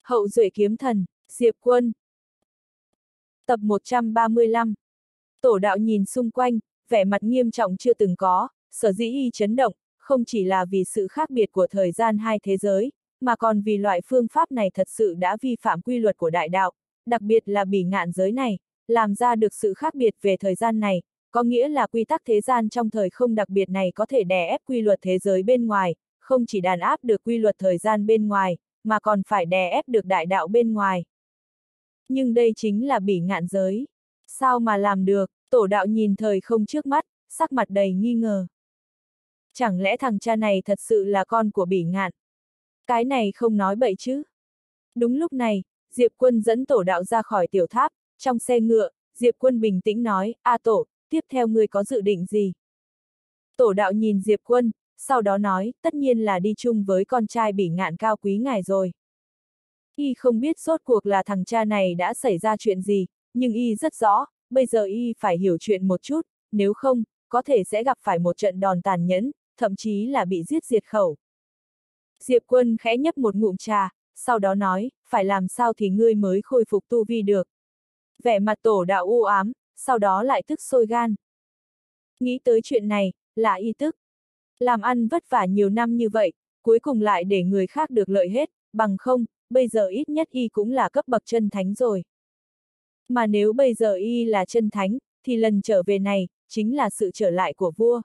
Hậu duệ kiếm thần, Diệp Quân. Tập 135. Tổ đạo nhìn xung quanh, vẻ mặt nghiêm trọng chưa từng có, sở dĩ y chấn động, không chỉ là vì sự khác biệt của thời gian hai thế giới, mà còn vì loại phương pháp này thật sự đã vi phạm quy luật của đại đạo, đặc biệt là bỉ ngạn giới này, làm ra được sự khác biệt về thời gian này, có nghĩa là quy tắc thế gian trong thời không đặc biệt này có thể đè ép quy luật thế giới bên ngoài, không chỉ đàn áp được quy luật thời gian bên ngoài, mà còn phải đè ép được đại đạo bên ngoài. Nhưng đây chính là bỉ ngạn giới. Sao mà làm được? Tổ đạo nhìn thời không trước mắt, sắc mặt đầy nghi ngờ. Chẳng lẽ thằng cha này thật sự là con của bỉ ngạn? Cái này không nói bậy chứ. Đúng lúc này, Diệp Quân dẫn tổ đạo ra khỏi tiểu tháp, trong xe ngựa, Diệp Quân bình tĩnh nói, A tổ, tiếp theo ngươi có dự định gì? Tổ đạo nhìn Diệp Quân, sau đó nói, tất nhiên là đi chung với con trai bỉ ngạn cao quý ngài rồi. Y không biết rốt cuộc là thằng cha này đã xảy ra chuyện gì, nhưng Y rất rõ, bây giờ Y phải hiểu chuyện một chút, nếu không, có thể sẽ gặp phải một trận đòn tàn nhẫn, thậm chí là bị giết diệt khẩu. Diệp Quân khẽ nhấp một ngụm trà, sau đó nói, phải làm sao thì ngươi mới khôi phục tu vi được. Vẻ mặt tổ đạo u ám, sau đó lại tức sôi gan. Nghĩ tới chuyện này, là Y tức. Làm ăn vất vả nhiều năm như vậy, cuối cùng lại để người khác được lợi hết, bằng không, bây giờ ít nhất Y cũng là cấp bậc chân thánh rồi. Mà nếu bây giờ Y là chân thánh, thì lần trở về này, chính là sự trở lại của vua.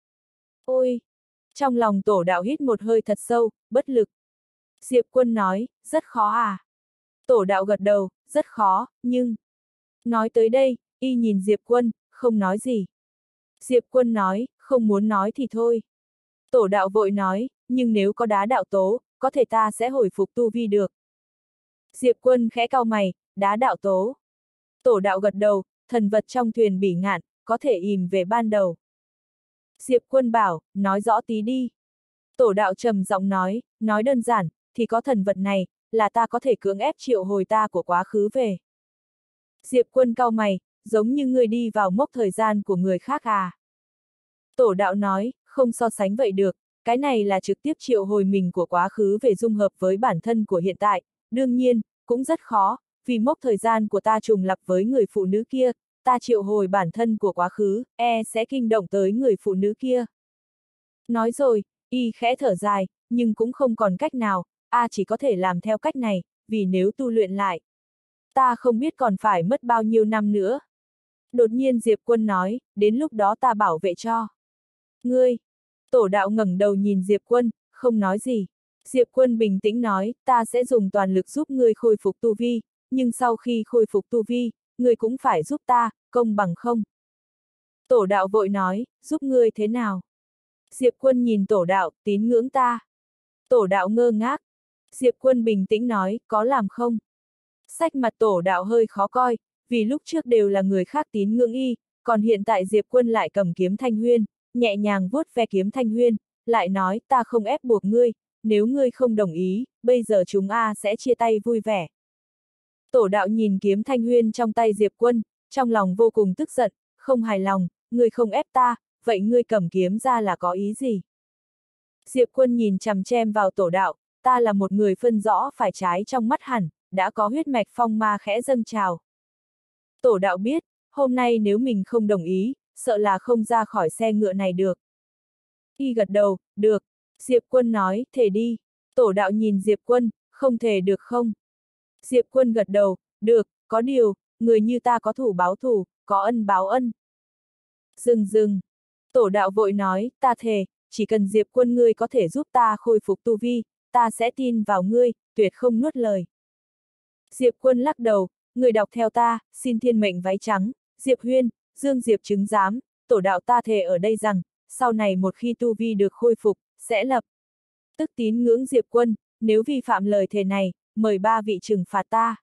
Ôi! Trong lòng tổ đạo hít một hơi thật sâu, bất lực. Diệp Quân nói, rất khó à? Tổ đạo gật đầu, rất khó, nhưng... Nói tới đây, Y nhìn Diệp Quân, không nói gì. Diệp Quân nói, không muốn nói thì thôi. Tổ đạo vội nói, nhưng nếu có đá đạo tố, có thể ta sẽ hồi phục tu vi được. Diệp Quân khẽ cau mày, đá đạo tố. Tổ đạo gật đầu, thần vật trong thuyền bỉ ngạn, có thể ìm về ban đầu. Diệp Quân bảo, nói rõ tí đi. Tổ đạo trầm giọng nói đơn giản, thì có thần vật này, là ta có thể cưỡng ép triệu hồi ta của quá khứ về. Diệp Quân cau mày, giống như người đi vào mốc thời gian của người khác à. Tổ đạo nói, không so sánh vậy được, cái này là trực tiếp triệu hồi mình của quá khứ về dung hợp với bản thân của hiện tại, đương nhiên, cũng rất khó, vì mốc thời gian của ta trùng lặp với người phụ nữ kia, ta triệu hồi bản thân của quá khứ, sẽ kinh động tới người phụ nữ kia. Nói rồi, Y khẽ thở dài, nhưng cũng không còn cách nào, chỉ có thể làm theo cách này, vì nếu tu luyện lại, ta không biết còn phải mất bao nhiêu năm nữa. Đột nhiên Diệp Quân nói, đến lúc đó ta bảo vệ cho. Ngươi! Tổ đạo ngẩng đầu nhìn Diệp Quân, không nói gì. Diệp Quân bình tĩnh nói, ta sẽ dùng toàn lực giúp ngươi khôi phục tu vi, nhưng sau khi khôi phục tu vi, ngươi cũng phải giúp ta, công bằng không? Tổ đạo vội nói, giúp ngươi thế nào? Diệp Quân nhìn tổ đạo, tín ngưỡng ta. Tổ đạo ngơ ngác. Diệp Quân bình tĩnh nói, có làm không? Sắc mặt tổ đạo hơi khó coi, vì lúc trước đều là người khác tín ngưỡng Y, còn hiện tại Diệp Quân lại cầm kiếm Thanh Huyên, nhẹ nhàng vuốt ve kiếm Thanh Huyên, lại nói, ta không ép buộc ngươi, nếu ngươi không đồng ý, bây giờ chúng sẽ chia tay vui vẻ. Tổ đạo nhìn kiếm Thanh Huyên trong tay Diệp Quân, trong lòng vô cùng tức giận, không hài lòng, ngươi không ép ta, vậy ngươi cầm kiếm ra là có ý gì? Diệp Quân nhìn chằm chằm vào tổ đạo, ta là một người phân rõ phải trái trong mắt hẳn, đã có huyết mạch phong ma khẽ dâng trào. Tổ đạo biết, hôm nay nếu mình không đồng ý, sợ là không ra khỏi xe ngựa này được. Y gật đầu, được. Diệp Quân nói, thề đi. Tổ đạo nhìn Diệp Quân, không thề được không? Diệp Quân gật đầu, được, có điều, người như ta có thủ báo thủ, có ân báo ân. Dừng. Tổ đạo vội nói, ta thề, chỉ cần Diệp Quân ngươi có thể giúp ta khôi phục tu vi, ta sẽ tin vào ngươi, tuyệt không nuốt lời. Diệp Quân lắc đầu, người đọc theo ta, xin thiên mệnh váy trắng, Diệp Huyên, Dương Diệp chứng giám, tổ đạo ta thề ở đây rằng, sau này một khi tu vi được khôi phục, sẽ lập tức tín ngưỡng Diệp Quân, nếu vi phạm lời thề này, mời ba vị trừng phạt ta.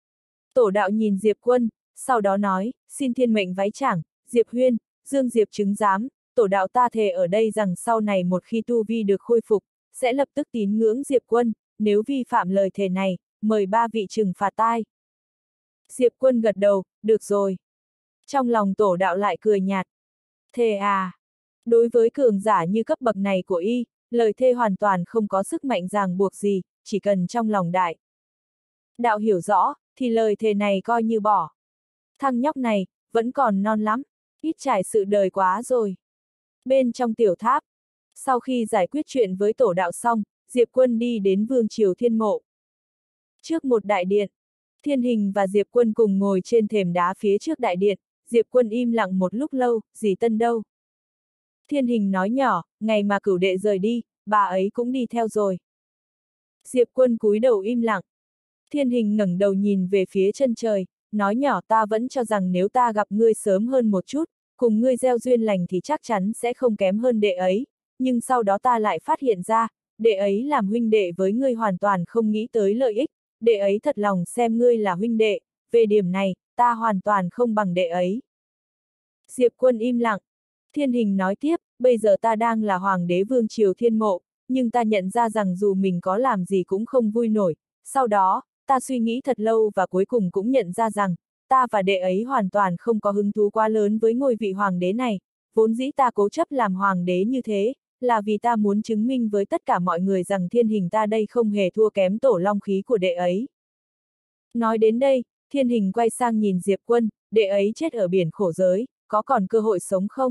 Tổ đạo nhìn Diệp Quân, sau đó nói, xin thiên mệnh váy trắng, Diệp Huyên, Dương Diệp chứng giám, tổ đạo ta thề ở đây rằng sau này một khi tu vi được khôi phục, sẽ lập tức tín ngưỡng Diệp Quân, nếu vi phạm lời thề này, mời ba vị trừng phạt tai. Diệp Quân gật đầu, được rồi. Trong lòng tổ đạo lại cười nhạt. Thề à? Đối với cường giả như cấp bậc này của Y, lời thề hoàn toàn không có sức mạnh ràng buộc gì, chỉ cần trong lòng đại. Đạo hiểu rõ, thì lời thề này coi như bỏ. Thằng nhóc này, vẫn còn non lắm, ít trải sự đời quá rồi. Bên trong tiểu tháp, sau khi giải quyết chuyện với tổ đạo xong, Diệp Quân đi đến Vương Triều Thiên Mộ. Trước một đại điện, Thiên Hình và Diệp Quân cùng ngồi trên thềm đá phía trước đại điện, Diệp Quân im lặng một lúc lâu, dì Tân đâu? Thiên Hình nói nhỏ, ngày mà cửu đệ rời đi, bà ấy cũng đi theo rồi. Diệp Quân cúi đầu im lặng. Thiên Hình ngẩng đầu nhìn về phía chân trời, nói nhỏ ta vẫn cho rằng nếu ta gặp ngươi sớm hơn một chút, cùng ngươi gieo duyên lành thì chắc chắn sẽ không kém hơn đệ ấy, nhưng sau đó ta lại phát hiện ra, đệ ấy làm huynh đệ với ngươi hoàn toàn không nghĩ tới lợi ích, đệ ấy thật lòng xem ngươi là huynh đệ, về điểm này, ta hoàn toàn không bằng đệ ấy. Diệp Quân im lặng. Thiên Hình nói tiếp, bây giờ ta đang là hoàng đế Vương Triều Thiên Mộ, nhưng ta nhận ra rằng dù mình có làm gì cũng không vui nổi, sau đó, ta suy nghĩ thật lâu và cuối cùng cũng nhận ra rằng, ta và đệ ấy hoàn toàn không có hứng thú quá lớn với ngôi vị hoàng đế này, vốn dĩ ta cố chấp làm hoàng đế như thế, là vì ta muốn chứng minh với tất cả mọi người rằng Thiên Hình ta đây không hề thua kém tổ long khí của đệ ấy. Nói đến đây, Thiên Hình quay sang nhìn Diệp Quân, đệ ấy chết ở biển khổ giới, có còn cơ hội sống không?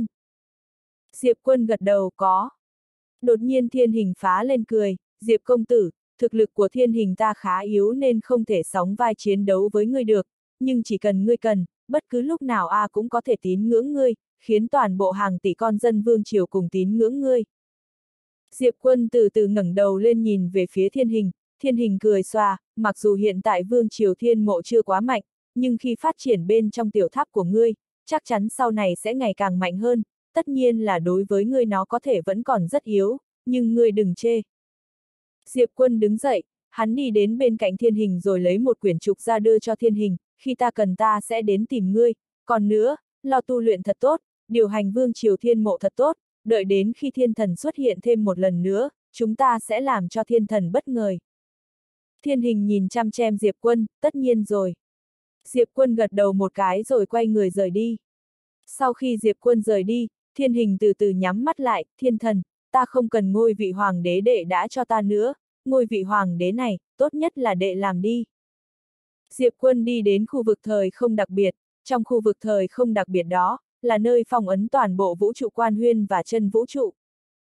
Diệp Quân gật đầu, có. Đột nhiên Thiên Hình phá lên cười, Diệp công tử, thực lực của Thiên Hình ta khá yếu nên không thể sóng vai chiến đấu với ngươi được, nhưng chỉ cần ngươi cần, bất cứ lúc nào cũng có thể tín ngưỡng ngươi, khiến toàn bộ hàng tỷ con dân Vương Triều cùng tín ngưỡng ngươi. Diệp Quân từ từ ngẩng đầu lên nhìn về phía Thiên Hình cười xòa, mặc dù hiện tại Vương Triều Thiên Mộ chưa quá mạnh, nhưng khi phát triển bên trong tiểu tháp của ngươi, chắc chắn sau này sẽ ngày càng mạnh hơn, tất nhiên là đối với ngươi nó có thể vẫn còn rất yếu, nhưng ngươi đừng chê. Diệp Quân đứng dậy, hắn đi đến bên cạnh Thiên Hình rồi lấy một quyển trục ra đưa cho Thiên Hình, khi ta cần ta sẽ đến tìm ngươi, còn nữa, lo tu luyện thật tốt, điều hành Vương Triều Thiên Mộ thật tốt, đợi đến khi Thiên Thần xuất hiện thêm một lần nữa, chúng ta sẽ làm cho Thiên Thần bất ngờ. Thiên Hình nhìn chăm chăm Diệp Quân, tất nhiên rồi. Diệp Quân gật đầu một cái rồi quay người rời đi. Sau khi Diệp Quân rời đi, Thiên Hình từ từ nhắm mắt lại, Thiên Thần, ta không cần ngôi vị hoàng đế đệ đã cho ta nữa, ngôi vị hoàng đế này, tốt nhất là đệ làm đi. Diệp Quân đi đến khu vực thời không đặc biệt, trong khu vực thời không đặc biệt đó, là nơi phong ấn toàn bộ vũ trụ quan huyên và chân vũ trụ.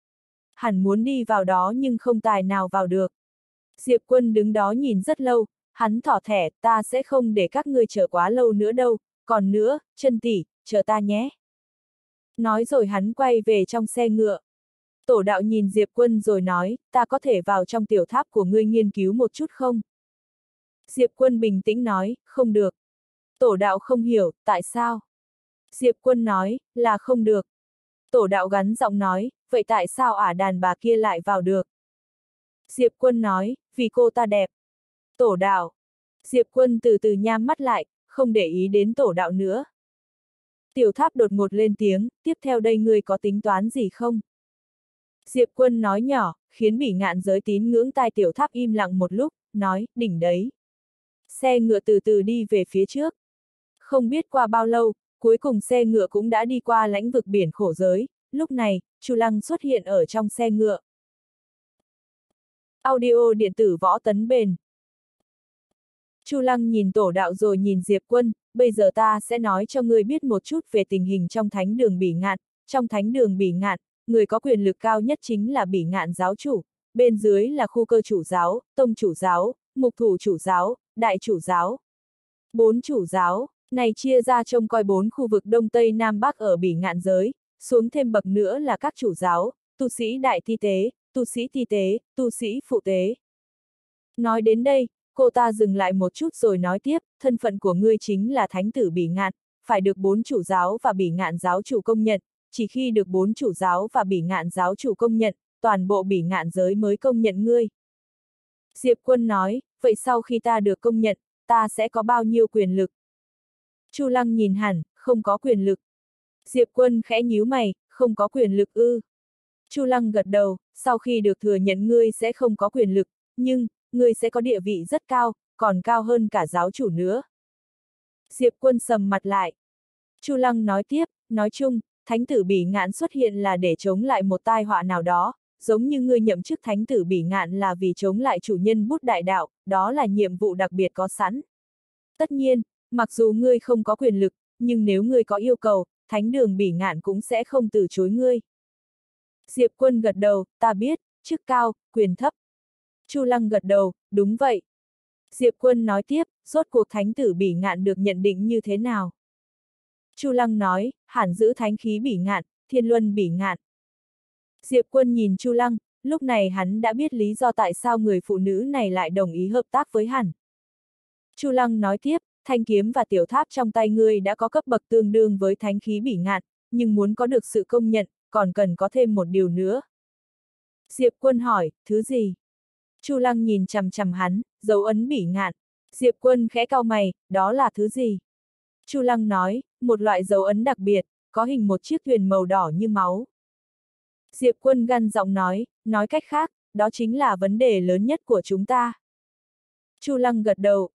Hẳn muốn đi vào đó nhưng không tài nào vào được. Diệp Quân đứng đó nhìn rất lâu, hắn thỏ thẻ, ta sẽ không để các ngươi chờ quá lâu nữa đâu, còn nữa, chân tỷ, chờ ta nhé. Nói rồi hắn quay về trong xe ngựa. Tổ đạo nhìn Diệp Quân rồi nói, ta có thể vào trong tiểu tháp của ngươi nghiên cứu một chút không? Diệp Quân bình tĩnh nói, không được. Tổ đạo không hiểu, tại sao? Diệp Quân nói, là không được. Tổ đạo gắn giọng nói, vậy tại sao đàn bà kia lại vào được? Diệp Quân nói, vì cô ta đẹp. Tổ đạo. Diệp Quân từ từ nhắm mắt lại, không để ý đến tổ đạo nữa. Tiểu tháp đột ngột lên tiếng, tiếp theo đây ngươi có tính toán gì không? Diệp Quân nói nhỏ, khiến Bỉ Ngạn giới tín ngưỡng tai tiểu tháp im lặng một lúc, nói, đỉnh đấy. Xe ngựa từ từ đi về phía trước. Không biết qua bao lâu, cuối cùng xe ngựa cũng đã đi qua lãnh vực biển khổ giới, lúc này, Chu Lăng xuất hiện ở trong xe ngựa. Audio điện tử Võ Tấn Bền. Chu Lăng nhìn tổ đạo rồi nhìn Diệp Quân, bây giờ ta sẽ nói cho ngươi biết một chút về tình hình trong thánh đường Bỉ Ngạn. Trong thánh đường Bỉ Ngạn, người có quyền lực cao nhất chính là Bỉ Ngạn giáo chủ, bên dưới là khu cơ chủ giáo, tông chủ giáo, mục thủ chủ giáo, đại chủ giáo. 4 chủ giáo này chia ra trông coi 4 khu vực Đông Tây Nam Bắc ở Bỉ Ngạn giới, xuống thêm bậc nữa là các chủ giáo, tu sĩ đại thi tế, tu sĩ thi tế, tu sĩ phụ tế. Nói đến đây, cô ta dừng lại một chút rồi nói tiếp, thân phận của ngươi chính là thánh tử Bỉ Ngạn, phải được 4 chủ giáo và Bỉ Ngạn giáo chủ công nhận, chỉ khi được 4 chủ giáo và Bỉ Ngạn giáo chủ công nhận, toàn bộ Bỉ Ngạn giới mới công nhận ngươi. Diệp Quân nói, vậy sau khi ta được công nhận, ta sẽ có bao nhiêu quyền lực? Chu Lăng nhìn hẳn, không có quyền lực. Diệp Quân khẽ nhíu mày, không có quyền lực ư? Chu Lăng gật đầu, sau khi được thừa nhận ngươi sẽ không có quyền lực, nhưng, ngươi sẽ có địa vị rất cao, còn cao hơn cả giáo chủ nữa. Diệp Quân sầm mặt lại. Chu Lăng nói tiếp, nói chung, thánh tử Bỉ Ngạn xuất hiện là để chống lại một tai họa nào đó, giống như ngươi nhậm chức thánh tử Bỉ Ngạn là vì chống lại chủ nhân bút đại đạo, đó là nhiệm vụ đặc biệt có sẵn. Tất nhiên, mặc dù ngươi không có quyền lực, nhưng nếu ngươi có yêu cầu, thánh đường Bỉ Ngạn cũng sẽ không từ chối ngươi. Diệp Quân gật đầu, ta biết, chức cao, quyền thấp. Chu Lăng gật đầu, đúng vậy. Diệp Quân nói tiếp, rốt cuộc thánh tử Bỉ Ngạn được nhận định như thế nào? Chu Lăng nói, hẳn giữ thánh khí Bỉ Ngạn, thiên luân Bỉ Ngạn. Diệp Quân nhìn Chu Lăng, lúc này hắn đã biết lý do tại sao người phụ nữ này lại đồng ý hợp tác với hắn. Chu Lăng nói tiếp, thanh kiếm và tiểu tháp trong tay ngươi đã có cấp bậc tương đương với thánh khí Bỉ Ngạn, nhưng muốn có được sự công nhận, còn cần có thêm một điều nữa. Diệp Quân hỏi, thứ gì? Chu Lăng nhìn chằm chằm hắn, dấu ấn Bỉ Ngạn. Diệp Quân khẽ cau mày, đó là thứ gì? Chu Lăng nói, một loại dấu ấn đặc biệt, có hình một chiếc thuyền màu đỏ như máu. Diệp Quân gằn giọng nói cách khác, đó chính là vấn đề lớn nhất của chúng ta. Chu Lăng gật đầu,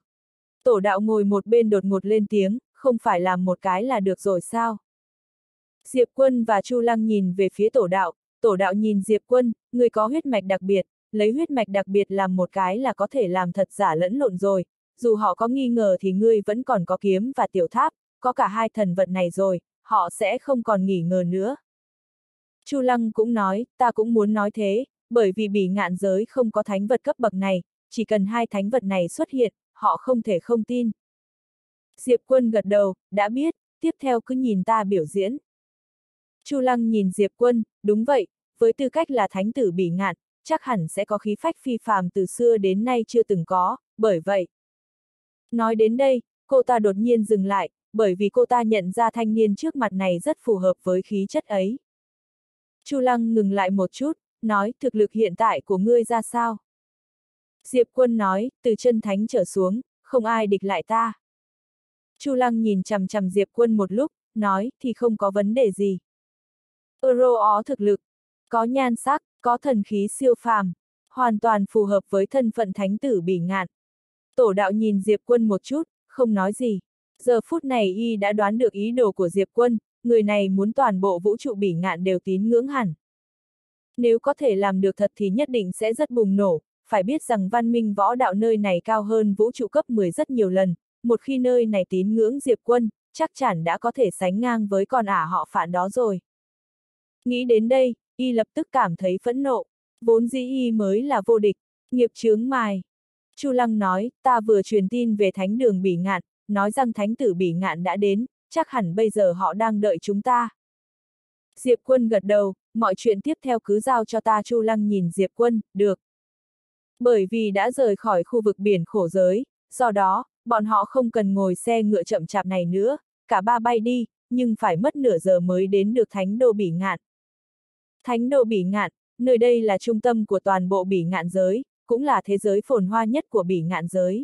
Tổ đạo ngồi một bên đột ngột lên tiếng, không phải làm một cái là được rồi sao? Diệp Quân và Chu Lăng nhìn về phía tổ đạo nhìn Diệp Quân, người có huyết mạch đặc biệt, lấy huyết mạch đặc biệt làm một cái là có thể làm thật giả lẫn lộn rồi, dù họ có nghi ngờ thì ngươi vẫn còn có kiếm và tiểu tháp, có cả hai thần vật này rồi, họ sẽ không còn nghi ngờ nữa. Chu Lăng cũng nói, ta cũng muốn nói thế, bởi vì Bỉ Ngạn giới không có thánh vật cấp bậc này, chỉ cần hai thánh vật này xuất hiện, họ không thể không tin. Diệp Quân gật đầu, đã biết, tiếp theo cứ nhìn ta biểu diễn. Chu Lăng nhìn Diệp Quân, đúng vậy, với tư cách là thánh tử Bỉ Ngạn, chắc hẳn sẽ có khí phách phi phàm từ xưa đến nay chưa từng có, bởi vậy. Nói đến đây, cô ta đột nhiên dừng lại, bởi vì cô ta nhận ra thanh niên trước mặt này rất phù hợp với khí chất ấy. Chu Lăng ngừng lại một chút, nói, thực lực hiện tại của ngươi ra sao? Diệp Quân nói, từ chân thánh trở xuống, không ai địch lại ta. Chu Lăng nhìn chằm chằm Diệp Quân một lúc, nói, thì không có vấn đề gì. Ó thực lực, có nhan sắc, có thần khí siêu phàm, hoàn toàn phù hợp với thân phận thánh tử Bỉ Ngạn. Tổ đạo nhìn Diệp Quân một chút, không nói gì. Giờ phút này y đã đoán được ý đồ của Diệp Quân, người này muốn toàn bộ vũ trụ Bỉ Ngạn đều tín ngưỡng hẳn. Nếu có thể làm được thật thì nhất định sẽ rất bùng nổ, phải biết rằng văn minh võ đạo nơi này cao hơn vũ trụ cấp 10 rất nhiều lần, một khi nơi này tín ngưỡng Diệp Quân, chắc chắn đã có thể sánh ngang với con ả họ Phạn đó rồi. Nghĩ đến đây, y lập tức cảm thấy phẫn nộ, vốn dĩ y mới là vô địch, nghiệp chướng mài. Chu Lăng nói, ta vừa truyền tin về thánh đường Bỉ Ngạn, nói rằng thánh tử Bỉ Ngạn đã đến, chắc hẳn bây giờ họ đang đợi chúng ta. Diệp Quân gật đầu, mọi chuyện tiếp theo cứ giao cho ta. Chu Lăng nhìn Diệp Quân, được. Bởi vì đã rời khỏi khu vực biển khổ giới, do đó, bọn họ không cần ngồi xe ngựa chậm chạp này nữa, cả ba bay đi, nhưng phải mất nửa giờ mới đến được thánh đô Bỉ Ngạn. Thánh đô Bỉ Ngạn, nơi đây là trung tâm của toàn bộ Bỉ Ngạn giới, cũng là thế giới phồn hoa nhất của Bỉ Ngạn giới.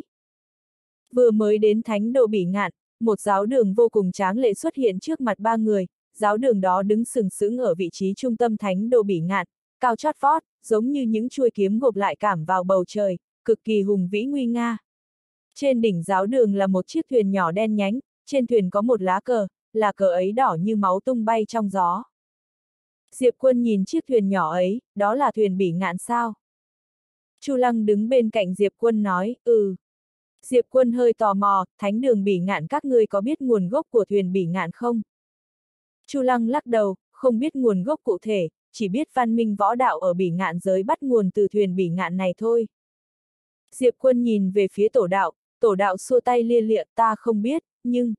Vừa mới đến thánh đô Bỉ Ngạn, một giáo đường vô cùng tráng lệ xuất hiện trước mặt ba người, giáo đường đó đứng sừng sững ở vị trí trung tâm thánh đô Bỉ Ngạn, cao chót vót, giống như những chuôi kiếm gộp lại cảm vào bầu trời, cực kỳ hùng vĩ nguy nga. Trên đỉnh giáo đường là một chiếc thuyền nhỏ đen nhánh, trên thuyền có một lá cờ, là cờ ấy đỏ như máu tung bay trong gió. Diệp Quân nhìn chiếc thuyền nhỏ ấy, đó là thuyền Bỉ Ngạn sao? Chu Lăng đứng bên cạnh Diệp Quân nói, Diệp Quân hơi tò mò, thánh đường Bỉ Ngạn các ngươi có biết nguồn gốc của thuyền Bỉ Ngạn không? Chu Lăng lắc đầu, không biết nguồn gốc cụ thể, chỉ biết văn minh võ đạo ở Bỉ Ngạn giới bắt nguồn từ thuyền Bỉ Ngạn này thôi. Diệp Quân nhìn về phía tổ đạo xua tay lia lịa, ta không biết, nhưng...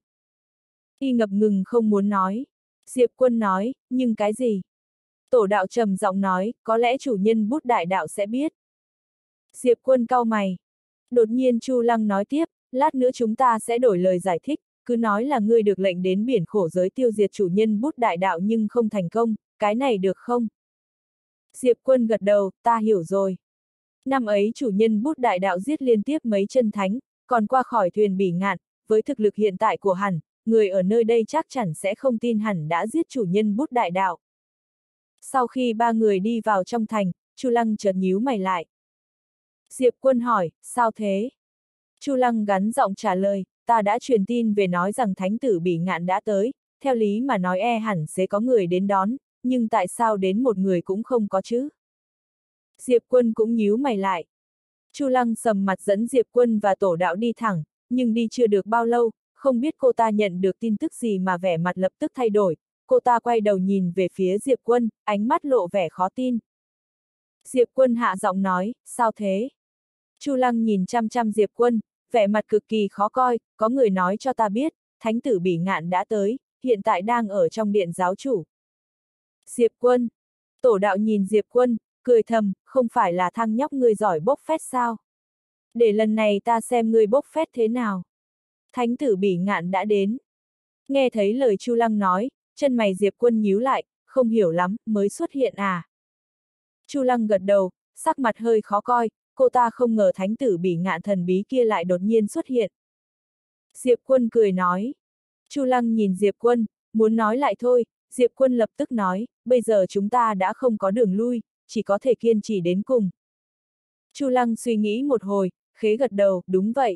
Y ngập ngừng không muốn nói. Diệp Quân nói, nhưng cái gì? Tổ đạo trầm giọng nói, có lẽ chủ nhân bút đại đạo sẽ biết. Diệp Quân cau mày. Đột nhiên Chu Lăng nói tiếp, lát nữa chúng ta sẽ đổi lời giải thích, cứ nói là ngươi được lệnh đến biển khổ giới tiêu diệt chủ nhân bút đại đạo nhưng không thành công, cái này được không? Diệp Quân gật đầu, ta hiểu rồi. Năm ấy chủ nhân bút đại đạo giết liên tiếp mấy chân thánh, còn qua khỏi thuyền Bỉ Ngạn, với thực lực hiện tại của hẳn, người ở nơi đây chắc chắn sẽ không tin hẳn đã giết chủ nhân bút đại đạo. Sau khi ba người đi vào trong thành, Chu Lăng chợt nhíu mày lại. Diệp Quân hỏi, sao thế? Chu Lăng gắn giọng trả lời, ta đã truyền tin về nói rằng thánh tử Bỉ Ngạn đã tới, theo lý mà nói hẳn sẽ có người đến đón, nhưng tại sao đến một người cũng không có chứ? Diệp Quân cũng nhíu mày lại. Chu Lăng sầm mặt dẫn Diệp Quân và Tổ Đạo đi thẳng, nhưng đi chưa được bao lâu, không biết cô ta nhận được tin tức gì mà vẻ mặt lập tức thay đổi, cô ta quay đầu nhìn về phía Diệp Quân, ánh mắt lộ vẻ khó tin. Diệp Quân hạ giọng nói, sao thế? Chu Lăng nhìn chăm chăm Diệp Quân, vẻ mặt cực kỳ khó coi, có người nói cho ta biết, Thánh tử Bỉ Ngạn đã tới, hiện tại đang ở trong điện giáo chủ. Diệp Quân. Tổ Đạo nhìn Diệp Quân, cười thầm, không phải là thằng nhóc ngươi giỏi bốc phét sao? Để lần này ta xem ngươi bốc phét thế nào. Thánh tử Bỉ Ngạn đã đến. Nghe thấy lời Chu Lăng nói, chân mày Diệp Quân nhíu lại, không hiểu lắm, mới xuất hiện à? Chu Lăng gật đầu, sắc mặt hơi khó coi, cô ta không ngờ thánh tử Bỉ Ngạn thần bí kia lại đột nhiên xuất hiện. Diệp Quân cười nói. Chu Lăng nhìn Diệp Quân, muốn nói lại thôi, Diệp Quân lập tức nói, bây giờ chúng ta đã không có đường lui, chỉ có thể kiên trì đến cùng. Chu Lăng suy nghĩ một hồi, khẽ gật đầu, đúng vậy.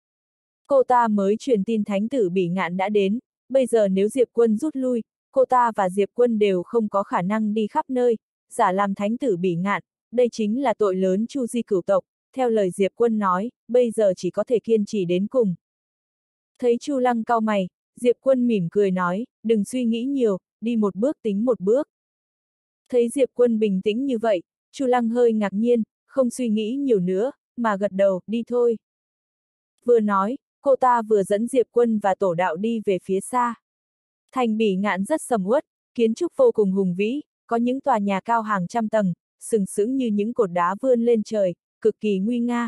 Cô ta mới truyền tin thánh tử Bỉ Ngạn đã đến, bây giờ nếu Diệp Quân rút lui, cô ta và Diệp Quân đều không có khả năng đi khắp nơi, giả làm thánh tử Bỉ Ngạn, đây chính là tội lớn chu di cửu tộc, theo lời Diệp Quân nói, bây giờ chỉ có thể kiên trì đến cùng. Thấy Chu Lăng cau mày, Diệp Quân mỉm cười nói, đừng suy nghĩ nhiều, đi một bước tính một bước. Thấy Diệp Quân bình tĩnh như vậy, Chu Lăng hơi ngạc nhiên, không suy nghĩ nhiều nữa, mà gật đầu, đi thôi. Vừa nói, cô ta vừa dẫn Diệp Quân và Tổ Đạo đi về phía xa. Thành Bỉ Ngạn rất sầm uất, kiến trúc vô cùng hùng vĩ, có những tòa nhà cao hàng trăm tầng, sừng sững như những cột đá vươn lên trời, cực kỳ nguy nga.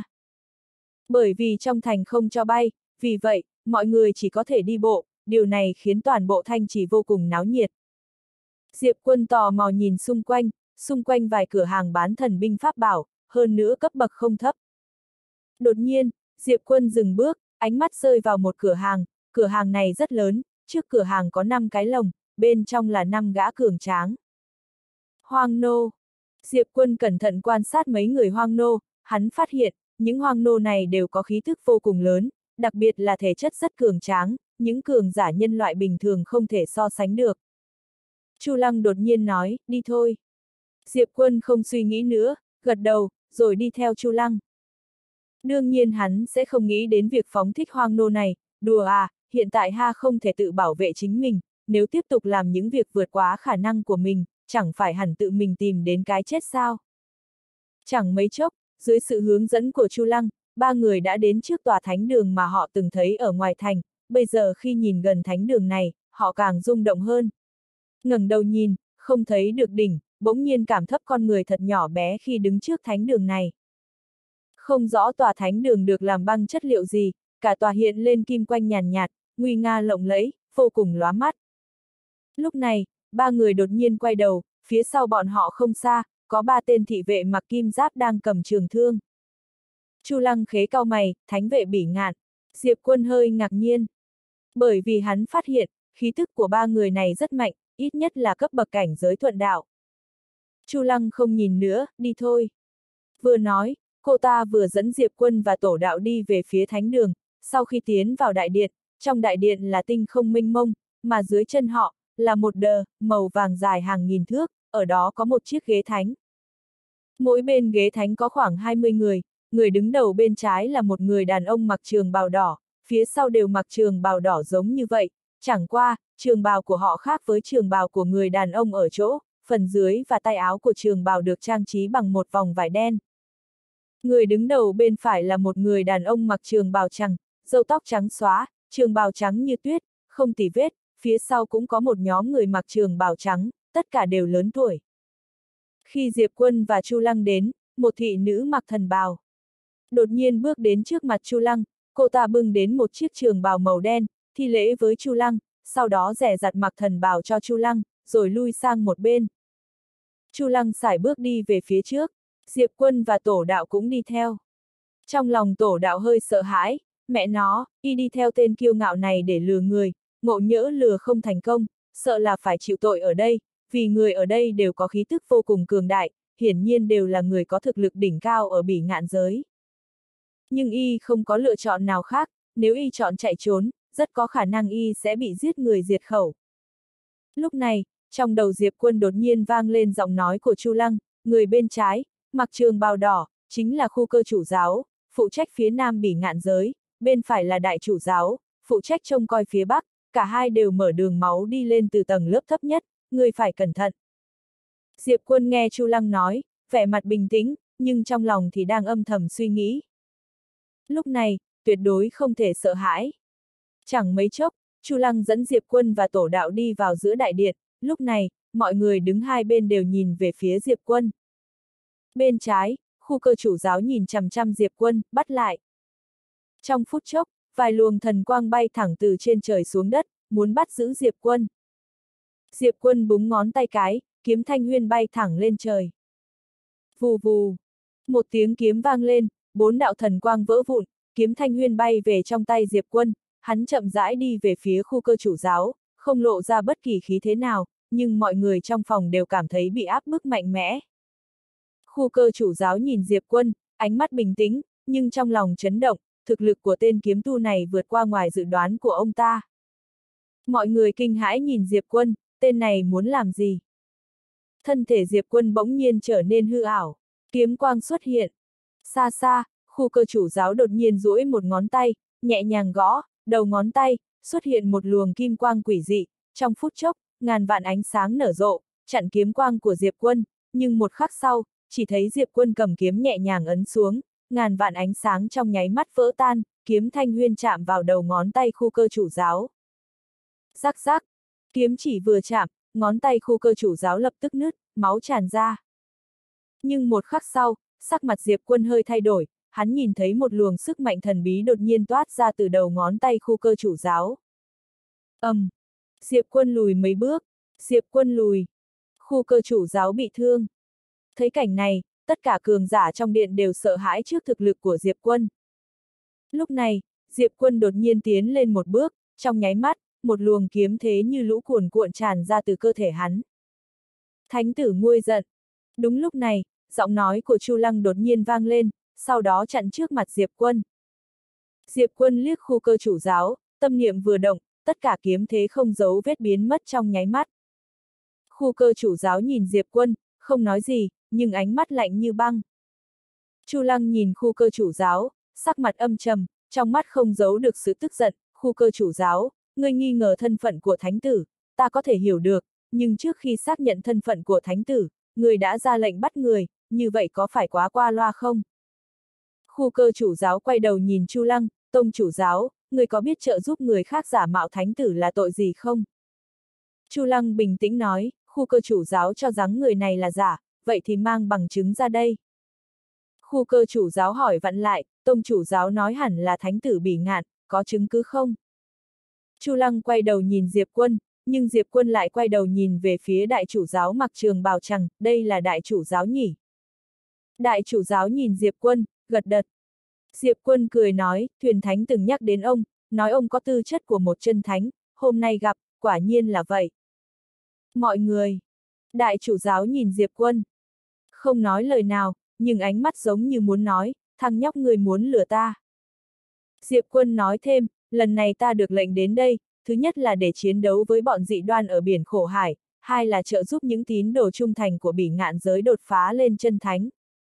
Bởi vì trong thành không cho bay, vì vậy, mọi người chỉ có thể đi bộ, điều này khiến toàn bộ Thanh Trì vô cùng náo nhiệt. Diệp Quân tò mò nhìn xung quanh vài cửa hàng bán thần binh pháp bảo, hơn nữa cấp bậc không thấp. Đột nhiên, Diệp Quân dừng bước, ánh mắt rơi vào một cửa hàng này rất lớn, trước cửa hàng có 5 cái lồng, bên trong là 5 gã cường tráng. Hoang nô. Diệp Quân cẩn thận quan sát mấy người hoang nô, hắn phát hiện, những hoang nô này đều có khí thức vô cùng lớn, đặc biệt là thể chất rất cường tráng, những cường giả nhân loại bình thường không thể so sánh được. Chu Lăng đột nhiên nói, đi thôi. Diệp Quân không suy nghĩ nữa, gật đầu, rồi đi theo Chu Lăng. Đương nhiên hắn sẽ không nghĩ đến việc phóng thích hoang nô này, đùa à, hiện tại ha không thể tự bảo vệ chính mình, nếu tiếp tục làm những việc vượt quá khả năng của mình, chẳng phải hẳn tự mình tìm đến cái chết sao. Chẳng mấy chốc, dưới sự hướng dẫn của Chu Lăng, 3 người đã đến trước tòa thánh đường mà họ từng thấy ở ngoài thành, bây giờ khi nhìn gần thánh đường này, họ càng rung động hơn. Ngẩng đầu nhìn, không thấy được đỉnh, bỗng nhiên cảm thấp con người thật nhỏ bé khi đứng trước thánh đường này. Không rõ tòa thánh đường được làm bằng chất liệu gì, cả tòa hiện lên kim quanh nhàn nhạt, nguy nga lộng lẫy, vô cùng lóa mắt. Lúc này, 3 người đột nhiên quay đầu, phía sau bọn họ không xa, có 3 tên thị vệ mặc kim giáp đang cầm trường thương. Chu Lăng khế cau mày, thánh vệ Bỉ Ngạn. Diệp Quân hơi ngạc nhiên. Bởi vì hắn phát hiện, khí thức của 3 người này rất mạnh, ít nhất là cấp bậc cảnh giới thuận đạo. Chu Lăng không nhìn nữa, đi thôi. Vừa nói, cô ta vừa dẫn Diệp Quân và Tổ Đạo đi về phía thánh đường, sau khi tiến vào đại điện, trong đại điện là tinh không mênh mông, mà dưới chân họ, là một đờ, màu vàng dài hàng nghìn thước, ở đó có một chiếc ghế thánh. Mỗi bên ghế thánh có khoảng 20 người, người đứng đầu bên trái là một người đàn ông mặc trường bào đỏ, phía sau đều mặc trường bào đỏ giống như vậy, chẳng qua, trường bào của họ khác với trường bào của người đàn ông ở chỗ, phần dưới và tay áo của trường bào được trang trí bằng một vòng vải đen. Người đứng đầu bên phải là một người đàn ông mặc trường bào trắng, râu tóc trắng xóa, trường bào trắng như tuyết, không tì vết, phía sau cũng có một nhóm người mặc trường bào trắng, tất cả đều lớn tuổi. Khi Diệp Quân và Chu Lăng đến, một thị nữ mặc thần bào đột nhiên bước đến trước mặt Chu Lăng, cô ta bưng đến một chiếc trường bào màu đen, thi lễ với Chu Lăng, sau đó dè dặt mặc thần bào cho Chu Lăng, rồi lui sang một bên. Chu Lăng sải bước đi về phía trước, Diệp Quân và Tổ Đạo cũng đi theo. Trong lòng Tổ Đạo hơi sợ hãi, mẹ nó, y đi theo tên kiêu ngạo này để lừa người, ngộ nhỡ lừa không thành công, sợ là phải chịu tội ở đây, vì người ở đây đều có khí tức vô cùng cường đại, hiển nhiên đều là người có thực lực đỉnh cao ở Bỉ Ngạn giới. Nhưng y không có lựa chọn nào khác, nếu y chọn chạy trốn, rất có khả năng y sẽ bị giết người diệt khẩu. Lúc này, trong đầu Diệp Quân đột nhiên vang lên giọng nói của Chu Lăng, người bên trái, mặc trường bào đỏ, chính là khu cơ chủ giáo, phụ trách phía nam Bỉ Ngạn giới, bên phải là đại chủ giáo, phụ trách trông coi phía bắc, cả hai đều mở đường máu đi lên từ tầng lớp thấp nhất, người phải cẩn thận. Diệp Quân nghe Chu Lăng nói, vẻ mặt bình tĩnh, nhưng trong lòng thì đang âm thầm suy nghĩ. Lúc này, tuyệt đối không thể sợ hãi. Chẳng mấy chốc, Chu Lăng dẫn Diệp Quân và tổ đạo đi vào giữa đại điện, lúc này, mọi người đứng hai bên đều nhìn về phía Diệp Quân. Bên trái, khu cơ chủ giáo nhìn chằm chằm Diệp Quân, bắt lại. Trong phút chốc, vài luồng thần quang bay thẳng từ trên trời xuống đất, muốn bắt giữ Diệp Quân. Diệp Quân búng ngón tay cái, kiếm thanh huyên bay thẳng lên trời. Vù vù, một tiếng kiếm vang lên, 4 đạo thần quang vỡ vụn, kiếm thanh huyên bay về trong tay Diệp Quân, hắn chậm rãi đi về phía khu cơ chủ giáo, không lộ ra bất kỳ khí thế nào, nhưng mọi người trong phòng đều cảm thấy bị áp bức mạnh mẽ. Khu cơ chủ giáo nhìn Diệp Quân, ánh mắt bình tĩnh, nhưng trong lòng chấn động, thực lực của tên kiếm tu này vượt qua ngoài dự đoán của ông ta. Mọi người kinh hãi nhìn Diệp Quân, tên này muốn làm gì? Thân thể Diệp Quân bỗng nhiên trở nên hư ảo, kiếm quang xuất hiện. Xa xa, khu cơ chủ giáo đột nhiên duỗi một ngón tay, nhẹ nhàng gõ, đầu ngón tay, xuất hiện một luồng kim quang quỷ dị, trong phút chốc, ngàn vạn ánh sáng nở rộ, chặn kiếm quang của Diệp Quân, nhưng một khắc sau, chỉ thấy Diệp Quân cầm kiếm nhẹ nhàng ấn xuống, ngàn vạn ánh sáng trong nháy mắt vỡ tan, kiếm thanh huyên chạm vào đầu ngón tay khu cơ chủ giáo. Rắc rắc, kiếm chỉ vừa chạm, ngón tay khu cơ chủ giáo lập tức nứt, máu tràn ra. Nhưng một khắc sau, sắc mặt Diệp Quân hơi thay đổi, hắn nhìn thấy một luồng sức mạnh thần bí đột nhiên toát ra từ đầu ngón tay khu cơ chủ giáo. Diệp Quân lùi mấy bước, Diệp Quân lùi. Khu cơ chủ giáo bị thương. Thấy cảnh này, tất cả cường giả trong điện đều sợ hãi trước thực lực của Diệp Quân. Lúc này, Diệp Quân đột nhiên tiến lên một bước, trong nháy mắt, một luồng kiếm thế như lũ cuồn cuộn tràn ra từ cơ thể hắn. Thánh tử nguôi giận. Đúng lúc này, giọng nói của Chu Lăng đột nhiên vang lên, sau đó chặn trước mặt Diệp Quân. Diệp Quân liếc khu cơ chủ giáo, tâm niệm vừa động, tất cả kiếm thế không dấu vết biến mất trong nháy mắt. Khu cơ chủ giáo nhìn Diệp Quân, không nói gì, nhưng ánh mắt lạnh như băng. Chu Lăng nhìn khu cơ chủ giáo, sắc mặt âm trầm, trong mắt không giấu được sự tức giận. Khu cơ chủ giáo, ngươi nghi ngờ thân phận của thánh tử, ta có thể hiểu được, nhưng trước khi xác nhận thân phận của thánh tử, người đã ra lệnh bắt người, như vậy có phải quá qua loa không? Khu cơ chủ giáo quay đầu nhìn Chu Lăng, tông chủ giáo, người có biết trợ giúp người khác giả mạo thánh tử là tội gì không? Chu Lăng bình tĩnh nói, khu cơ chủ giáo cho rằng người này là giả, vậy thì mang bằng chứng ra đây. Khu cơ chủ giáo hỏi vặn lại, tông chủ giáo nói hẳn là thánh tử Bỉ Ngạn, có chứng cứ không? Chu Lăng quay đầu nhìn Diệp Quân, nhưng Diệp Quân lại quay đầu nhìn về phía đại chủ giáo mặc trường bào trắng, đây là đại chủ giáo nhỉ? Đại chủ giáo nhìn Diệp Quân, gật gật. Diệp Quân cười nói, Thuyền Thánh từng nhắc đến ông, nói ông có tư chất của một chân thánh, hôm nay gặp, quả nhiên là vậy. Mọi người. Đại chủ giáo nhìn Diệp Quân. Không nói lời nào, nhưng ánh mắt giống như muốn nói, thằng nhóc người muốn lừa ta. Diệp Quân nói thêm, lần này ta được lệnh đến đây, thứ nhất là để chiến đấu với bọn dị đoan ở biển Khổ Hải, hai là trợ giúp những tín đồ trung thành của Bỉ Ngạn giới đột phá lên chân thánh.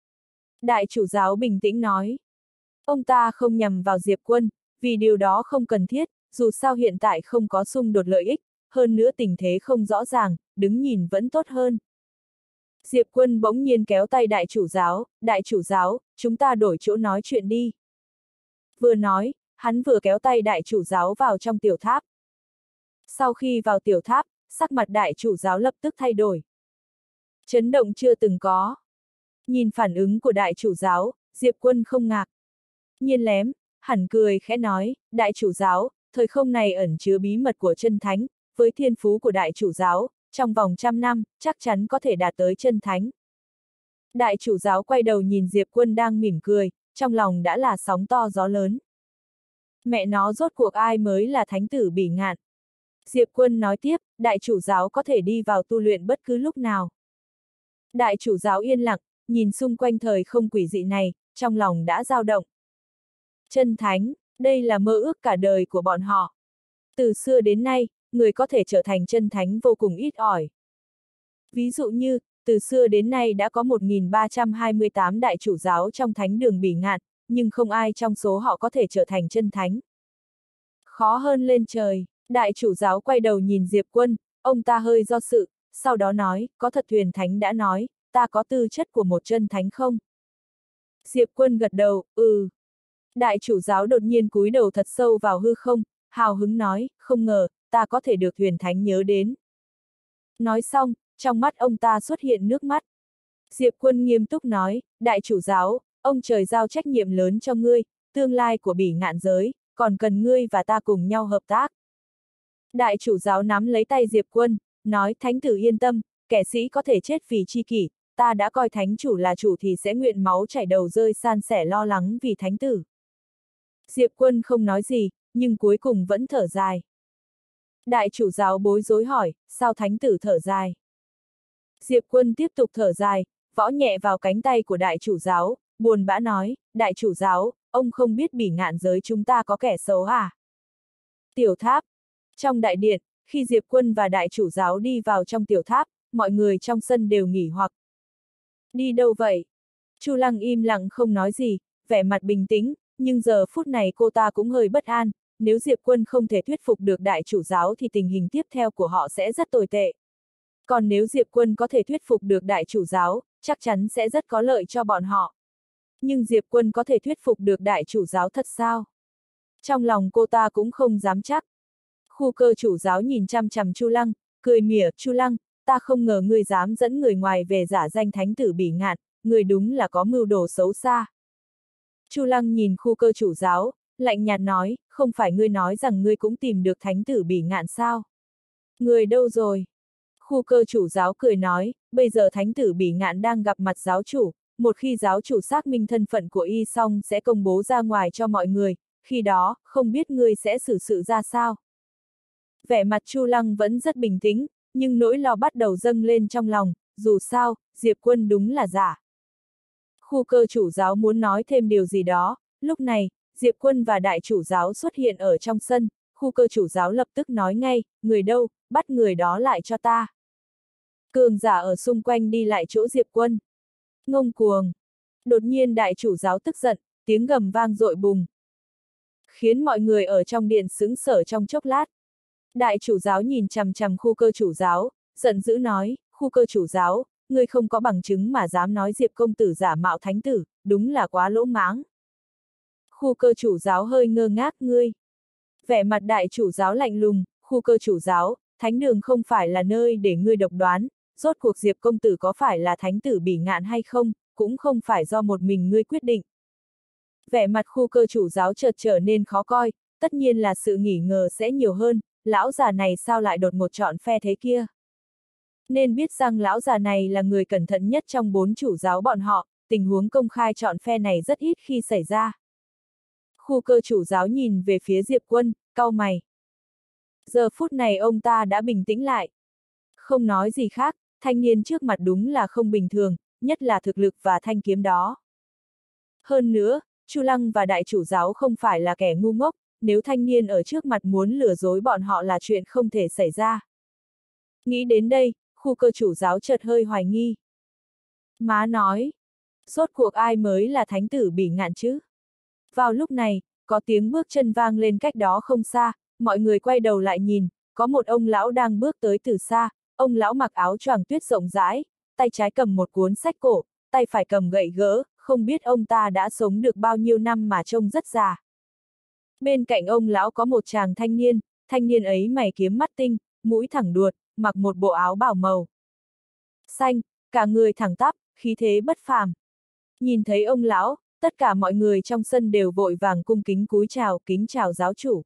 Đại chủ giáo bình tĩnh nói. Ông ta không nhằm vào Diệp Quân, vì điều đó không cần thiết, dù sao hiện tại không có xung đột lợi ích, hơn nữa tình thế không rõ ràng, đứng nhìn vẫn tốt hơn. Diệp Quân bỗng nhiên kéo tay đại chủ giáo, chúng ta đổi chỗ nói chuyện đi. Vừa nói, hắn vừa kéo tay đại chủ giáo vào trong tiểu tháp. Sau khi vào tiểu tháp, sắc mặt đại chủ giáo lập tức thay đổi. Chấn động chưa từng có. Nhìn phản ứng của đại chủ giáo, Diệp Quân không ngạc. Nhiên lém, hẳn cười khẽ nói, đại chủ giáo, thời không này ẩn chứa bí mật của chân thánh, với thiên phú của đại chủ giáo, trong vòng 100 năm, chắc chắn có thể đạt tới chân thánh. Đại chủ giáo quay đầu nhìn Diệp Quân đang mỉm cười, trong lòng đã là sóng to gió lớn. Mẹ nó rốt cuộc ai mới là thánh tử Bỉ Ngạn. Diệp Quân nói tiếp, đại chủ giáo có thể đi vào tu luyện bất cứ lúc nào. Đại chủ giáo yên lặng, nhìn xung quanh thời không quỷ dị này, trong lòng đã dao động. Chân thánh, đây là mơ ước cả đời của bọn họ. Từ xưa đến nay, người có thể trở thành chân thánh vô cùng ít ỏi. Ví dụ như, từ xưa đến nay đã có 1328 đại chủ giáo trong thánh đường Bỉ Ngạn, nhưng không ai trong số họ có thể trở thành chân thánh. Khó hơn lên trời, đại chủ giáo quay đầu nhìn Diệp Quân, ông ta hơi do dự, sau đó nói, có thật Huyền Thánh đã nói, ta có tư chất của một chân thánh không? Diệp Quân gật đầu, ừ. Đại chủ giáo đột nhiên cúi đầu thật sâu vào hư không, hào hứng nói, không ngờ, ta có thể được Huyền Thánh nhớ đến. Nói xong, trong mắt ông ta xuất hiện nước mắt. Diệp Quân nghiêm túc nói, đại chủ giáo, ông trời giao trách nhiệm lớn cho ngươi, tương lai của Bỉ Ngạn giới, còn cần ngươi và ta cùng nhau hợp tác. Đại chủ giáo nắm lấy tay Diệp Quân, nói, thánh tử yên tâm, kẻ sĩ có thể chết vì chi kỷ, ta đã coi thánh chủ là chủ thì sẽ nguyện máu chảy đầu rơi san sẻ lo lắng vì thánh tử. Diệp Quân không nói gì, nhưng cuối cùng vẫn thở dài. Đại chủ giáo bối rối hỏi, sao thánh tử thở dài? Diệp Quân tiếp tục thở dài, võ nhẹ vào cánh tay của đại chủ giáo, buồn bã nói, đại chủ giáo, ông không biết Bỉ Ngạn giới chúng ta có kẻ xấu à? Tiểu tháp. Trong đại điện, khi Diệp Quân và đại chủ giáo đi vào trong tiểu tháp, mọi người trong sân đều nghỉ hoặc. Đi đâu vậy? Chu Lăng im lặng không nói gì, vẻ mặt bình tĩnh, nhưng giờ phút này cô ta cũng hơi bất an, nếu Diệp Quân không thể thuyết phục được đại chủ giáo thì tình hình tiếp theo của họ sẽ rất tồi tệ. Còn nếu Diệp Quân có thể thuyết phục được đại chủ giáo, chắc chắn sẽ rất có lợi cho bọn họ. Nhưng Diệp Quân có thể thuyết phục được đại chủ giáo thật sao? Trong lòng cô ta cũng không dám chắc. Khu cơ chủ giáo nhìn chăm chằm Chu Lăng, cười mỉa, Chu Lăng, ta không ngờ ngươi dám dẫn người ngoài về giả danh thánh tử Bỉ Ngạn, ngươi đúng là có mưu đồ xấu xa. Chu Lăng nhìn khu cơ chủ giáo, lạnh nhạt nói, không phải ngươi nói rằng ngươi cũng tìm được thánh tử Bỉ Ngạn sao? Người đâu rồi? Khu cơ chủ giáo cười nói, bây giờ thánh tử Bỉ Ngạn đang gặp mặt giáo chủ, một khi giáo chủ xác minh thân phận của y xong sẽ công bố ra ngoài cho mọi người, khi đó, không biết ngươi sẽ xử sự ra sao. Vẻ mặt Chu Lăng vẫn rất bình tĩnh, nhưng nỗi lo bắt đầu dâng lên trong lòng, dù sao, Diệp Quân đúng là giả. Khu cơ chủ giáo muốn nói thêm điều gì đó, lúc này, Diệp Quân và đại chủ giáo xuất hiện ở trong sân, khu cơ chủ giáo lập tức nói ngay, người đâu, bắt người đó lại cho ta. Cường giả ở xung quanh đi lại chỗ Diệp Quân. Ngông cuồng. Đột nhiên đại chủ giáo tức giận, tiếng gầm vang dội bùng. Khiến mọi người ở trong điện sững sờ trong chốc lát. Đại chủ giáo nhìn chằm chằm khu cơ chủ giáo, giận dữ nói, khu cơ chủ giáo, ngươi không có bằng chứng mà dám nói Diệp công tử giả mạo thánh tử, đúng là quá lỗ mãng. Khu cơ chủ giáo hơi ngơ ngác, ngươi. Vẻ mặt đại chủ giáo lạnh lùng, khu cơ chủ giáo, thánh đường không phải là nơi để ngươi độc đoán, rốt cuộc Diệp công tử có phải là thánh tử Bỉ Ngạn hay không, cũng không phải do một mình ngươi quyết định. Vẻ mặt khu cơ chủ giáo chợt trở nên khó coi, tất nhiên là sự nghi ngờ sẽ nhiều hơn, lão già này sao lại đột ngột chọn phe thế kia. Nên biết rằng lão già này là người cẩn thận nhất trong 4 chủ giáo bọn họ, tình huống công khai chọn phe này rất ít khi xảy ra. Khu cơ chủ giáo nhìn về phía Diệp Quân, cau mày. Giờ phút này ông ta đã bình tĩnh lại. Không nói gì khác, thanh niên trước mặt đúng là không bình thường, nhất là thực lực và thanh kiếm đó. Hơn nữa, Chu Lăng và đại chủ giáo không phải là kẻ ngu ngốc, nếu thanh niên ở trước mặt muốn lừa dối bọn họ là chuyện không thể xảy ra. Nghĩ đến đây, khu cơ chủ giáo chợt hơi hoài nghi. Má nói, rốt cuộc ai mới là thánh tử Bỉ Ngạn chứ? Vào lúc này, có tiếng bước chân vang lên cách đó không xa, mọi người quay đầu lại nhìn, có một ông lão đang bước tới từ xa, ông lão mặc áo choàng tuyết rộng rãi, tay trái cầm một cuốn sách cổ, tay phải cầm gậy gỡ, không biết ông ta đã sống được bao nhiêu năm mà trông rất già. Bên cạnh ông lão có một chàng thanh niên ấy mày kiếm mắt tinh, mũi thẳng đuột, mặc một bộ áo bào màu xanh, cả người thẳng tắp, khí thế bất phàm. Nhìn thấy ông lão, tất cả mọi người trong sân đều vội vàng cung kính cúi chào, kính chào giáo chủ.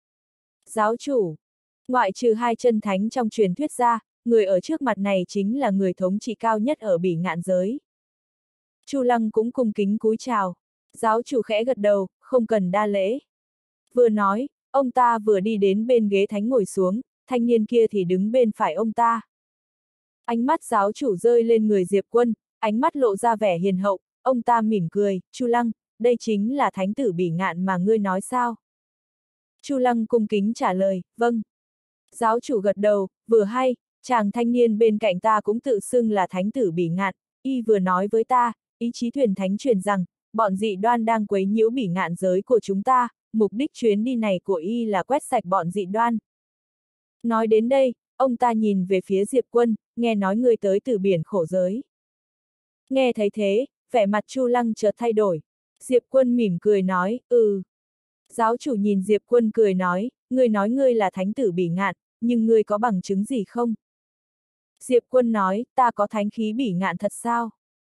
Giáo chủ, ngoại trừ 2 chân thánh trong truyền thuyết ra, người ở trước mặt này chính là người thống trị cao nhất ở Bỉ Ngạn giới. Chu Lăng cũng cung kính cúi chào. Giáo chủ khẽ gật đầu, không cần đa lễ. Vừa nói, ông ta vừa đi đến bên ghế thánh ngồi xuống, thanh niên kia thì đứng bên phải ông ta. Ánh mắt giáo chủ rơi lên người Diệp Quân, ánh mắt lộ ra vẻ hiền hậu, ông ta mỉm cười, Chu Lăng, đây chính là thánh tử Bỉ Ngạn mà ngươi nói sao? Chu Lăng cung kính trả lời, vâng. Giáo chủ gật đầu, vừa hay, Chàng thanh niên bên cạnh ta cũng tự xưng là thánh tử Bỉ Ngạn, y vừa nói với ta, ý chí thuyền thánh truyền rằng, bọn dị đoan đang quấy nhiễu Bỉ Ngạn giới của chúng ta, mục đích chuyến đi này của y là quét sạch bọn dị đoan. Nói đến đây, ông ta nhìn về phía Diệp Quân, nghe nói ngươi tới từ biển khổ giới. Nghe thấy thế, vẻ mặt Chu Lăng chợt thay đổi. Diệp Quân mỉm cười nói, Giáo chủ nhìn Diệp Quân cười nói ngươi là thánh tử Bỉ Ngạn, nhưng ngươi có bằng chứng gì không? Diệp Quân nói, ta có thánh khí Bỉ Ngạn thật sao?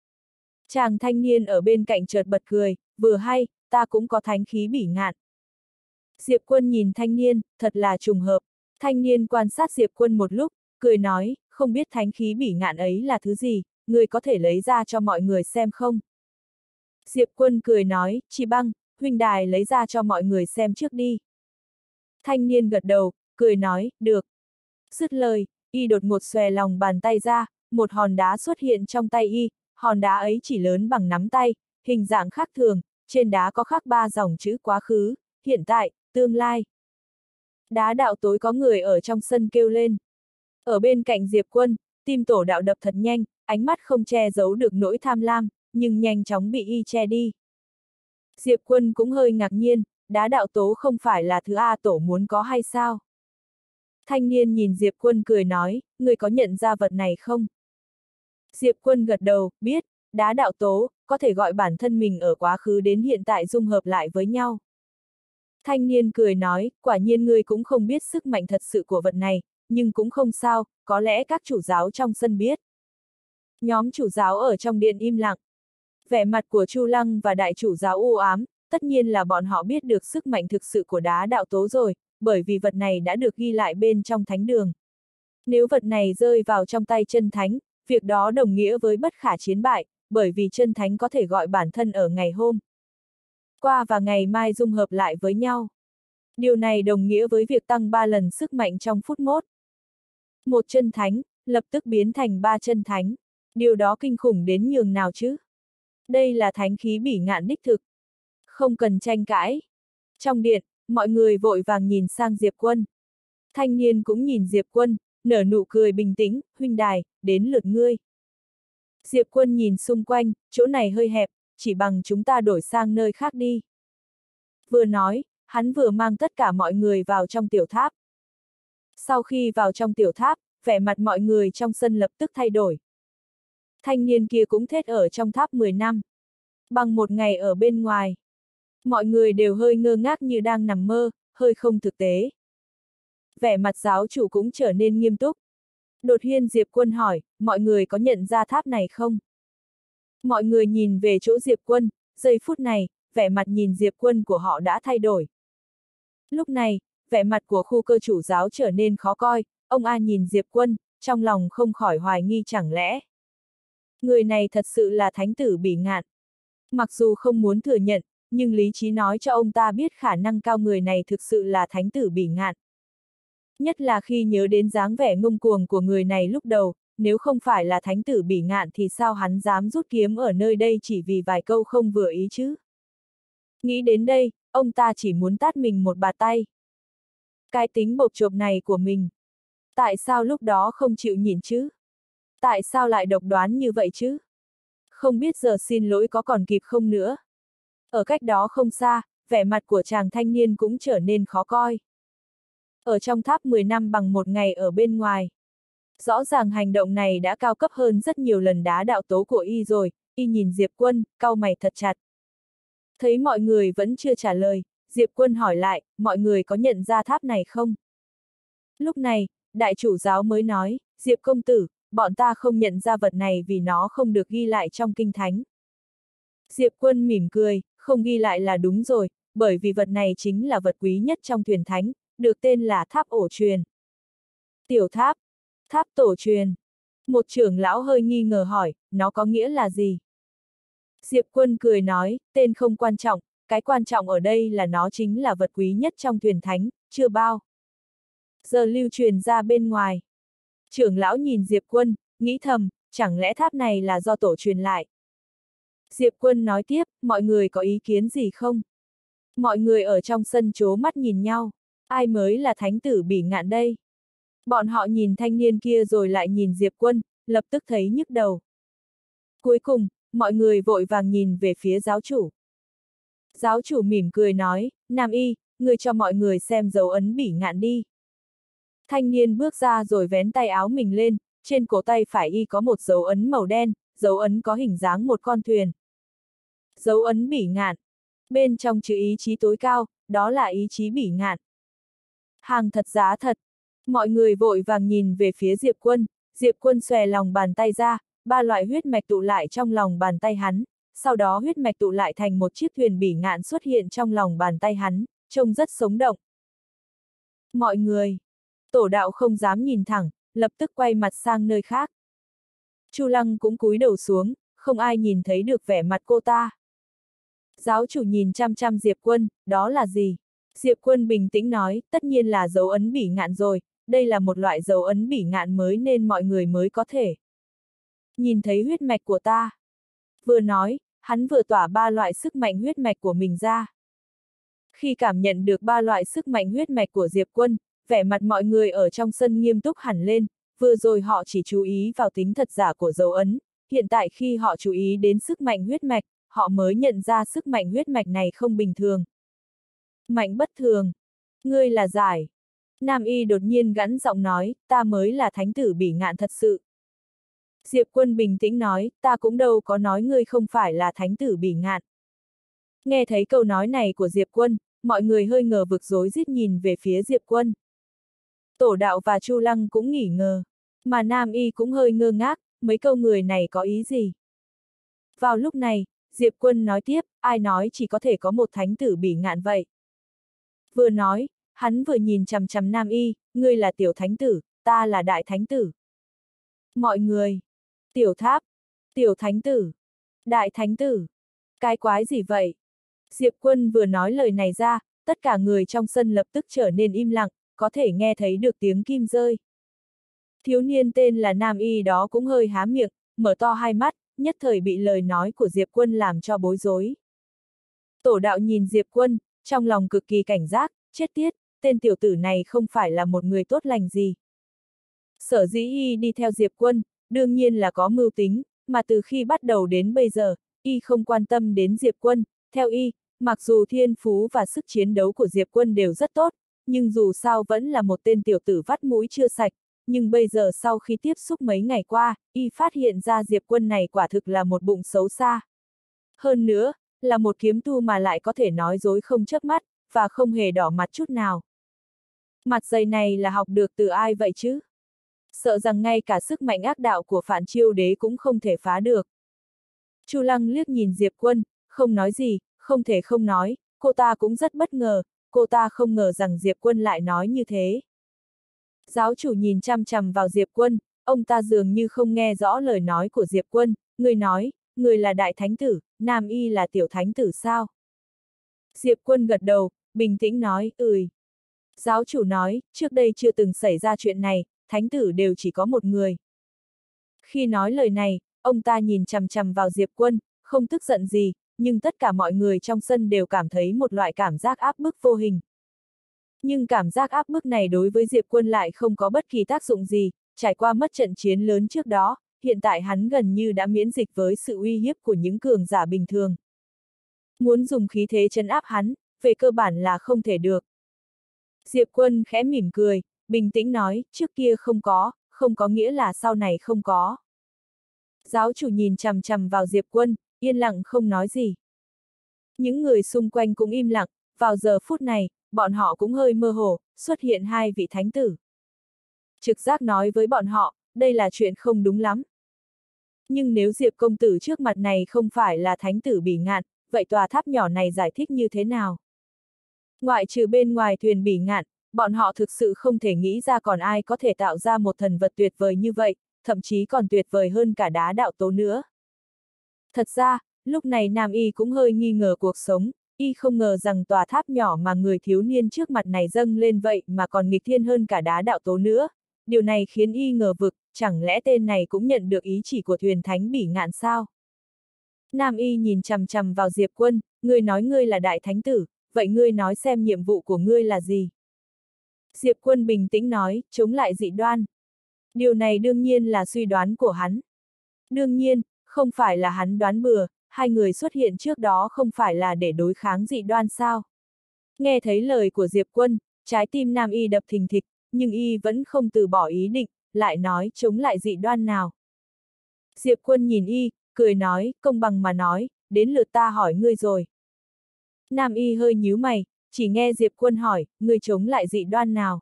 Chàng thanh niên ở bên cạnh chợt bật cười, vừa hay, ta cũng có thánh khí Bỉ Ngạn. Diệp Quân nhìn thanh niên, thật là trùng hợp. Thanh niên quan sát Diệp Quân một lúc, cười nói, không biết thánh khí Bỉ Ngạn ấy là thứ gì, ngươi có thể lấy ra cho mọi người xem không? Diệp Quân cười nói, Chị Băng, huynh đài lấy ra cho mọi người xem trước đi. Thanh niên gật đầu, cười nói, được. Dứt lời, y đột ngột xòe lòng bàn tay ra, một hòn đá xuất hiện trong tay y, hòn đá ấy chỉ lớn bằng nắm tay, hình dạng khác thường, trên đá có khắc 3 dòng chữ quá khứ, hiện tại, tương lai. Đá đạo tối có người ở trong sân kêu lên. Ở bên cạnh Diệp Quân, tim tổ đạo đập thật nhanh, ánh mắt không che giấu được nỗi tham lam, nhưng nhanh chóng bị y che đi. Diệp Quân cũng hơi ngạc nhiên, đá đạo tố không phải là thứ A tổ muốn có hay sao? Thanh niên nhìn Diệp Quân cười nói, người có nhận ra vật này không? Diệp Quân gật đầu, biết, đá đạo tố, có thể gọi bản thân mình ở quá khứ đến hiện tại dung hợp lại với nhau. Thanh niên cười nói, quả nhiên ngươi cũng không biết sức mạnh thật sự của vật này, nhưng cũng không sao, có lẽ các chủ giáo trong sân biết. Nhóm chủ giáo ở trong điện im lặng. Vẻ mặt của Chu Lăng và đại chủ giáo u ám, tất nhiên là bọn họ biết được sức mạnh thực sự của đá đạo tố rồi, bởi vì vật này đã được ghi lại bên trong thánh đường. Nếu vật này rơi vào trong tay chân thánh, việc đó đồng nghĩa với bất khả chiến bại, bởi vì chân thánh có thể gọi bản thân ở ngày hôm qua và ngày mai dung hợp lại với nhau. Điều này đồng nghĩa với việc tăng 3 lần sức mạnh trong phút mốt. Một chân thánh, lập tức biến thành 3 chân thánh. Điều đó kinh khủng đến nhường nào chứ? Đây là thánh khí Bỉ Ngạn đích thực. Không cần tranh cãi. Trong điện, mọi người vội vàng nhìn sang Diệp Quân. Thanh niên cũng nhìn Diệp Quân, nở nụ cười bình tĩnh, huynh đài, đến lượt ngươi. Diệp Quân nhìn xung quanh, chỗ này hơi hẹp, chỉ bằng chúng ta đổi sang nơi khác đi. Vừa nói, hắn vừa mang tất cả mọi người vào trong tiểu tháp. Sau khi vào trong tiểu tháp, vẻ mặt mọi người trong sân lập tức thay đổi. Thanh niên kia cũng thết ở trong tháp 10 năm. Bằng một ngày ở bên ngoài. Mọi người đều hơi ngơ ngác như đang nằm mơ, hơi không thực tế. Vẻ mặt giáo chủ cũng trở nên nghiêm túc. Đột nhiên Diệp Quân hỏi, mọi người có nhận ra tháp này không? Mọi người nhìn về chỗ Diệp Quân, giây phút này, vẻ mặt nhìn Diệp Quân của họ đã thay đổi. Lúc này, vẻ mặt của khu cơ chủ giáo trở nên khó coi, ông A nhìn Diệp Quân, trong lòng không khỏi hoài nghi chẳng lẽ. Người này thật sự là thánh tử Bỉ Ngạn. Mặc dù không muốn thừa nhận, nhưng lý trí nói cho ông ta biết khả năng cao người này thực sự là thánh tử Bỉ Ngạn. Nhất là khi nhớ đến dáng vẻ ngông cuồng của người này lúc đầu, nếu không phải là thánh tử Bỉ Ngạn thì sao hắn dám rút kiếm ở nơi đây chỉ vì vài câu không vừa ý chứ? Nghĩ đến đây, ông ta chỉ muốn tát mình một bạt tay. Cái tính bộp chộp này của mình. Tại sao lúc đó không chịu nhìn chứ? Tại sao lại độc đoán như vậy chứ? Không biết giờ xin lỗi có còn kịp không nữa? Ở cách đó không xa, vẻ mặt của chàng thanh niên cũng trở nên khó coi. Ở trong tháp 10 năm bằng một ngày ở bên ngoài. Rõ ràng hành động này đã cao cấp hơn rất nhiều lần đá đạo tố của y rồi, y nhìn Diệp Quân, cau mày thật chặt. Thấy mọi người vẫn chưa trả lời, Diệp Quân hỏi lại, mọi người có nhận ra tháp này không? Lúc này, đại chủ giáo mới nói, Diệp công tử, bọn ta không nhận ra vật này vì nó không được ghi lại trong kinh thánh. Diệp Quân mỉm cười, không ghi lại là đúng rồi, bởi vì vật này chính là vật quý nhất trong thuyền thánh, được tên là tháp ổ truyền. Tiểu tháp, tháp tổ truyền. Một trưởng lão hơi nghi ngờ hỏi, nó có nghĩa là gì? Diệp Quân cười nói, tên không quan trọng, cái quan trọng ở đây là nó chính là vật quý nhất trong thuyền thánh, chưa bao giờ lưu truyền ra bên ngoài. Trưởng lão nhìn Diệp Quân, nghĩ thầm, chẳng lẽ tháp này là do tổ truyền lại? Diệp Quân nói tiếp, mọi người có ý kiến gì không? Mọi người ở trong sân trố mắt nhìn nhau, ai mới là thánh tử Bỉ Ngạn đây? Bọn họ nhìn thanh niên kia rồi lại nhìn Diệp Quân, lập tức thấy nhức đầu. Cuối cùng, mọi người vội vàng nhìn về phía giáo chủ. Giáo chủ mỉm cười nói, Nam Y, ngươi cho mọi người xem dấu ấn Bỉ Ngạn đi. Thanh niên bước ra rồi vén tay áo mình lên, trên cổ tay phải y có một dấu ấn màu đen, dấu ấn có hình dáng một con thuyền. Dấu ấn Bỉ Ngạn. Bên trong chữ ý chí tối cao, đó là ý chí Bỉ Ngạn. Hàng thật giá thật. Mọi người vội vàng nhìn về phía Diệp Quân xòe lòng bàn tay ra, 3 loại huyết mạch tụ lại trong lòng bàn tay hắn, sau đó huyết mạch tụ lại thành một chiếc thuyền Bỉ Ngạn xuất hiện trong lòng bàn tay hắn, trông rất sống động. Mọi người, tổ đạo không dám nhìn thẳng, lập tức quay mặt sang nơi khác. Chu Lăng cũng cúi đầu xuống, không ai nhìn thấy được vẻ mặt cô ta. Giáo chủ nhìn chăm chăm Diệp Quân, đó là gì? Diệp Quân bình tĩnh nói, tất nhiên là dấu ấn Bỉ Ngạn rồi, đây là một loại dấu ấn Bỉ Ngạn mới nên mọi người mới có thể nhìn thấy huyết mạch của ta. Vừa nói, hắn vừa tỏa 3 loại sức mạnh huyết mạch của mình ra. Khi cảm nhận được 3 loại sức mạnh huyết mạch của Diệp Quân, vẻ mặt mọi người ở trong sân nghiêm túc hẳn lên, vừa rồi họ chỉ chú ý vào tính thật giả của dấu ấn, hiện tại khi họ chú ý đến sức mạnh huyết mạch, họ mới nhận ra sức mạnh huyết mạch này không bình thường. Mạnh bất thường. Ngươi là giải. Nam Y đột nhiên gắn giọng nói, ta mới là thánh tử Bỉ Ngạn thật sự. Diệp Quân bình tĩnh nói, ta cũng đâu có nói ngươi không phải là thánh tử Bỉ Ngạn. Nghe thấy câu nói này của Diệp Quân, mọi người hơi ngờ vực rối rít nhìn về phía Diệp Quân. Tổ đạo và Chu Lăng cũng nghỉ ngờ, mà Nam Y cũng hơi ngơ ngác, mấy câu người này có ý gì? Vào lúc này, Diệp Quân nói tiếp, ai nói chỉ có thể có một thánh tử Bỉ Ngạn vậy? Vừa nói, hắn vừa nhìn chằm chằm Nam Y, ngươi là tiểu thánh tử, ta là đại thánh tử. Mọi người, tiểu tháp, tiểu thánh tử, đại thánh tử, cái quái gì vậy? Diệp Quân vừa nói lời này ra, tất cả người trong sân lập tức trở nên im lặng, có thể nghe thấy được tiếng kim rơi. Thiếu niên tên là Nam Y đó cũng hơi há miệng, mở to hai mắt, nhất thời bị lời nói của Diệp Quân làm cho bối rối. Tổ đạo nhìn Diệp Quân, trong lòng cực kỳ cảnh giác, chết tiết, tên tiểu tử này không phải là một người tốt lành gì. Sở dĩ y đi theo Diệp Quân, đương nhiên là có mưu tính, mà từ khi bắt đầu đến bây giờ, y không quan tâm đến Diệp Quân, theo y, mặc dù thiên phú và sức chiến đấu của Diệp Quân đều rất tốt, nhưng dù sao vẫn là một tên tiểu tử vắt mũi chưa sạch, nhưng bây giờ sau khi tiếp xúc mấy ngày qua, y phát hiện ra Diệp Quân này quả thực là một bụng xấu xa. Hơn nữa, là một kiếm tu mà lại có thể nói dối không chớp mắt, và không hề đỏ mặt chút nào. Mặt dày này là học được từ ai vậy chứ? Sợ rằng ngay cả sức mạnh ác đạo của Phạn Chiêu Đế cũng không thể phá được. Chu Lăng liếc nhìn Diệp Quân, không nói gì, không thể không nói, cô ta cũng rất bất ngờ, cô ta không ngờ rằng Diệp Quân lại nói như thế. Giáo chủ nhìn chăm chằm vào Diệp Quân, ông ta dường như không nghe rõ lời nói của Diệp Quân, người nói, người là đại thánh tử, Nam Y là tiểu thánh tử sao? Diệp Quân gật đầu, bình tĩnh nói, Giáo chủ nói, trước đây chưa từng xảy ra chuyện này, thánh tử đều chỉ có một người. Khi nói lời này, ông ta nhìn chằm chằm vào Diệp Quân, không tức giận gì, nhưng tất cả mọi người trong sân đều cảm thấy một loại cảm giác áp bức vô hình. Nhưng cảm giác áp bức này đối với Diệp Quân lại không có bất kỳ tác dụng gì, trải qua mất trận chiến lớn trước đó, hiện tại hắn gần như đã miễn dịch với sự uy hiếp của những cường giả bình thường. Muốn dùng khí thế trấn áp hắn, về cơ bản là không thể được. Diệp Quân khẽ mỉm cười, bình tĩnh nói, trước kia không có nghĩa là sau này không có. Giáo chủ nhìn chằm chằm vào Diệp Quân, yên lặng không nói gì. Những người xung quanh cũng im lặng, vào giờ phút này, bọn họ cũng hơi mơ hồ, xuất hiện 2 vị thánh tử. Trực giác nói với bọn họ, đây là chuyện không đúng lắm. Nhưng nếu Diệp công tử trước mặt này không phải là thánh tử Bỉ Ngạn, vậy tòa tháp nhỏ này giải thích như thế nào? Ngoại trừ bên ngoài thuyền Bỉ Ngạn, bọn họ thực sự không thể nghĩ ra còn ai có thể tạo ra một thần vật tuyệt vời như vậy, thậm chí còn tuyệt vời hơn cả đá đạo tố nữa. Thật ra, lúc này Nam Y cũng hơi nghi ngờ cuộc sống, y không ngờ rằng tòa tháp nhỏ mà người thiếu niên trước mặt này dâng lên vậy mà còn nghịch thiên hơn cả đá đạo tố nữa. Điều này khiến y ngờ vực, chẳng lẽ tên này cũng nhận được ý chỉ của thuyền thánh Bỉ Ngạn sao? Nam Y nhìn chằm chằm vào Diệp Quân, ngươi nói ngươi là đại thánh tử, vậy ngươi nói xem nhiệm vụ của ngươi là gì? Diệp Quân bình tĩnh nói, chống lại dị đoan. Điều này đương nhiên là suy đoán của hắn. Đương nhiên, không phải là hắn đoán bừa, hai người xuất hiện trước đó không phải là để đối kháng dị đoan sao. Nghe thấy lời của Diệp Quân, trái tim Nam Y đập thình thịch, nhưng Y vẫn không từ bỏ ý định, lại nói chống lại dị đoan nào. Diệp Quân nhìn Y, cười nói, công bằng mà nói, đến lượt ta hỏi ngươi rồi. Nam Y hơi nhíu mày, chỉ nghe Diệp Quân hỏi, ngươi chống lại dị đoan nào.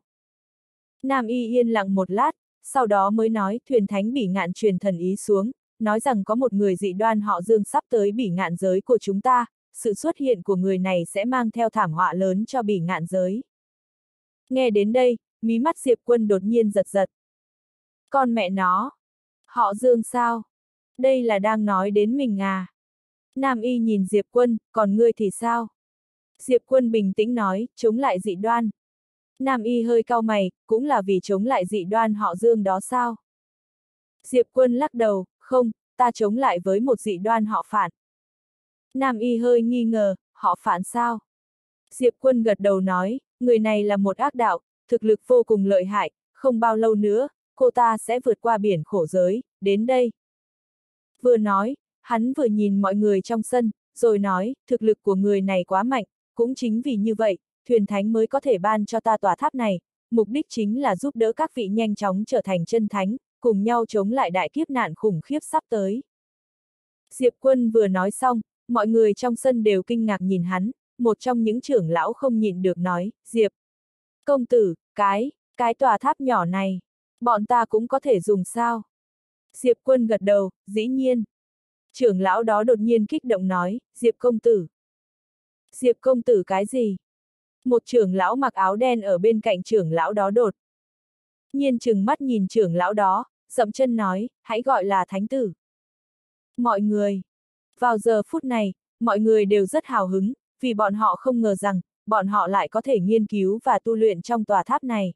Nam Y yên lặng một lát, sau đó mới nói, thuyền thánh Bỉ Ngạn truyền thần ý xuống, nói rằng có một người dị đoan họ Dương sắp tới Bỉ Ngạn giới của chúng ta, sự xuất hiện của người này sẽ mang theo thảm họa lớn cho Bỉ Ngạn giới. Nghe đến đây, mí mắt Diệp Quân đột nhiên giật giật. Con mẹ nó! Họ Dương sao? Đây là đang nói đến mình à? Nam Y nhìn Diệp Quân, còn ngươi thì sao? Diệp Quân bình tĩnh nói, chống lại dị đoan. Nam Y hơi cau mày, cũng là vì chống lại dị đoan họ Dương đó sao? Diệp Quân lắc đầu, không, ta chống lại với một dị đoan họ Phản. Nam Y hơi nghi ngờ, họ Phản sao? Diệp Quân gật đầu nói, người này là một ác đạo, thực lực vô cùng lợi hại, không bao lâu nữa, cô ta sẽ vượt qua biển khổ giới, đến đây. Vừa nói, hắn vừa nhìn mọi người trong sân, rồi nói, thực lực của người này quá mạnh, cũng chính vì như vậy, thuyền thánh mới có thể ban cho ta tòa tháp này, mục đích chính là giúp đỡ các vị nhanh chóng trở thành chân thánh, cùng nhau chống lại đại kiếp nạn khủng khiếp sắp tới. Diệp Quân vừa nói xong, mọi người trong sân đều kinh ngạc nhìn hắn, một trong những trưởng lão không nhịn được nói, Diệp công tử, cái tòa tháp nhỏ này, bọn ta cũng có thể dùng sao? Diệp Quân gật đầu, dĩ nhiên. Trưởng lão đó đột nhiên kích động nói, Diệp công tử. Diệp công tử cái gì? Một trưởng lão mặc áo đen ở bên cạnh trưởng lão đó đột nhiên trừng mắt nhìn trưởng lão đó, dậm chân nói, hãy gọi là thánh tử. Mọi người. Vào giờ phút này, mọi người đều rất hào hứng, vì bọn họ không ngờ rằng, bọn họ lại có thể nghiên cứu và tu luyện trong tòa tháp này.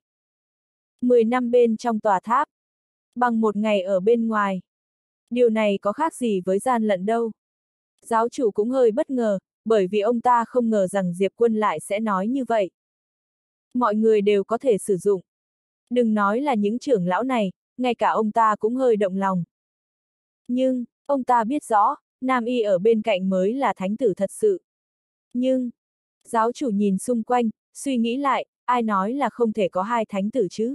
10 năm bên trong tòa tháp, bằng một ngày ở bên ngoài. Điều này có khác gì với gian lận đâu. Giáo chủ cũng hơi bất ngờ, bởi vì ông ta không ngờ rằng Diệp Quân lại sẽ nói như vậy. Mọi người đều có thể sử dụng. Đừng nói là những trưởng lão này, ngay cả ông ta cũng hơi động lòng. Nhưng, ông ta biết rõ, Nam Y ở bên cạnh mới là thánh tử thật sự. Nhưng, giáo chủ nhìn xung quanh, suy nghĩ lại, ai nói là không thể có hai thánh tử chứ?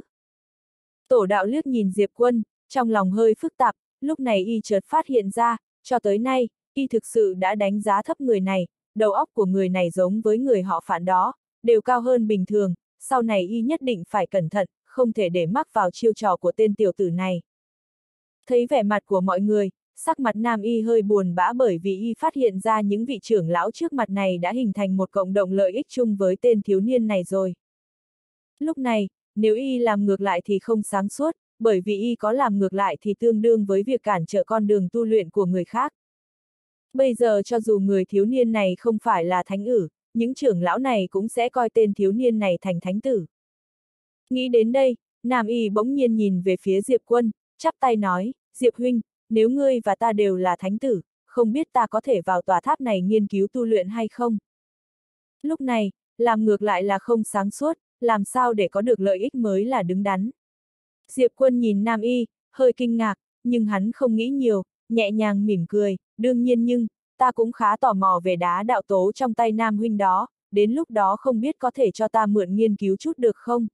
Tổ đạo liếc nhìn Diệp Quân, trong lòng hơi phức tạp, lúc này y chợt phát hiện ra, cho tới nay, y thực sự đã đánh giá thấp người này, đầu óc của người này giống với người họ Phản đó, đều cao hơn bình thường, sau này y nhất định phải cẩn thận, không thể để mắc vào chiêu trò của tên tiểu tử này. Thấy vẻ mặt của mọi người, sắc mặt Nam Y hơi buồn bã bởi vì y phát hiện ra những vị trưởng lão trước mặt này đã hình thành một cộng đồng lợi ích chung với tên thiếu niên này rồi. Lúc này, nếu y làm ngược lại thì không sáng suốt, bởi vì y có làm ngược lại thì tương đương với việc cản trở con đường tu luyện của người khác. Bây giờ cho dù người thiếu niên này không phải là thánh ử, những trưởng lão này cũng sẽ coi tên thiếu niên này thành thánh tử. Nghĩ đến đây, Nam Y bỗng nhiên nhìn về phía Diệp Quân, chắp tay nói, Diệp huynh, nếu ngươi và ta đều là thánh tử, không biết ta có thể vào tòa tháp này nghiên cứu tu luyện hay không? Lúc này, làm ngược lại là không sáng suốt, làm sao để có được lợi ích mới là đứng đắn. Diệp Quân nhìn Nam Y, hơi kinh ngạc, nhưng hắn không nghĩ nhiều, nhẹ nhàng mỉm cười, đương nhiên nhưng, ta cũng khá tò mò về đá đạo tố trong tay Nam huynh đó, đến lúc đó không biết có thể cho ta mượn nghiên cứu chút được không?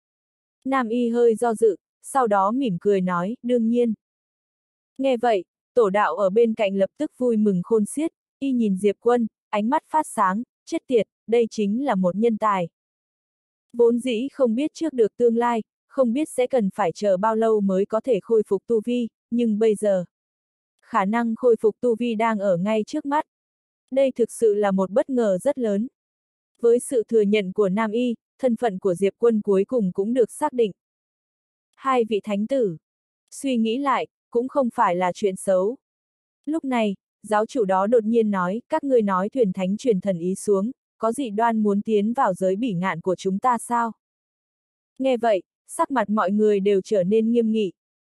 Nam Y hơi do dự, sau đó mỉm cười nói, đương nhiên. Nghe vậy, tổ đạo ở bên cạnh lập tức vui mừng khôn xiết, y nhìn Diệp Quân, ánh mắt phát sáng, chết tiệt, đây chính là một nhân tài. Vốn dĩ không biết trước được tương lai, không biết sẽ cần phải chờ bao lâu mới có thể khôi phục tu vi, nhưng bây giờ, khả năng khôi phục tu vi đang ở ngay trước mắt. Đây thực sự là một bất ngờ rất lớn. Với sự thừa nhận của Nam Y, thân phận của Diệp Quân cuối cùng cũng được xác định. Hai vị thánh tử. Suy nghĩ lại, cũng không phải là chuyện xấu. Lúc này, giáo chủ đó đột nhiên nói, các ngươi nói thuyền thánh truyền thần ý xuống, có dị đoan muốn tiến vào giới Bỉ Ngạn của chúng ta sao? Nghe vậy, sắc mặt mọi người đều trở nên nghiêm nghị.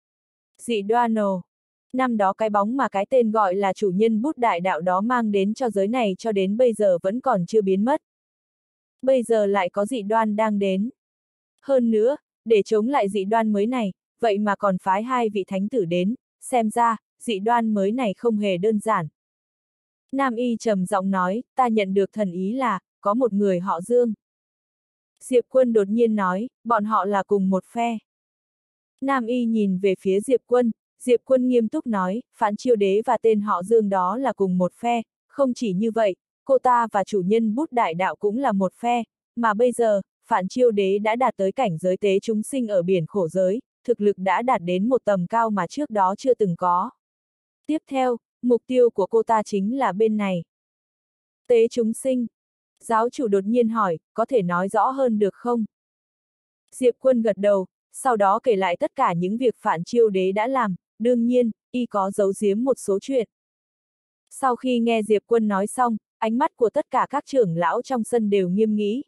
Dị đoan ồ. Năm đó cái bóng mà cái tên gọi là chủ nhân bút đại đạo đó mang đến cho giới này cho đến bây giờ vẫn còn chưa biến mất. Bây giờ lại có dị đoan đang đến. Hơn nữa, để chống lại dị đoan mới này, vậy mà còn phái 2 vị thánh tử đến, xem ra, dị đoan mới này không hề đơn giản. Nam Y trầm giọng nói, ta nhận được thần ý là, có một người họ Dương. Diệp Quân đột nhiên nói, bọn họ là cùng một phe. Nam Y nhìn về phía Diệp Quân nghiêm túc nói, Phản Chiêu Đế và tên họ Dương đó là cùng một phe, không chỉ như vậy, cô ta và chủ nhân bút đại đạo cũng là một phe, mà bây giờ, Phản Chiêu Đế đã đạt tới cảnh giới tế chúng sinh ở biển khổ giới, thực lực đã đạt đến một tầm cao mà trước đó chưa từng có. Tiếp theo, mục tiêu của cô ta chính là bên này. Tế chúng sinh. Giáo chủ đột nhiên hỏi, có thể nói rõ hơn được không? Diệp Quân gật đầu, sau đó kể lại tất cả những việc Phản Chiêu Đế đã làm, đương nhiên, y có giấu giếm một số chuyện. Sau khi nghe Diệp Quân nói xong, ánh mắt của tất cả các trưởng lão trong sân đều nghiêm nghĩ.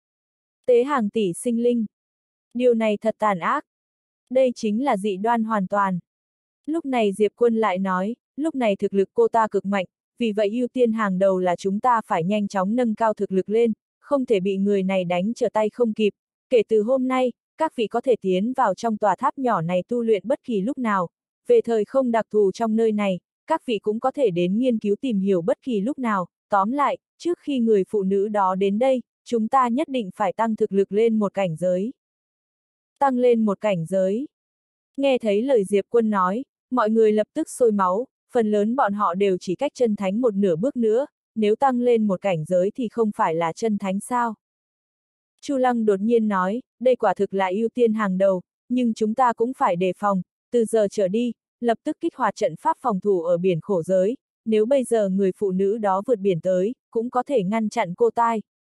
Tế hàng tỷ sinh linh. Điều này thật tàn ác. Đây chính là dị đoan hoàn toàn. Lúc này Diệp Quân lại nói, lúc này thực lực cô ta cực mạnh, vì vậy ưu tiên hàng đầu là chúng ta phải nhanh chóng nâng cao thực lực lên, không thể bị người này đánh trở tay không kịp. Kể từ hôm nay, các vị có thể tiến vào trong tòa tháp nhỏ này tu luyện bất kỳ lúc nào. Về thời không đặc thù trong nơi này, các vị cũng có thể đến nghiên cứu tìm hiểu bất kỳ lúc nào. Tóm lại, trước khi người phụ nữ đó đến đây, chúng ta nhất định phải tăng thực lực lên một cảnh giới. Tăng lên một cảnh giới. Nghe thấy lời Diệp Quân nói, mọi người lập tức sôi máu, phần lớn bọn họ đều chỉ cách chân thánh một nửa bước nữa, nếu tăng lên một cảnh giới thì không phải là chân thánh sao? Chu Lăng đột nhiên nói, đây quả thực là ưu tiên hàng đầu, nhưng chúng ta cũng phải đề phòng, từ giờ trở đi, lập tức kích hoạt trận pháp phòng thủ ở biển khổ giới, nếu bây giờ người phụ nữ đó vượt biển tới, cũng có thể ngăn chặn cô ta.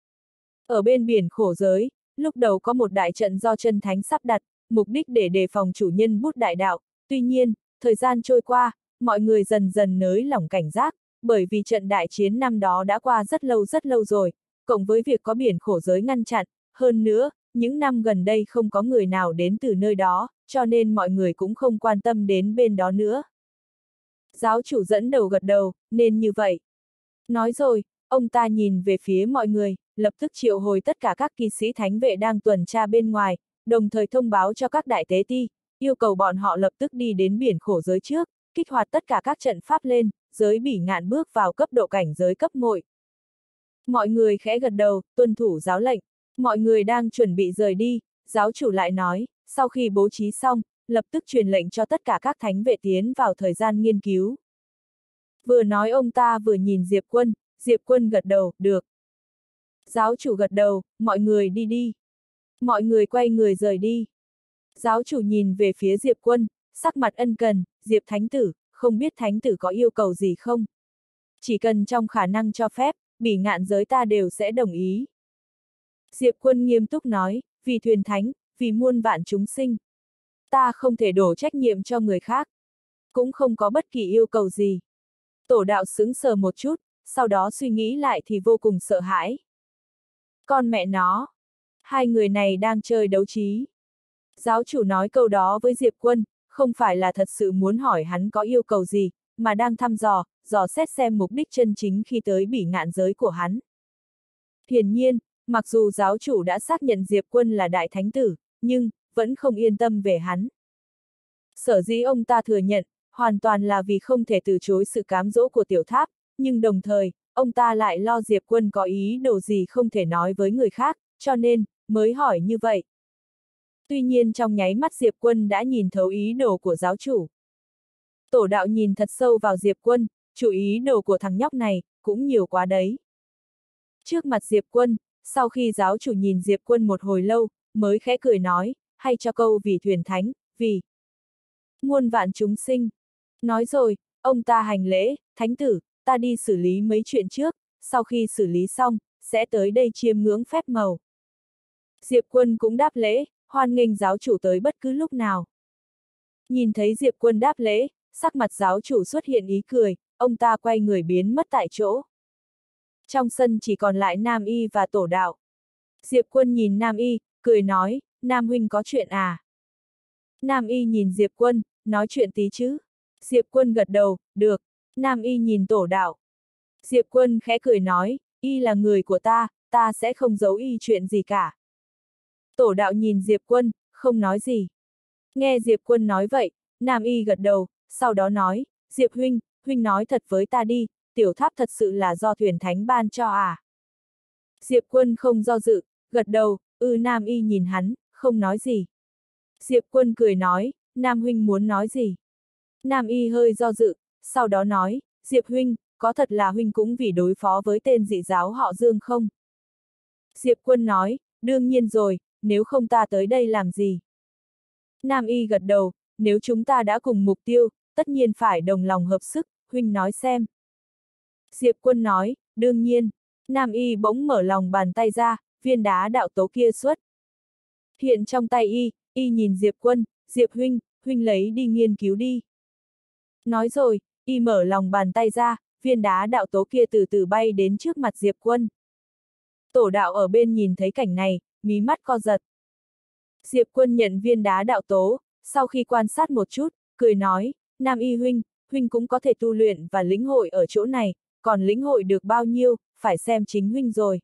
Ở bên biển khổ giới, lúc đầu có một đại trận do chân thánh sắp đặt, mục đích để đề phòng chủ nhân bút đại đạo, tuy nhiên, thời gian trôi qua, mọi người dần dần nới lỏng cảnh giác, bởi vì trận đại chiến năm đó đã qua rất lâu rồi, cộng với việc có biển khổ giới ngăn chặn, hơn nữa, những năm gần đây không có người nào đến từ nơi đó, cho nên mọi người cũng không quan tâm đến bên đó nữa. Giáo chủ dẫn đầu gật đầu, nên như vậy. Nói rồi, ông ta nhìn về phía mọi người, lập tức triệu hồi tất cả các kỵ sĩ thánh vệ đang tuần tra bên ngoài, đồng thời thông báo cho các đại tế ti, yêu cầu bọn họ lập tức đi đến biển khổ giới trước, kích hoạt tất cả các trận pháp lên, giới Bỉ Ngạn bước vào cấp độ cảnh giới cấp muội. Mọi người khẽ gật đầu, tuân thủ giáo lệnh, mọi người đang chuẩn bị rời đi, giáo chủ lại nói, sau khi bố trí xong, lập tức truyền lệnh cho tất cả các thánh vệ tiến vào thời gian nghiên cứu. Vừa nói ông ta vừa nhìn Diệp Quân gật đầu, được. Giáo chủ gật đầu, mọi người đi đi. Mọi người quay người rời đi. Giáo chủ nhìn về phía Diệp Quân, sắc mặt ân cần, Diệp Thánh Tử, không biết Thánh Tử có yêu cầu gì không? Chỉ cần trong khả năng cho phép, Bỉ Ngạn giới ta đều sẽ đồng ý. Diệp Quân nghiêm túc nói, vì thuyền thánh, vì muôn vạn chúng sinh. Ta không thể đổ trách nhiệm cho người khác. Cũng không có bất kỳ yêu cầu gì. Tổ đạo sững sờ một chút, sau đó suy nghĩ lại thì vô cùng sợ hãi. Con mẹ nó! Hai người này đang chơi đấu trí. Giáo chủ nói câu đó với Diệp Quân, không phải là thật sự muốn hỏi hắn có yêu cầu gì, mà đang thăm dò xét xem mục đích chân chính khi tới Bỉ Ngạn giới của hắn. Hiển nhiên, mặc dù giáo chủ đã xác nhận Diệp Quân là đại thánh tử, nhưng, vẫn không yên tâm về hắn. Sở dĩ ông ta thừa nhận, hoàn toàn là vì không thể từ chối sự cám dỗ của tiểu tháp, nhưng đồng thời, ông ta lại lo Diệp Quân có ý đồ gì không thể nói với người khác, cho nên, mới hỏi như vậy. Tuy nhiên trong nháy mắt Diệp Quân đã nhìn thấu ý đồ của giáo chủ. Tổ đạo nhìn thật sâu vào Diệp Quân, chủ ý đồ của thằng nhóc này, cũng nhiều quá đấy. Trước mặt Diệp Quân, sau khi giáo chủ nhìn Diệp Quân một hồi lâu, mới khẽ cười nói, hay cho câu vì thuyền thánh, vì muôn vạn chúng sinh. Nói rồi, ông ta hành lễ, thánh tử, ta đi xử lý mấy chuyện trước, sau khi xử lý xong, sẽ tới đây chiêm ngưỡng phép màu. Diệp Quân cũng đáp lễ, hoan nghênh giáo chủ tới bất cứ lúc nào. Nhìn thấy Diệp Quân đáp lễ, sắc mặt giáo chủ xuất hiện ý cười, ông ta quay người biến mất tại chỗ. Trong sân chỉ còn lại Nam Y và tổ đạo. Diệp Quân nhìn Nam Y, cười nói, Nam huynh có chuyện à? Nam Y nhìn Diệp Quân, nói chuyện tí chứ? Diệp Quân gật đầu, được. Nam Y nhìn tổ đạo. Diệp Quân khẽ cười nói, Y là người của ta sẽ không giấu Y chuyện gì cả. Tổ đạo nhìn Diệp Quân, không nói gì. Nghe Diệp Quân nói vậy, Nam Y gật đầu, sau đó nói, Diệp huynh, huynh nói thật với ta đi, tiểu tháp thật sự là do thuyền thánh ban cho à? Diệp Quân không do dự, gật đầu, Nam Y nhìn hắn, không nói gì. Diệp Quân cười nói, Nam huynh muốn nói gì? Nam Y hơi do dự, sau đó nói, Diệp huynh, có thật là huynh cũng vì đối phó với tên dị giáo họ Dương không? Diệp Quân nói, đương nhiên rồi, nếu không ta tới đây làm gì? Nam Y gật đầu, nếu chúng ta đã cùng mục tiêu, tất nhiên phải đồng lòng hợp sức, huynh nói xem. Diệp Quân nói, đương nhiên. Nam Y bỗng mở lòng bàn tay ra, viên đá đạo tố kia xuất hiện trong tay y nhìn Diệp Quân, Diệp huynh, huynh lấy đi nghiên cứu đi. Nói rồi, y mở lòng bàn tay ra, viên đá đạo tố kia từ từ bay đến trước mặt Diệp Quân. Tổ đạo ở bên nhìn thấy cảnh này, mí mắt co giật. Diệp Quân nhận viên đá đạo tố, sau khi quan sát một chút, cười nói, Nam Y huynh, huynh cũng có thể tu luyện và lĩnh hội ở chỗ này, còn lĩnh hội được bao nhiêu, phải xem chính huynh rồi.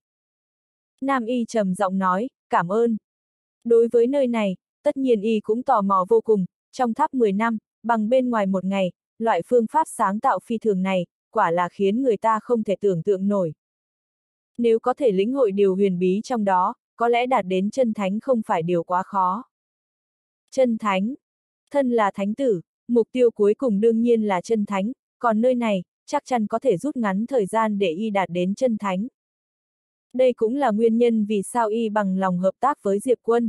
Nam Y trầm giọng nói, cảm ơn. Đối với nơi này, tất nhiên y cũng tò mò vô cùng, trong tháp 10 năm, bằng bên ngoài một ngày, loại phương pháp sáng tạo phi thường này, quả là khiến người ta không thể tưởng tượng nổi. Nếu có thể lĩnh hội điều huyền bí trong đó, có lẽ đạt đến chân thánh không phải điều quá khó. Chân thánh. Thân là thánh tử, mục tiêu cuối cùng đương nhiên là chân thánh, còn nơi này, chắc chắn có thể rút ngắn thời gian để y đạt đến chân thánh. Đây cũng là nguyên nhân vì sao y bằng lòng hợp tác với Diệp Quân.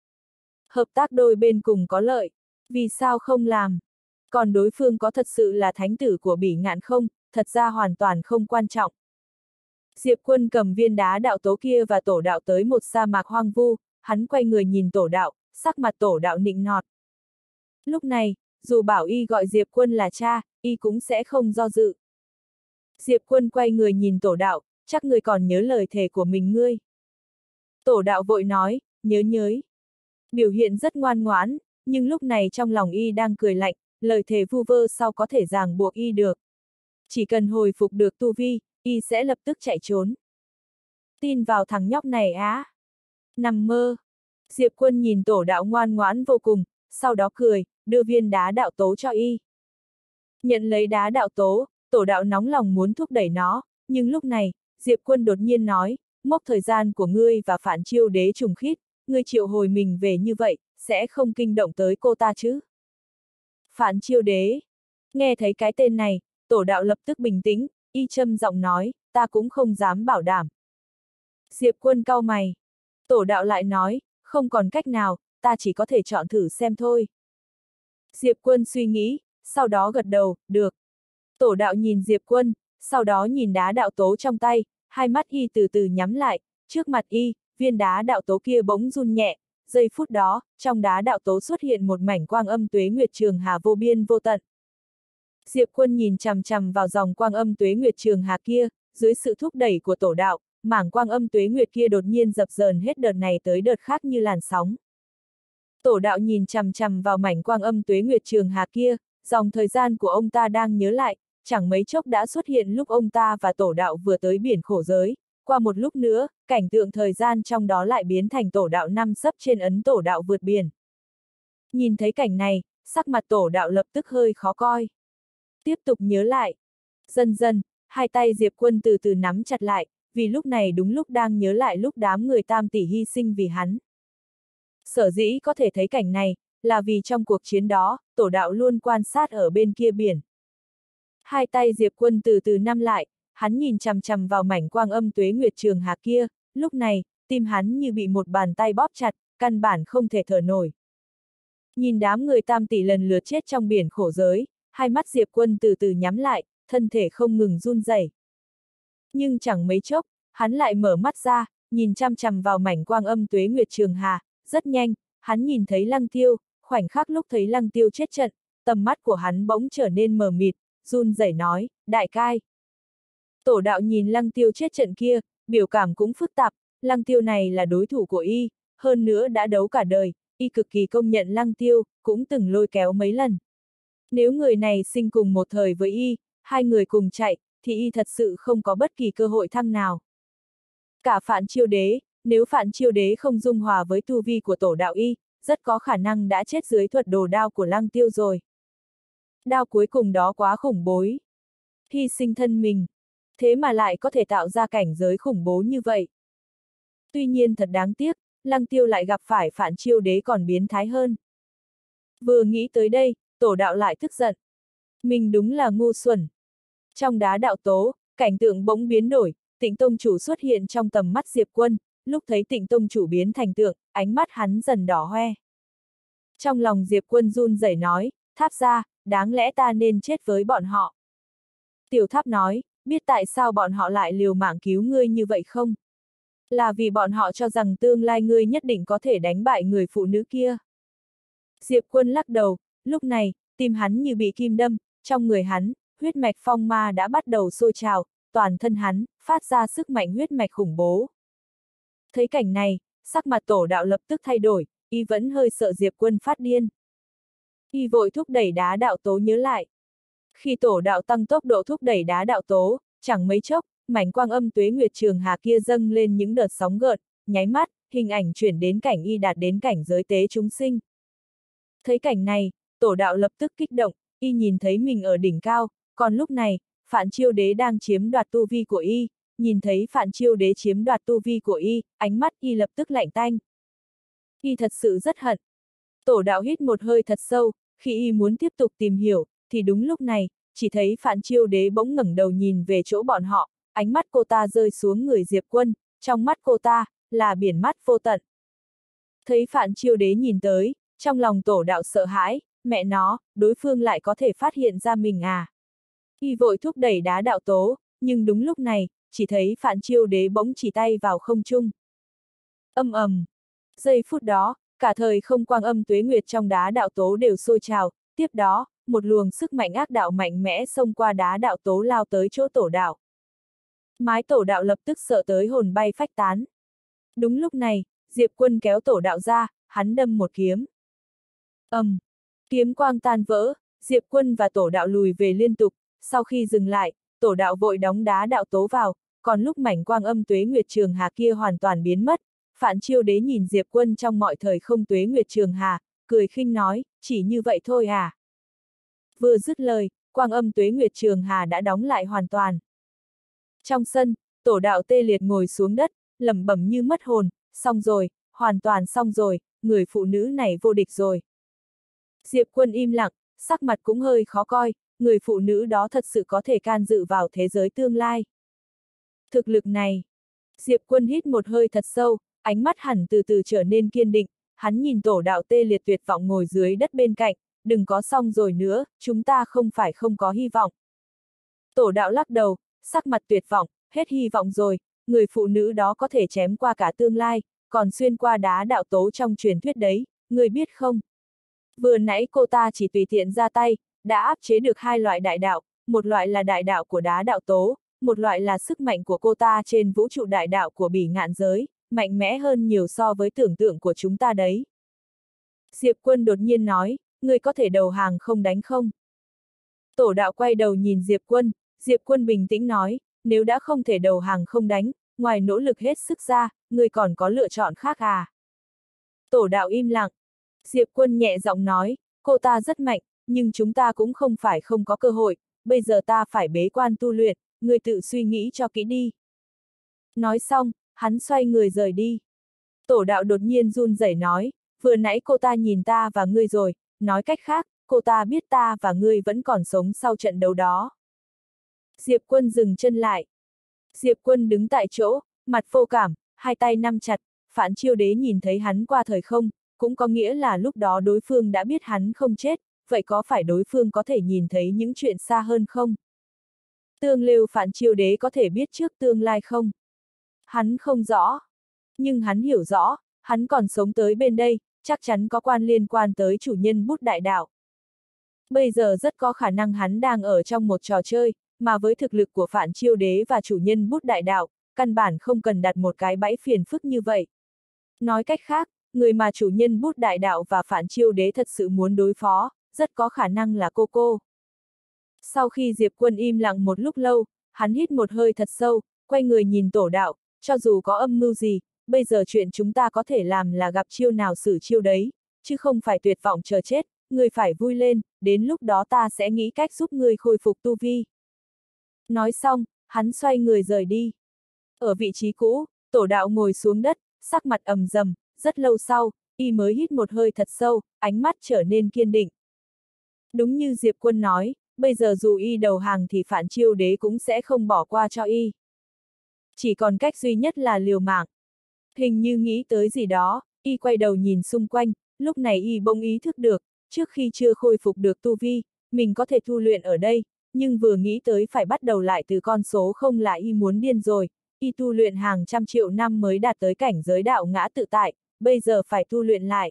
Hợp tác đôi bên cùng có lợi, vì sao không làm? Còn đối phương có thật sự là thánh tử của Bỉ Ngạn không, thật ra hoàn toàn không quan trọng. Diệp Quân cầm viên đá đạo tố kia và tổ đạo tới một sa mạc hoang vu, hắn quay người nhìn tổ đạo, sắc mặt tổ đạo nịnh nọt. Lúc này, dù bảo y gọi Diệp Quân là cha, y cũng sẽ không do dự. Diệp Quân quay người nhìn tổ đạo, chắc người còn nhớ lời thề của mình ngươi. Tổ đạo vội nói, nhớ. Biểu hiện rất ngoan ngoãn, nhưng lúc này trong lòng y đang cười lạnh, lời thề vu vơ sao có thể ràng buộc y được. Chỉ cần hồi phục được tu vi, y sẽ lập tức chạy trốn. Tin vào thằng nhóc này á. Nằm mơ. Diệp Quân nhìn tổ đạo ngoan ngoãn vô cùng, sau đó cười, đưa viên đá đạo tố cho y. Nhận lấy đá đạo tố, tổ đạo nóng lòng muốn thúc đẩy nó, nhưng lúc này, Diệp Quân đột nhiên nói, mốc thời gian của ngươi và Phản Chiêu Đế trùng khít, ngươi triệu hồi mình về như vậy, sẽ không kinh động tới cô ta chứ? Phản Chiêu Đế. Nghe thấy cái tên này, tổ đạo lập tức bình tĩnh, y trầm giọng nói, ta cũng không dám bảo đảm. Diệp Quân cau mày. Tổ đạo lại nói, không còn cách nào, ta chỉ có thể chọn thử xem thôi. Diệp Quân suy nghĩ, sau đó gật đầu, được. Tổ đạo nhìn Diệp Quân, sau đó nhìn đá đạo tố trong tay, hai mắt y từ từ nhắm lại, trước mặt y, viên đá đạo tố kia bỗng run nhẹ, giây phút đó, trong đá đạo tố xuất hiện một mảnh quang âm tuế nguyệt trường hà vô biên vô tận. Diệp Quân nhìn chằm chằm vào dòng quang âm tuế nguyệt trường hà kia, dưới sự thúc đẩy của tổ đạo, mảng quang âm tuế nguyệt kia đột nhiên dập dờn hết đợt này tới đợt khác như làn sóng. Tổ đạo nhìn chằm chằm vào mảnh quang âm tuế nguyệt trường hà kia, dòng thời gian của ông ta đang nhớ lại, chẳng mấy chốc đã xuất hiện lúc ông ta và tổ đạo vừa tới biển khổ giới, qua một lúc nữa, cảnh tượng thời gian trong đó lại biến thành tổ đạo năm sấp trên ấn tổ đạo vượt biển. Nhìn thấy cảnh này, sắc mặt tổ đạo lập tức hơi khó coi. Tiếp tục nhớ lại. Dần dần, hai tay Diệp Quân từ từ nắm chặt lại, vì lúc này đúng lúc đang nhớ lại lúc đám người Tam Tỷ hy sinh vì hắn. Sở dĩ có thể thấy cảnh này, là vì trong cuộc chiến đó, tổ đạo luôn quan sát ở bên kia biển. Hai tay Diệp Quân từ từ nắm lại, hắn nhìn chằm chằm vào mảnh quang âm tuế nguyệt trường hà kia, lúc này, tim hắn như bị một bàn tay bóp chặt, căn bản không thể thở nổi. Nhìn đám người Tam Tỷ lần lượt chết trong biển khổ giới, hai mắt Diệp Quân từ từ nhắm lại, thân thể không ngừng run rẩy. Nhưng chẳng mấy chốc, hắn lại mở mắt ra, nhìn chằm chằm vào mảnh quang âm tuế nguyệt trường hà, rất nhanh, hắn nhìn thấy Lăng Tiêu, khoảnh khắc lúc thấy Lăng Tiêu chết trận, tầm mắt của hắn bỗng trở nên mờ mịt, run rẩy nói, đại cai. Tổ đạo nhìn Lăng Tiêu chết trận kia, biểu cảm cũng phức tạp, Lăng Tiêu này là đối thủ của y, hơn nữa đã đấu cả đời, y cực kỳ công nhận Lăng Tiêu, cũng từng lôi kéo mấy lần. Nếu người này sinh cùng một thời với y, hai người cùng chạy, thì y thật sự không có bất kỳ cơ hội thăng nào. Cả Phản Chiêu Đế, Nếu Phạn Chiêu Đế không dung hòa với tu vi của tổ đạo y, rất có khả năng đã chết dưới thuật đồ đao của Lăng Tiêu rồi. Đao cuối cùng đó quá khủng bối. Hy sinh thân mình. Thế mà lại có thể tạo ra cảnh giới khủng bố như vậy. Tuy nhiên thật đáng tiếc, Lăng Tiêu lại gặp phải Phạn Chiêu Đế còn biến thái hơn. Vừa nghĩ tới đây, tổ đạo lại tức giận. Mình đúng là ngu xuẩn. Trong đá đạo tố, cảnh tượng bỗng biến đổi, Tịnh Tông Chủ xuất hiện trong tầm mắt Diệp Quân, lúc thấy Tịnh Tông Chủ biến thành tượng, ánh mắt hắn dần đỏ hoe. Trong lòng Diệp Quân run rẩy nói, Tháp gia, đáng lẽ ta nên chết với bọn họ. Tiểu Tháp nói, biết tại sao bọn họ lại liều mạng cứu ngươi như vậy không? Là vì bọn họ cho rằng tương lai ngươi nhất định có thể đánh bại người phụ nữ kia. Diệp Quân lắc đầu, lúc này, tim hắn như bị kim đâm, trong người hắn, huyết mạch phong ma đã bắt đầu sôi trào, toàn thân hắn, phát ra sức mạnh huyết mạch khủng bố. Thấy cảnh này, sắc mặt tổ đạo lập tức thay đổi, y vẫn hơi sợ Diệp Quân phát điên. Y vội thúc đẩy đá đạo tố nhớ lại. Khi tổ đạo tăng tốc độ thúc đẩy đá đạo tố, chẳng mấy chốc, mảnh quang âm tuế nguyệt trường hà kia dâng lên những đợt sóng gợn, nháy mắt, hình ảnh chuyển đến cảnh y đạt đến cảnh giới tế chúng sinh. Thấy cảnh này, tổ đạo lập tức kích động, y nhìn thấy mình ở đỉnh cao, còn lúc này, Phạn Chiêu Đế đang chiếm đoạt tu vi của y, nhìn thấy Phạn Chiêu Đế chiếm đoạt tu vi của y, ánh mắt y lập tức lạnh tanh. Y thật sự rất hận. Tổ đạo hít một hơi thật sâu, khi y muốn tiếp tục tìm hiểu, thì đúng lúc này, chỉ thấy Phạn Chiêu Đế bỗng ngẩng đầu nhìn về chỗ bọn họ, ánh mắt cô ta rơi xuống người Diệp Quân, trong mắt cô ta, là biển mắt vô tận. Thấy Phạn Chiêu Đế nhìn tới, trong lòng tổ đạo sợ hãi, mẹ nó, đối phương lại có thể phát hiện ra mình à. Y vội thúc đẩy đá đạo tố, nhưng đúng lúc này, chỉ thấy Phạn Chiêu Đế bỗng chỉ tay vào không trung. Âm ầm. Giây phút đó, cả thời không quang âm tuế nguyệt trong đá đạo tố đều sôi trào, tiếp đó, một luồng sức mạnh ác đạo mạnh mẽ xông qua đá đạo tố lao tới chỗ tổ đạo. Mái tổ đạo lập tức sợ tới hồn bay phách tán. Đúng lúc này, Diệp Quân kéo tổ đạo ra, hắn đâm một kiếm. Kiếm quang tan vỡ, Diệp Quân và tổ đạo lùi về liên tục, sau khi dừng lại, tổ đạo vội đóng đá đạo tố vào, còn lúc mảnh quang âm tuế nguyệt trường hà kia hoàn toàn biến mất, Phạn Chiêu Đế nhìn Diệp Quân trong mọi thời không tuế nguyệt trường hà, cười khinh nói, chỉ như vậy thôi à. Vừa dứt lời, quang âm tuế nguyệt trường hà đã đóng lại hoàn toàn. Trong sân, tổ đạo tê liệt ngồi xuống đất, lẩm bẩm như mất hồn, xong rồi, hoàn toàn xong rồi, người phụ nữ này vô địch rồi. Diệp Quân im lặng, sắc mặt cũng hơi khó coi, người phụ nữ đó thật sự có thể can dự vào thế giới tương lai. Thực lực này. Diệp Quân hít một hơi thật sâu, ánh mắt hẳn từ từ trở nên kiên định, hắn nhìn tổ đạo tê liệt tuyệt vọng ngồi dưới đất bên cạnh, đừng có xong rồi nữa, chúng ta không phải không có hy vọng. Tổ đạo lắc đầu, sắc mặt tuyệt vọng, hết hy vọng rồi, người phụ nữ đó có thể chém qua cả tương lai, còn xuyên qua đá đạo tố trong truyền thuyết đấy, người biết không? Vừa nãy cô ta chỉ tùy tiện ra tay, đã áp chế được hai loại đại đạo, một loại là đại đạo của đá đạo tố, một loại là sức mạnh của cô ta trên vũ trụ đại đạo của bỉ ngạn giới, mạnh mẽ hơn nhiều so với tưởng tượng của chúng ta đấy. Diệp Quân đột nhiên nói, ngươi có thể đầu hàng không đánh không? Tổ đạo quay đầu nhìn Diệp Quân bình tĩnh nói, nếu đã không thể đầu hàng không đánh, ngoài nỗ lực hết sức ra, ngươi còn có lựa chọn khác à? Tổ đạo im lặng. Diệp Quân nhẹ giọng nói, cô ta rất mạnh, nhưng chúng ta cũng không phải không có cơ hội, bây giờ ta phải bế quan tu luyện, ngươi tự suy nghĩ cho kỹ đi. Nói xong, hắn xoay người rời đi. Tổ đạo đột nhiên run rẩy nói, vừa nãy cô ta nhìn ta và ngươi rồi, nói cách khác, cô ta biết ta và ngươi vẫn còn sống sau trận đấu đó. Diệp Quân dừng chân lại. Diệp Quân đứng tại chỗ, mặt vô cảm, hai tay nắm chặt, Phạn Chiêu Đế nhìn thấy hắn qua thời không, cũng có nghĩa là lúc đó đối phương đã biết hắn không chết, vậy có phải đối phương có thể nhìn thấy những chuyện xa hơn không? Tương Lưu Phạn Chiêu Đế có thể biết trước tương lai không? Hắn không rõ. Nhưng hắn hiểu rõ, hắn còn sống tới bên đây, chắc chắn có quan liên quan tới chủ nhân bút đại đạo. Bây giờ rất có khả năng hắn đang ở trong một trò chơi, mà với thực lực của Phạn Chiêu Đế và chủ nhân bút đại đạo, căn bản không cần đặt một cái bẫy phiền phức như vậy. Nói cách khác, người mà chủ nhân bút đại đạo và Phạn Chiêu Đế thật sự muốn đối phó, rất có khả năng là cô. Sau khi Diệp Quân im lặng một lúc lâu, hắn hít một hơi thật sâu, quay người nhìn tổ đạo, cho dù có âm mưu gì, bây giờ chuyện chúng ta có thể làm là gặp chiêu nào xử chiêu đấy, chứ không phải tuyệt vọng chờ chết, ngươi phải vui lên, đến lúc đó ta sẽ nghĩ cách giúp ngươi khôi phục tu vi. Nói xong, hắn xoay người rời đi. Ở vị trí cũ, tổ đạo ngồi xuống đất, sắc mặt ầm dầm, rất lâu sau, y mới hít một hơi thật sâu, ánh mắt trở nên kiên định. Đúng như Diệp Quân nói, bây giờ dù y đầu hàng thì Phản Chiêu Đế cũng sẽ không bỏ qua cho y. Chỉ còn cách duy nhất là liều mạng. Hình như nghĩ tới gì đó, y quay đầu nhìn xung quanh, lúc này y bỗng ý thức được, trước khi chưa khôi phục được tu vi, mình có thể tu luyện ở đây, nhưng vừa nghĩ tới phải bắt đầu lại từ con số không là y muốn điên rồi, y tu luyện hàng trăm triệu năm mới đạt tới cảnh giới đạo ngã tự tại, bây giờ phải tu luyện lại.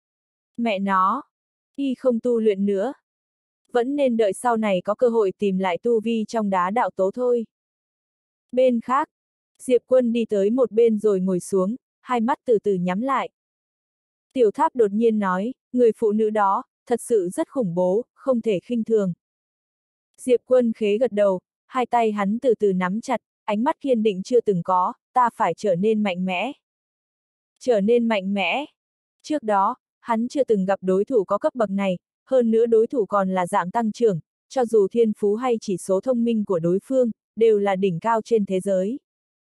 Mẹ nó, y không tu luyện nữa. Vẫn nên đợi sau này có cơ hội tìm lại tu vi trong đá đạo tố thôi. Bên khác, Diệp Quân đi tới một bên rồi ngồi xuống, hai mắt từ từ nhắm lại. Tiểu Tháp đột nhiên nói, người phụ nữ đó, thật sự rất khủng bố, không thể khinh thường. Diệp Quân khế gật đầu, hai tay hắn từ từ nắm chặt, ánh mắt kiên định chưa từng có, ta phải trở nên mạnh mẽ. Trở nên mạnh mẽ. Trước đó, hắn chưa từng gặp đối thủ có cấp bậc này, hơn nữa đối thủ còn là dạng tăng trưởng, cho dù thiên phú hay chỉ số thông minh của đối phương, đều là đỉnh cao trên thế giới.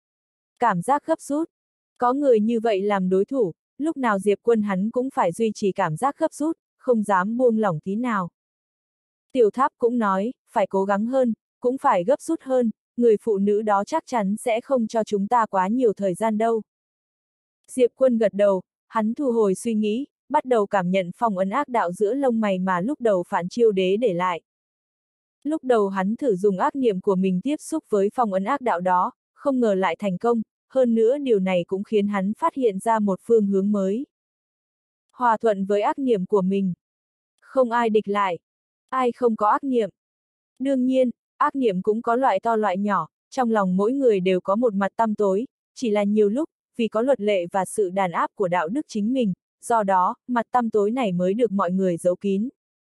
Cảm giác gấp rút. Có người như vậy làm đối thủ, lúc nào Diệp Quân hắn cũng phải duy trì cảm giác gấp rút, không dám buông lỏng tí nào. Tiểu Tháp cũng nói, phải cố gắng hơn, cũng phải gấp rút hơn, người phụ nữ đó chắc chắn sẽ không cho chúng ta quá nhiều thời gian đâu. Diệp Quân gật đầu, hắn thu hồi suy nghĩ, bắt đầu cảm nhận phong ấn ác đạo giữa lông mày mà lúc đầu Phản Chiêu Đế để lại. Lúc đầu hắn thử dùng ác niệm của mình tiếp xúc với phong ấn ác đạo đó, không ngờ lại thành công, hơn nữa điều này cũng khiến hắn phát hiện ra một phương hướng mới. Hòa thuận với ác niệm của mình. Không ai địch lại. Ai không có ác niệm. Đương nhiên, ác niệm cũng có loại to loại nhỏ, trong lòng mỗi người đều có một mặt tăm tối, chỉ là nhiều lúc, vì có luật lệ và sự đàn áp của đạo đức chính mình, do đó, mặt tăm tối này mới được mọi người giấu kín.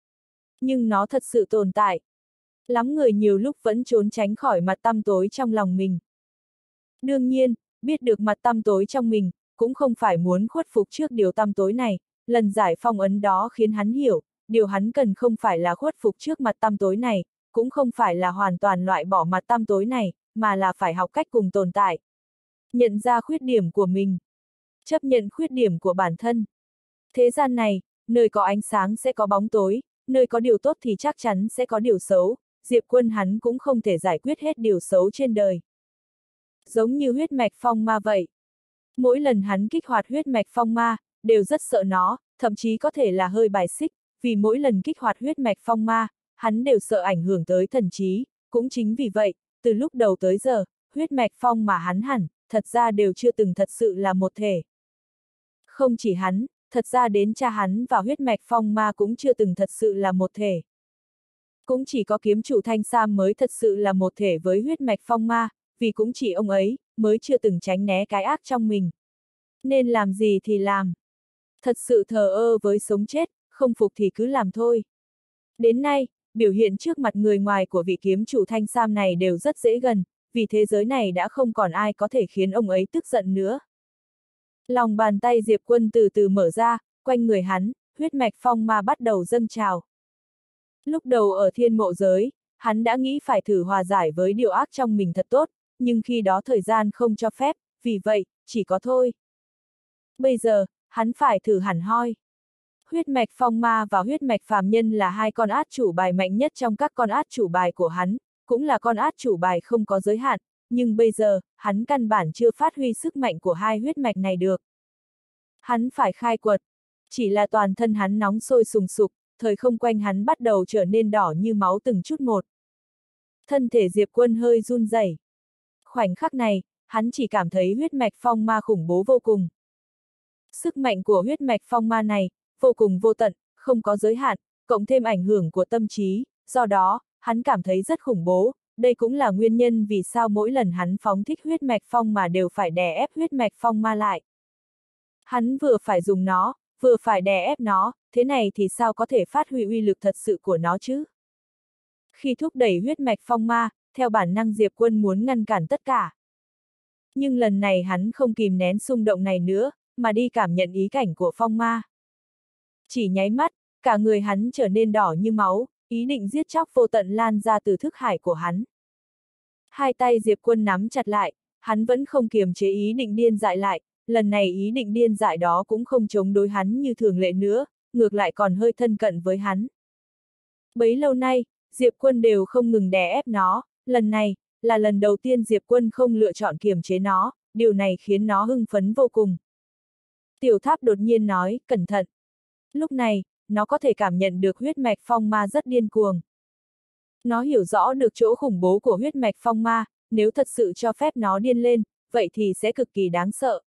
Nhưng nó thật sự tồn tại. Lắm người nhiều lúc vẫn trốn tránh khỏi mặt tăm tối trong lòng mình. Đương nhiên, biết được mặt tăm tối trong mình, cũng không phải muốn khuất phục trước điều tăm tối này, lần giải phong ấn đó khiến hắn hiểu, điều hắn cần không phải là khuất phục trước mặt tăm tối này, cũng không phải là hoàn toàn loại bỏ mặt tăm tối này, mà là phải học cách cùng tồn tại. Nhận ra khuyết điểm của mình. Chấp nhận khuyết điểm của bản thân. Thế gian này, nơi có ánh sáng sẽ có bóng tối, nơi có điều tốt thì chắc chắn sẽ có điều xấu, Diệp Quân hắn cũng không thể giải quyết hết điều xấu trên đời. Giống như huyết mạch phong ma vậy. Mỗi lần hắn kích hoạt huyết mạch phong ma, đều rất sợ nó, thậm chí có thể là hơi bài xích, vì mỗi lần kích hoạt huyết mạch phong ma, hắn đều sợ ảnh hưởng tới thần trí, cũng chính vì vậy, từ lúc đầu tới giờ, huyết mạch phong mà hắn hẳn, thật ra đều chưa từng thật sự là một thể. Không chỉ hắn, thật ra đến cha hắn và huyết mạch phong ma cũng chưa từng thật sự là một thể. Cũng chỉ có kiếm chủ Thanh Sam mới thật sự là một thể với huyết mạch phong ma, vì cũng chỉ ông ấy, mới chưa từng tránh né cái ác trong mình. Nên làm gì thì làm. Thật sự thờ ơ với sống chết, không phục thì cứ làm thôi. Đến nay, biểu hiện trước mặt người ngoài của vị kiếm chủ Thanh Sam này đều rất dễ gần, vì thế giới này đã không còn ai có thể khiến ông ấy tức giận nữa. Lòng bàn tay Diệp Quân từ từ mở ra, quanh người hắn, huyết mạch phong ma bắt đầu dâng trào. Lúc đầu ở thiên mộ giới, hắn đã nghĩ phải thử hòa giải với điều ác trong mình thật tốt, nhưng khi đó thời gian không cho phép, vì vậy, chỉ có thôi. Bây giờ, hắn phải thử hẳn hoi. Huyết mạch phong ma và huyết mạch phàm nhân là hai con át chủ bài mạnh nhất trong các con át chủ bài của hắn, cũng là con át chủ bài không có giới hạn, nhưng bây giờ, hắn căn bản chưa phát huy sức mạnh của hai huyết mạch này được. Hắn phải khai quật, chỉ là toàn thân hắn nóng sôi sùng sục, thời không quanh hắn bắt đầu trở nên đỏ như máu từng chút một. Thân thể Diệp Quân hơi run rẩy. Khoảnh khắc này, hắn chỉ cảm thấy huyết mạch phong ma khủng bố vô cùng. Sức mạnh của huyết mạch phong ma này, vô cùng vô tận, không có giới hạn, cộng thêm ảnh hưởng của tâm trí, do đó, hắn cảm thấy rất khủng bố, đây cũng là nguyên nhân vì sao mỗi lần hắn phóng thích huyết mạch phong mà đều phải đè ép huyết mạch phong ma lại. Hắn vừa phải dùng nó, vừa phải đè ép nó, thế này thì sao có thể phát huy uy lực thật sự của nó chứ? Khi thúc đẩy huyết mạch phong ma, theo bản năng Diệp Quân muốn ngăn cản tất cả. Nhưng lần này hắn không kìm nén xung động này nữa, mà đi cảm nhận ý cảnh của phong ma. Chỉ nháy mắt, cả người hắn trở nên đỏ như máu, ý định giết chóc vô tận lan ra từ thức hải của hắn. Hai tay Diệp Quân nắm chặt lại, hắn vẫn không kiềm chế ý định điên dại lại, lần này ý định điên dại đó cũng không chống đối hắn như thường lệ nữa, ngược lại còn hơi thân cận với hắn. Bấy lâu nay, Diệp Quân đều không ngừng đè ép nó, lần này, là lần đầu tiên Diệp Quân không lựa chọn kiềm chế nó, điều này khiến nó hưng phấn vô cùng. Tiểu Tháp đột nhiên nói, cẩn thận. Lúc này, nó có thể cảm nhận được huyết mạch phong ma rất điên cuồng. Nó hiểu rõ được chỗ khủng bố của huyết mạch phong ma, nếu thật sự cho phép nó điên lên, vậy thì sẽ cực kỳ đáng sợ.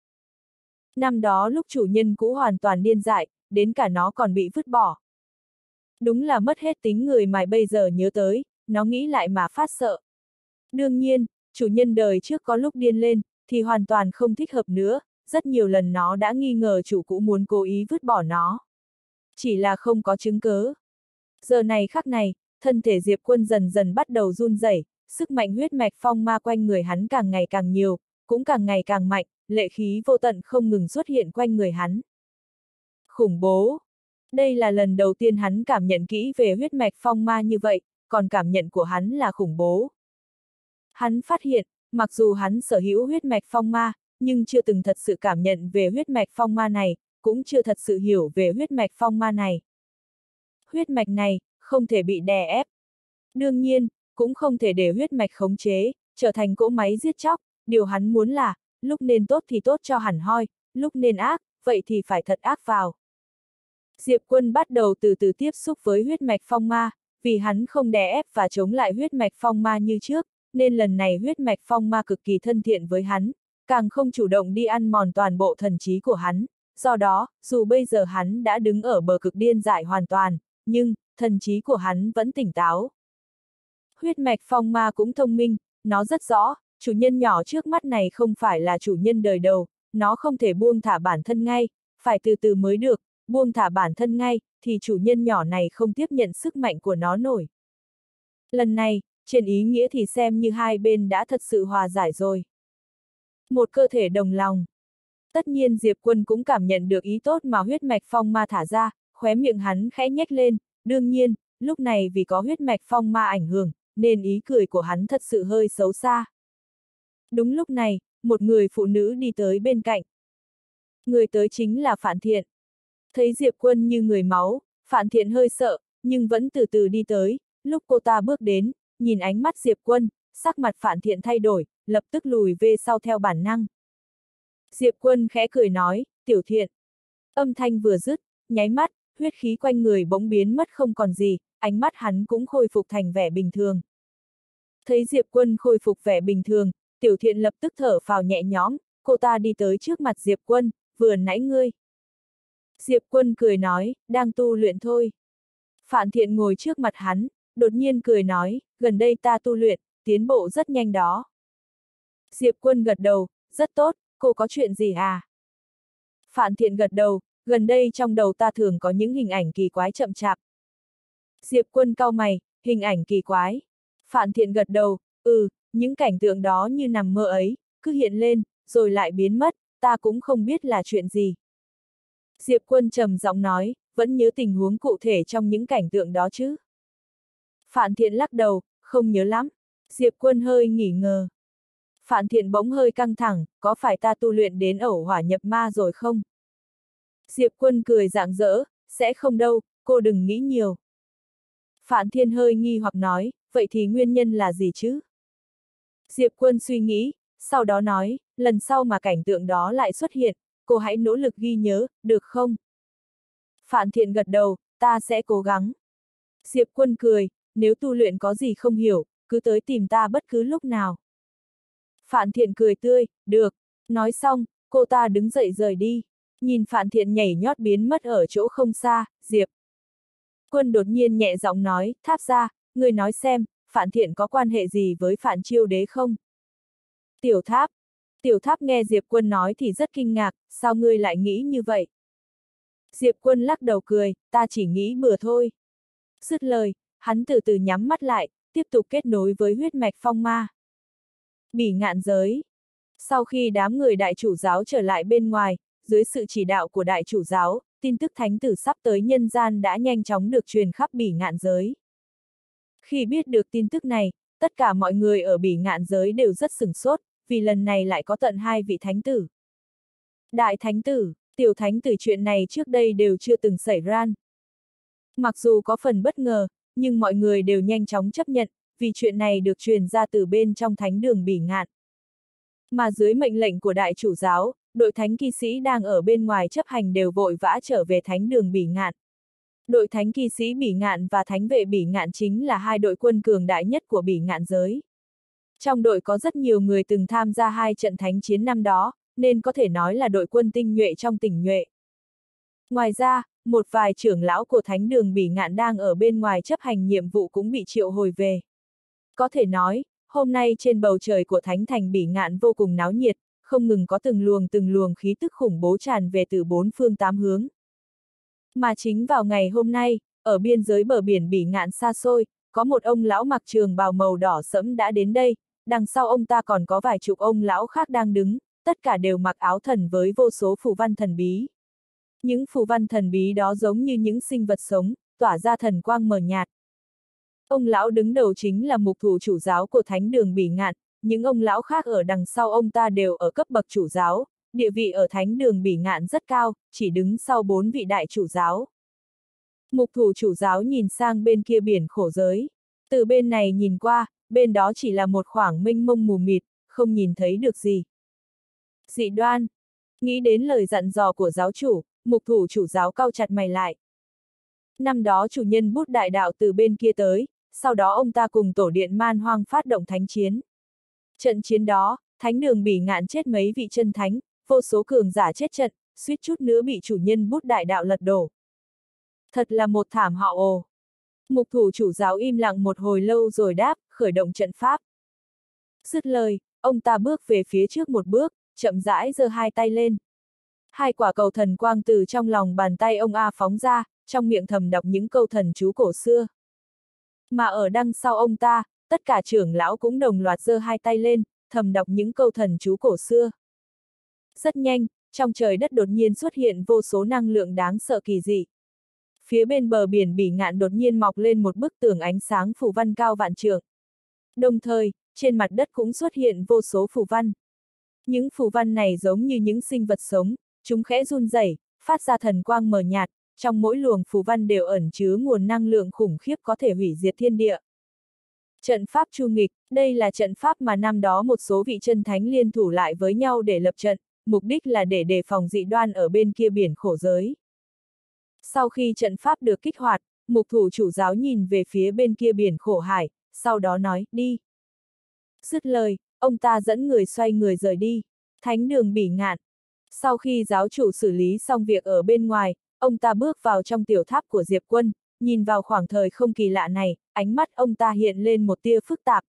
Năm đó lúc chủ nhân cũ hoàn toàn điên dại, đến cả nó còn bị vứt bỏ. Đúng là mất hết tính người mà bây giờ nhớ tới, nó nghĩ lại mà phát sợ. Đương nhiên, chủ nhân đời trước có lúc điên lên, thì hoàn toàn không thích hợp nữa, rất nhiều lần nó đã nghi ngờ chủ cũ muốn cố ý vứt bỏ nó. Chỉ là không có chứng cớ. Giờ này khắc này, thân thể Diệp Quân dần dần bắt đầu run rẩy, sức mạnh huyết mạch phong ma quanh người hắn càng ngày càng nhiều, cũng càng ngày càng mạnh, lệ khí vô tận không ngừng xuất hiện quanh người hắn. Khủng bố! Đây là lần đầu tiên hắn cảm nhận kỹ về huyết mạch phong ma như vậy, còn cảm nhận của hắn là khủng bố. Hắn phát hiện, mặc dù hắn sở hữu huyết mạch phong ma, nhưng chưa từng thật sự cảm nhận về huyết mạch phong ma này, cũng chưa thật sự hiểu về huyết mạch phong ma này. Huyết mạch này, không thể bị đè ép. Đương nhiên, cũng không thể để huyết mạch khống chế, trở thành cỗ máy giết chóc, điều hắn muốn là, lúc nên tốt thì tốt cho hẳn hoi, lúc nên ác, vậy thì phải thật ác vào. Diệp Quân bắt đầu từ từ tiếp xúc với huyết mạch phong ma, vì hắn không đè ép và chống lại huyết mạch phong ma như trước, nên lần này huyết mạch phong ma cực kỳ thân thiện với hắn, càng không chủ động đi ăn mòn toàn bộ thần trí của hắn, do đó, dù bây giờ hắn đã đứng ở bờ cực điên dại hoàn toàn, nhưng, thần trí của hắn vẫn tỉnh táo. Huyết mạch phong ma cũng thông minh, nó rất rõ, chủ nhân nhỏ trước mắt này không phải là chủ nhân đời đầu, nó không thể buông thả bản thân ngay, phải từ từ mới được, buông thả bản thân ngay, thì chủ nhân nhỏ này không tiếp nhận sức mạnh của nó nổi. Lần này, trên ý nghĩa thì xem như hai bên đã thật sự hòa giải rồi. Một cơ thể đồng lòng. Tất nhiên Diệp Quân cũng cảm nhận được ý tốt mà huyết mạch phong ma thả ra, khóe miệng hắn khẽ nhếch lên, đương nhiên, lúc này vì có huyết mạch phong ma ảnh hưởng, nên ý cười của hắn thật sự hơi xấu xa. Đúng lúc này, một người phụ nữ đi tới bên cạnh. Người tới chính là Phạn Thiện. Thấy Diệp Quân như người máu, Phạn Thiện hơi sợ, nhưng vẫn từ từ đi tới, lúc cô ta bước đến, nhìn ánh mắt Diệp Quân, sắc mặt Phạn Thiện thay đổi, lập tức lùi về sau theo bản năng. Diệp Quân khẽ cười nói, Tiểu Thiện. Âm thanh vừa dứt, nháy mắt, huyết khí quanh người bỗng biến mất không còn gì, ánh mắt hắn cũng khôi phục thành vẻ bình thường. Thấy Diệp Quân khôi phục vẻ bình thường, Tiểu Thiện lập tức thở phào nhẹ nhõm, cô ta đi tới trước mặt Diệp Quân, vừa nãy ngươi. Diệp Quân cười nói, đang tu luyện thôi. Phạn Thiện ngồi trước mặt hắn, đột nhiên cười nói, gần đây ta tu luyện, tiến bộ rất nhanh đó. Diệp Quân gật đầu, rất tốt, cô có chuyện gì à? Phạn Thiện gật đầu, gần đây trong đầu ta thường có những hình ảnh kỳ quái chậm chạp. Diệp Quân cau mày, hình ảnh kỳ quái. Phạn Thiện gật đầu, những cảnh tượng đó như nằm mơ ấy, cứ hiện lên, rồi lại biến mất, ta cũng không biết là chuyện gì. Diệp Quân trầm giọng nói, vẫn nhớ tình huống cụ thể trong những cảnh tượng đó chứ? Phạn Thiện lắc đầu, không nhớ lắm. Diệp Quân hơi nghỉ ngờ. Phạn Thiện bỗng hơi căng thẳng, có phải ta tu luyện đến ẩu hỏa nhập ma rồi không? Diệp Quân cười rạng rỡ, sẽ không đâu, cô đừng nghĩ nhiều. Phạn Thiện hơi nghi hoặc nói, vậy thì nguyên nhân là gì chứ? Diệp Quân suy nghĩ, sau đó nói, lần sau mà cảnh tượng đó lại xuất hiện, cô hãy nỗ lực ghi nhớ, được không? Phạn Thiện gật đầu, ta sẽ cố gắng. Diệp Quân cười, nếu tu luyện có gì không hiểu, cứ tới tìm ta bất cứ lúc nào. Phạn Thiện cười tươi, được. Nói xong, cô ta đứng dậy rời đi. Nhìn Phạn Thiện nhảy nhót biến mất ở chỗ không xa, Diệp Quân đột nhiên nhẹ giọng nói, Tháp ra, người nói xem, Phạn Thiện có quan hệ gì với Phạn Chiêu Đế không? Tiểu Tháp nghe Diệp Quân nói thì rất kinh ngạc, sao ngươi lại nghĩ như vậy? Diệp Quân lắc đầu cười, ta chỉ nghĩ bừa thôi. Dứt lời, hắn từ từ nhắm mắt lại, tiếp tục kết nối với huyết mạch phong ma. Bỉ ngạn giới. Sau khi đám người đại chủ giáo trở lại bên ngoài, dưới sự chỉ đạo của đại chủ giáo, tin tức thánh tử sắp tới nhân gian đã nhanh chóng được truyền khắp Bỉ Ngạn giới. Khi biết được tin tức này, tất cả mọi người ở Bỉ Ngạn giới đều rất sửng sốt, vì lần này lại có tận 2 vị thánh tử. Đại thánh tử, tiểu thánh tử, chuyện này trước đây đều chưa từng xảy ra. Mặc dù có phần bất ngờ, nhưng mọi người đều nhanh chóng chấp nhận, vì chuyện này được truyền ra từ bên trong thánh đường Bỉ Ngạn. Mà dưới mệnh lệnh của đại chủ giáo, đội thánh kỵ sĩ đang ở bên ngoài chấp hành đều vội vã trở về thánh đường Bỉ Ngạn. Đội thánh kỵ sĩ Bỉ Ngạn và thánh vệ Bỉ Ngạn chính là 2 đội quân cường đại nhất của Bỉ Ngạn giới. Trong đội có rất nhiều người từng tham gia 2 trận thánh chiến năm đó, nên có thể nói là đội quân tinh nhuệ trong tinh nhuệ. Ngoài ra, một vài trưởng lão của thánh đường Bỉ Ngạn đang ở bên ngoài chấp hành nhiệm vụ cũng bị triệu hồi về. Có thể nói, hôm nay trên bầu trời của thánh thành Bỉ Ngạn vô cùng náo nhiệt, không ngừng có từng luồng khí tức khủng bố tràn về từ 4 phương 8 hướng. Mà chính vào ngày hôm nay, ở biên giới bờ biển Bỉ Ngạn xa xôi, có một ông lão mặc trường bào màu đỏ sẫm đã đến đây, đằng sau ông ta còn có vài chục ông lão khác đang đứng, tất cả đều mặc áo thần với vô số phù văn thần bí. Những phù văn thần bí đó giống như những sinh vật sống, tỏa ra thần quang mờ nhạt. Ông lão đứng đầu chính là mục thủ chủ giáo của thánh đường Bỉ Ngạn, những ông lão khác ở đằng sau ông ta đều ở cấp bậc chủ giáo, địa vị ở thánh đường Bỉ Ngạn rất cao, chỉ đứng sau 4 vị đại chủ giáo. Mục thủ chủ giáo nhìn sang bên kia biển khổ giới. Từ bên này nhìn qua, bên đó chỉ là một khoảng mênh mông mù mịt, không nhìn thấy được gì. Dị đoan. Nghĩ đến lời dặn dò của giáo chủ, mục thủ chủ giáo cau chặt mày lại. Năm đó chủ nhân bút đại đạo từ bên kia tới, sau đó ông ta cùng tổ điện man hoang phát động thánh chiến. Trận chiến đó, thánh đường Bỉ Ngạn chết mấy vị chân thánh, vô số cường giả chết trận, suýt chút nữa bị chủ nhân bút đại đạo lật đổ. Thật là một thảm họa ồ. Mục thủ chủ giáo im lặng một hồi lâu rồi đáp, khởi động trận pháp. Dứt lời, ông ta bước về phía trước một bước, chậm rãi giơ 2 tay lên. 2 quả cầu thần quang từ trong lòng bàn tay ông A phóng ra, trong miệng thầm đọc những câu thần chú cổ xưa. Mà ở đằng sau ông ta, tất cả trưởng lão cũng đồng loạt giơ 2 tay lên, thầm đọc những câu thần chú cổ xưa. Rất nhanh, trong trời đất đột nhiên xuất hiện vô số năng lượng đáng sợ kỳ dị. Phía bên bờ biển Bỉ Ngạn đột nhiên mọc lên một bức tường ánh sáng phù văn cao vạn trượng. Đồng thời, trên mặt đất cũng xuất hiện vô số phù văn. Những phù văn này giống như những sinh vật sống, chúng khẽ run rẩy, phát ra thần quang mờ nhạt, trong mỗi luồng phù văn đều ẩn chứa nguồn năng lượng khủng khiếp có thể hủy diệt thiên địa. Trận pháp Chu Nghịch, đây là trận pháp mà năm đó một số vị chân thánh liên thủ lại với nhau để lập trận, mục đích là để đề phòng dị đoan ở bên kia biển khổ giới. Sau khi trận pháp được kích hoạt, mục thủ chủ giáo nhìn về phía bên kia biển khổ hải, sau đó nói, đi. Dứt lời, ông ta dẫn người xoay người rời đi. Thánh đường Bỉ Ngạn. Sau khi giáo chủ xử lý xong việc ở bên ngoài, ông ta bước vào trong tiểu tháp của Diệp Quân, nhìn vào khoảng thời không kỳ lạ này, ánh mắt ông ta hiện lên một tia phức tạp.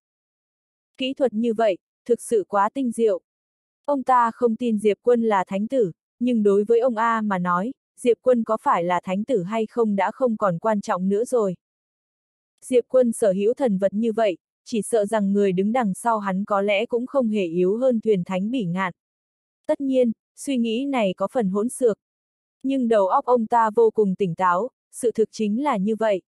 Kỹ thuật như vậy, thực sự quá tinh diệu. Ông ta không tin Diệp Quân là thánh tử, nhưng đối với ông A mà nói, Diệp Quân có phải là thánh tử hay không đã không còn quan trọng nữa rồi. Diệp Quân sở hữu thần vật như vậy, chỉ sợ rằng người đứng đằng sau hắn có lẽ cũng không hề yếu hơn thuyền thánh Bỉ Ngạn. Tất nhiên, suy nghĩ này có phần hỗn xược. Nhưng đầu óc ông ta vô cùng tỉnh táo, sự thực chính là như vậy.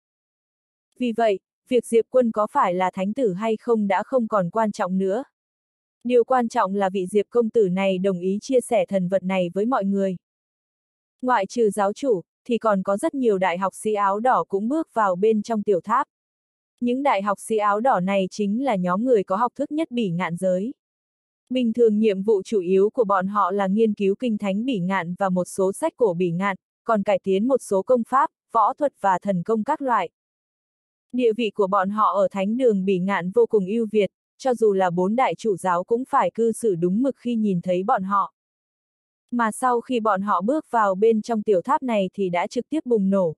Vì vậy, việc Diệp Quân có phải là thánh tử hay không đã không còn quan trọng nữa. Điều quan trọng là vị Diệp công tử này đồng ý chia sẻ thần vật này với mọi người. Ngoại trừ giáo chủ, thì còn có rất nhiều đại học sĩ áo đỏ cũng bước vào bên trong tiểu tháp. Những đại học sĩ áo đỏ này chính là nhóm người có học thức nhất Bỉ Ngạn giới. Bình thường nhiệm vụ chủ yếu của bọn họ là nghiên cứu kinh thánh Bỉ Ngạn và một số sách cổ Bỉ Ngạn, còn cải tiến một số công pháp, võ thuật và thần công các loại. Địa vị của bọn họ ở thánh đường Bỉ Ngạn vô cùng ưu việt, cho dù là 4 đại chủ giáo cũng phải cư xử đúng mực khi nhìn thấy bọn họ. Mà sau khi bọn họ bước vào bên trong tiểu tháp này thì đã trực tiếp bùng nổ.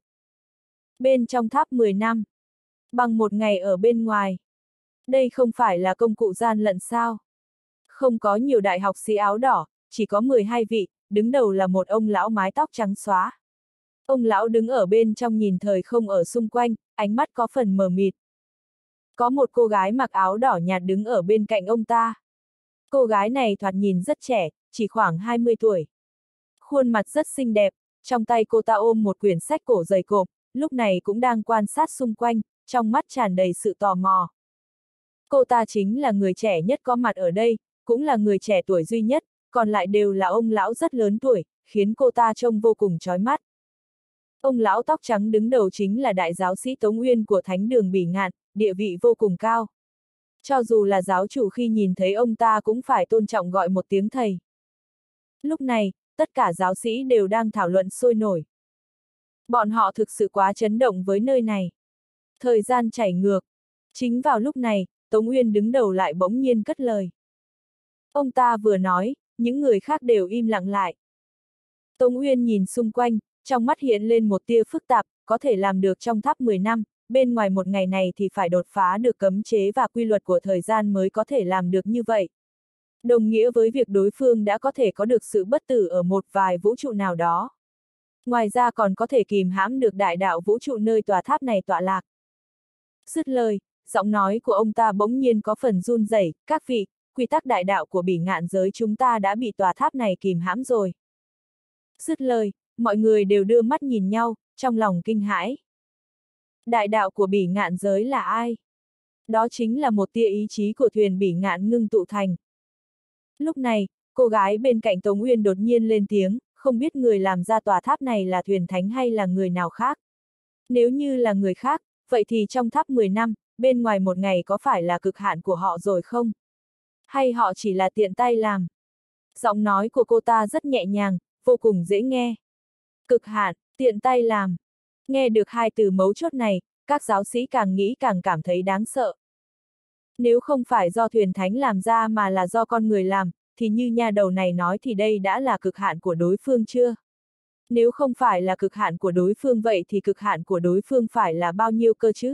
Bên trong tháp 10 năm, bằng một ngày ở bên ngoài. Đây không phải là công cụ gian lận sao? Không có nhiều đại học sĩ áo đỏ, chỉ có 12 vị, đứng đầu là một ông lão mái tóc trắng xóa. Ông lão đứng ở bên trong nhìn thời không ở xung quanh, ánh mắt có phần mờ mịt. Có một cô gái mặc áo đỏ nhạt đứng ở bên cạnh ông ta. Cô gái này thoạt nhìn rất trẻ, chỉ khoảng 20 tuổi. Khuôn mặt rất xinh đẹp, trong tay cô ta ôm một quyển sách cổ dày cộp, lúc này cũng đang quan sát xung quanh, trong mắt tràn đầy sự tò mò. Cô ta chính là người trẻ nhất có mặt ở đây, cũng là người trẻ tuổi duy nhất, còn lại đều là ông lão rất lớn tuổi, khiến cô ta trông vô cùng chói mắt. Ông lão tóc trắng đứng đầu chính là đại giáo sĩ Tống Uyên của Thánh đường Bỉ Ngạn, địa vị vô cùng cao. Cho dù là giáo chủ khi nhìn thấy ông ta cũng phải tôn trọng gọi một tiếng thầy. Lúc này, tất cả giáo sĩ đều đang thảo luận sôi nổi. Bọn họ thực sự quá chấn động với nơi này. Thời gian chảy ngược. Chính vào lúc này, Tống Uyên đứng đầu lại bỗng nhiên cất lời. Ông ta vừa nói, những người khác đều im lặng lại. Tống Uyên nhìn xung quanh, trong mắt hiện lên một tia phức tạp, có thể làm được trong tháp 10 năm, bên ngoài một ngày này thì phải đột phá được cấm chế và quy luật của thời gian mới có thể làm được như vậy. Đồng nghĩa với việc đối phương đã có thể có được sự bất tử ở một vài vũ trụ nào đó. Ngoài ra còn có thể kìm hãm được đại đạo vũ trụ nơi tòa tháp này tọa lạc. Dứt lời, giọng nói của ông ta bỗng nhiên có phần run rẩy, các vị, quy tắc đại đạo của Bỉ Ngạn giới chúng ta đã bị tòa tháp này kìm hãm rồi. Dứt lời, mọi người đều đưa mắt nhìn nhau, trong lòng kinh hãi. Đại đạo của Bỉ Ngạn giới là ai? Đó chính là một tia ý chí của thuyền Bỉ Ngạn ngưng tụ thành. Lúc này, cô gái bên cạnh Tống Uyên đột nhiên lên tiếng, không biết người làm ra tòa tháp này là thuyền thánh hay là người nào khác. Nếu như là người khác, vậy thì trong tháp 10 năm, bên ngoài một ngày có phải là cực hạn của họ rồi không? Hay họ chỉ là tiện tay làm? Giọng nói của cô ta rất nhẹ nhàng, vô cùng dễ nghe. Cực hạn, tiện tay làm. Nghe được hai từ mấu chốt này, các giáo sĩ càng nghĩ càng cảm thấy đáng sợ. Nếu không phải do thuyền thánh làm ra mà là do con người làm, thì như nha đầu này nói thì đây đã là cực hạn của đối phương chưa? Nếu không phải là cực hạn của đối phương vậy thì cực hạn của đối phương phải là bao nhiêu cơ chứ?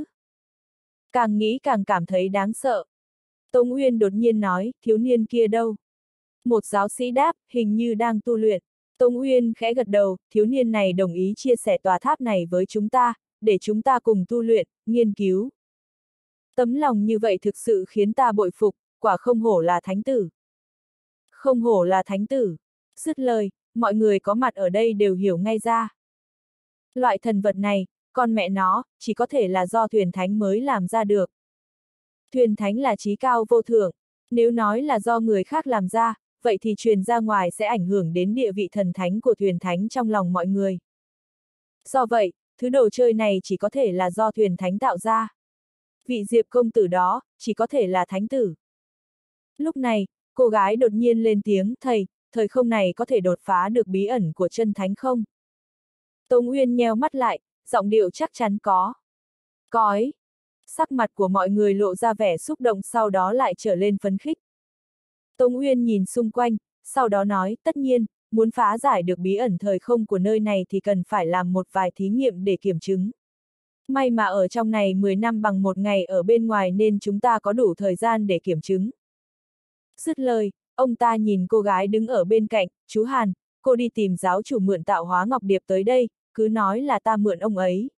Càng nghĩ càng cảm thấy đáng sợ. Tống Uyên đột nhiên nói, thiếu niên kia đâu? Một giáo sĩ đáp, hình như đang tu luyện. Tống Uyên khẽ gật đầu, thiếu niên này đồng ý chia sẻ tòa tháp này với chúng ta, để chúng ta cùng tu luyện, nghiên cứu. Tấm lòng như vậy thực sự khiến ta bội phục, quả không hổ là thánh tử. Không hổ là thánh tử. Dứt lời, mọi người có mặt ở đây đều hiểu ngay ra. Loại thần vật này, con mẹ nó, chỉ có thể là do thuyền thánh mới làm ra được. Thuyền thánh là chí cao vô thượng, nếu nói là do người khác làm ra, vậy thì truyền ra ngoài sẽ ảnh hưởng đến địa vị thần thánh của thuyền thánh trong lòng mọi người. Do vậy, thứ đồ chơi này chỉ có thể là do thuyền thánh tạo ra. Vị Diệp công tử đó, chỉ có thể là thánh tử. Lúc này, cô gái đột nhiên lên tiếng, thầy, thời không này có thể đột phá được bí ẩn của chân thánh không? Tống Uyên nheo mắt lại, giọng điệu chắc chắn có. Cói. Sắc mặt của mọi người lộ ra vẻ xúc động sau đó lại trở lên phấn khích. Tống Uyên nhìn xung quanh, sau đó nói, tất nhiên, muốn phá giải được bí ẩn thời không của nơi này thì cần phải làm một vài thí nghiệm để kiểm chứng. May mà ở trong này 10 năm bằng một ngày ở bên ngoài nên chúng ta có đủ thời gian để kiểm chứng. Dứt lời, ông ta nhìn cô gái đứng ở bên cạnh, chú Hàn, cô đi tìm giáo chủ mượn tạo hóa ngọc điệp tới đây, cứ nói là ta mượn ông ấy.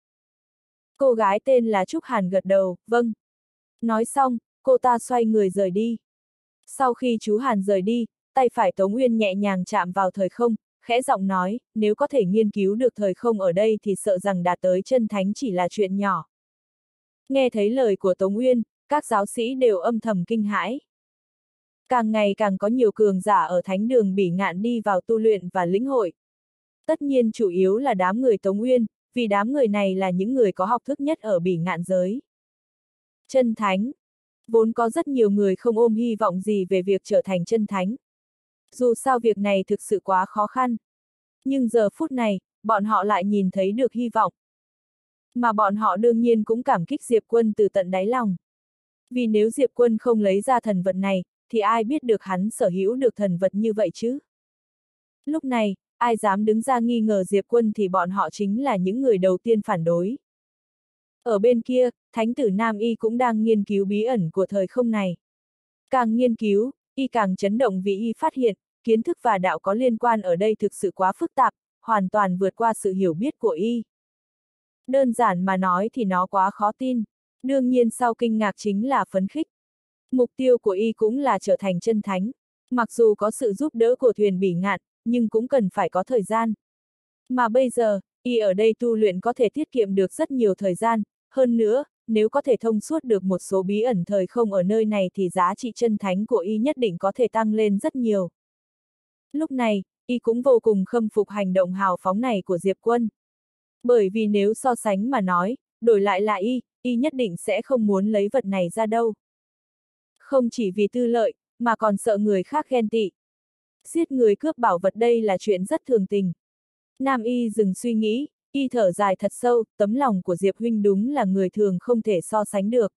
Cô gái tên là Trúc Hàn gật đầu, vâng. Nói xong, cô ta xoay người rời đi. Sau khi chú Hàn rời đi, tay phải Tống Uyên nhẹ nhàng chạm vào thời không, khẽ giọng nói, nếu có thể nghiên cứu được thời không ở đây thì sợ rằng đạt tới chân thánh chỉ là chuyện nhỏ. Nghe thấy lời của Tống Uyên, các giáo sĩ đều âm thầm kinh hãi. Càng ngày càng có nhiều cường giả ở thánh đường Bỉ Ngạn đi vào tu luyện và lĩnh hội. Tất nhiên chủ yếu là đám người Tống Uyên, vì đám người này là những người có học thức nhất ở Bỉ Ngạn giới. Chân thánh. Vốn có rất nhiều người không ôm hy vọng gì về việc trở thành chân thánh. Dù sao việc này thực sự quá khó khăn. Nhưng giờ phút này, bọn họ lại nhìn thấy được hy vọng. Mà bọn họ đương nhiên cũng cảm kích Diệp Quân từ tận đáy lòng. Vì nếu Diệp Quân không lấy ra thần vật này, thì ai biết được hắn sở hữu được thần vật như vậy chứ? Lúc này, ai dám đứng ra nghi ngờ Diệp Quân thì bọn họ chính là những người đầu tiên phản đối. Ở bên kia, Thánh tử Nam Y cũng đang nghiên cứu bí ẩn của thời không này. Càng nghiên cứu, y càng chấn động vì y phát hiện, kiến thức và đạo có liên quan ở đây thực sự quá phức tạp, hoàn toàn vượt qua sự hiểu biết của y. Đơn giản mà nói thì nó quá khó tin. Đương nhiên sau kinh ngạc chính là phấn khích. Mục tiêu của y cũng là trở thành chân thánh, Mặc dù có sự giúp đỡ của thuyền bỉ ngạn, nhưng cũng cần phải có thời gian. Mà bây giờ, y ở đây tu luyện có thể tiết kiệm được rất nhiều thời gian, hơn nữa, nếu có thể thông suốt được một số bí ẩn thời không ở nơi này thì giá trị chân thánh của y nhất định có thể tăng lên rất nhiều. Lúc này, y cũng vô cùng khâm phục hành động hào phóng này của Diệp Quân. Bởi vì nếu so sánh mà nói, đổi lại là y nhất định sẽ không muốn lấy vật này ra đâu. Không chỉ vì tư lợi, mà còn sợ người khác ghen tị. Giết người cướp bảo vật đây là chuyện rất thường tình. Nam y dừng suy nghĩ, y thở dài thật sâu, tấm lòng của Diệp huynh đúng là người thường không thể so sánh được.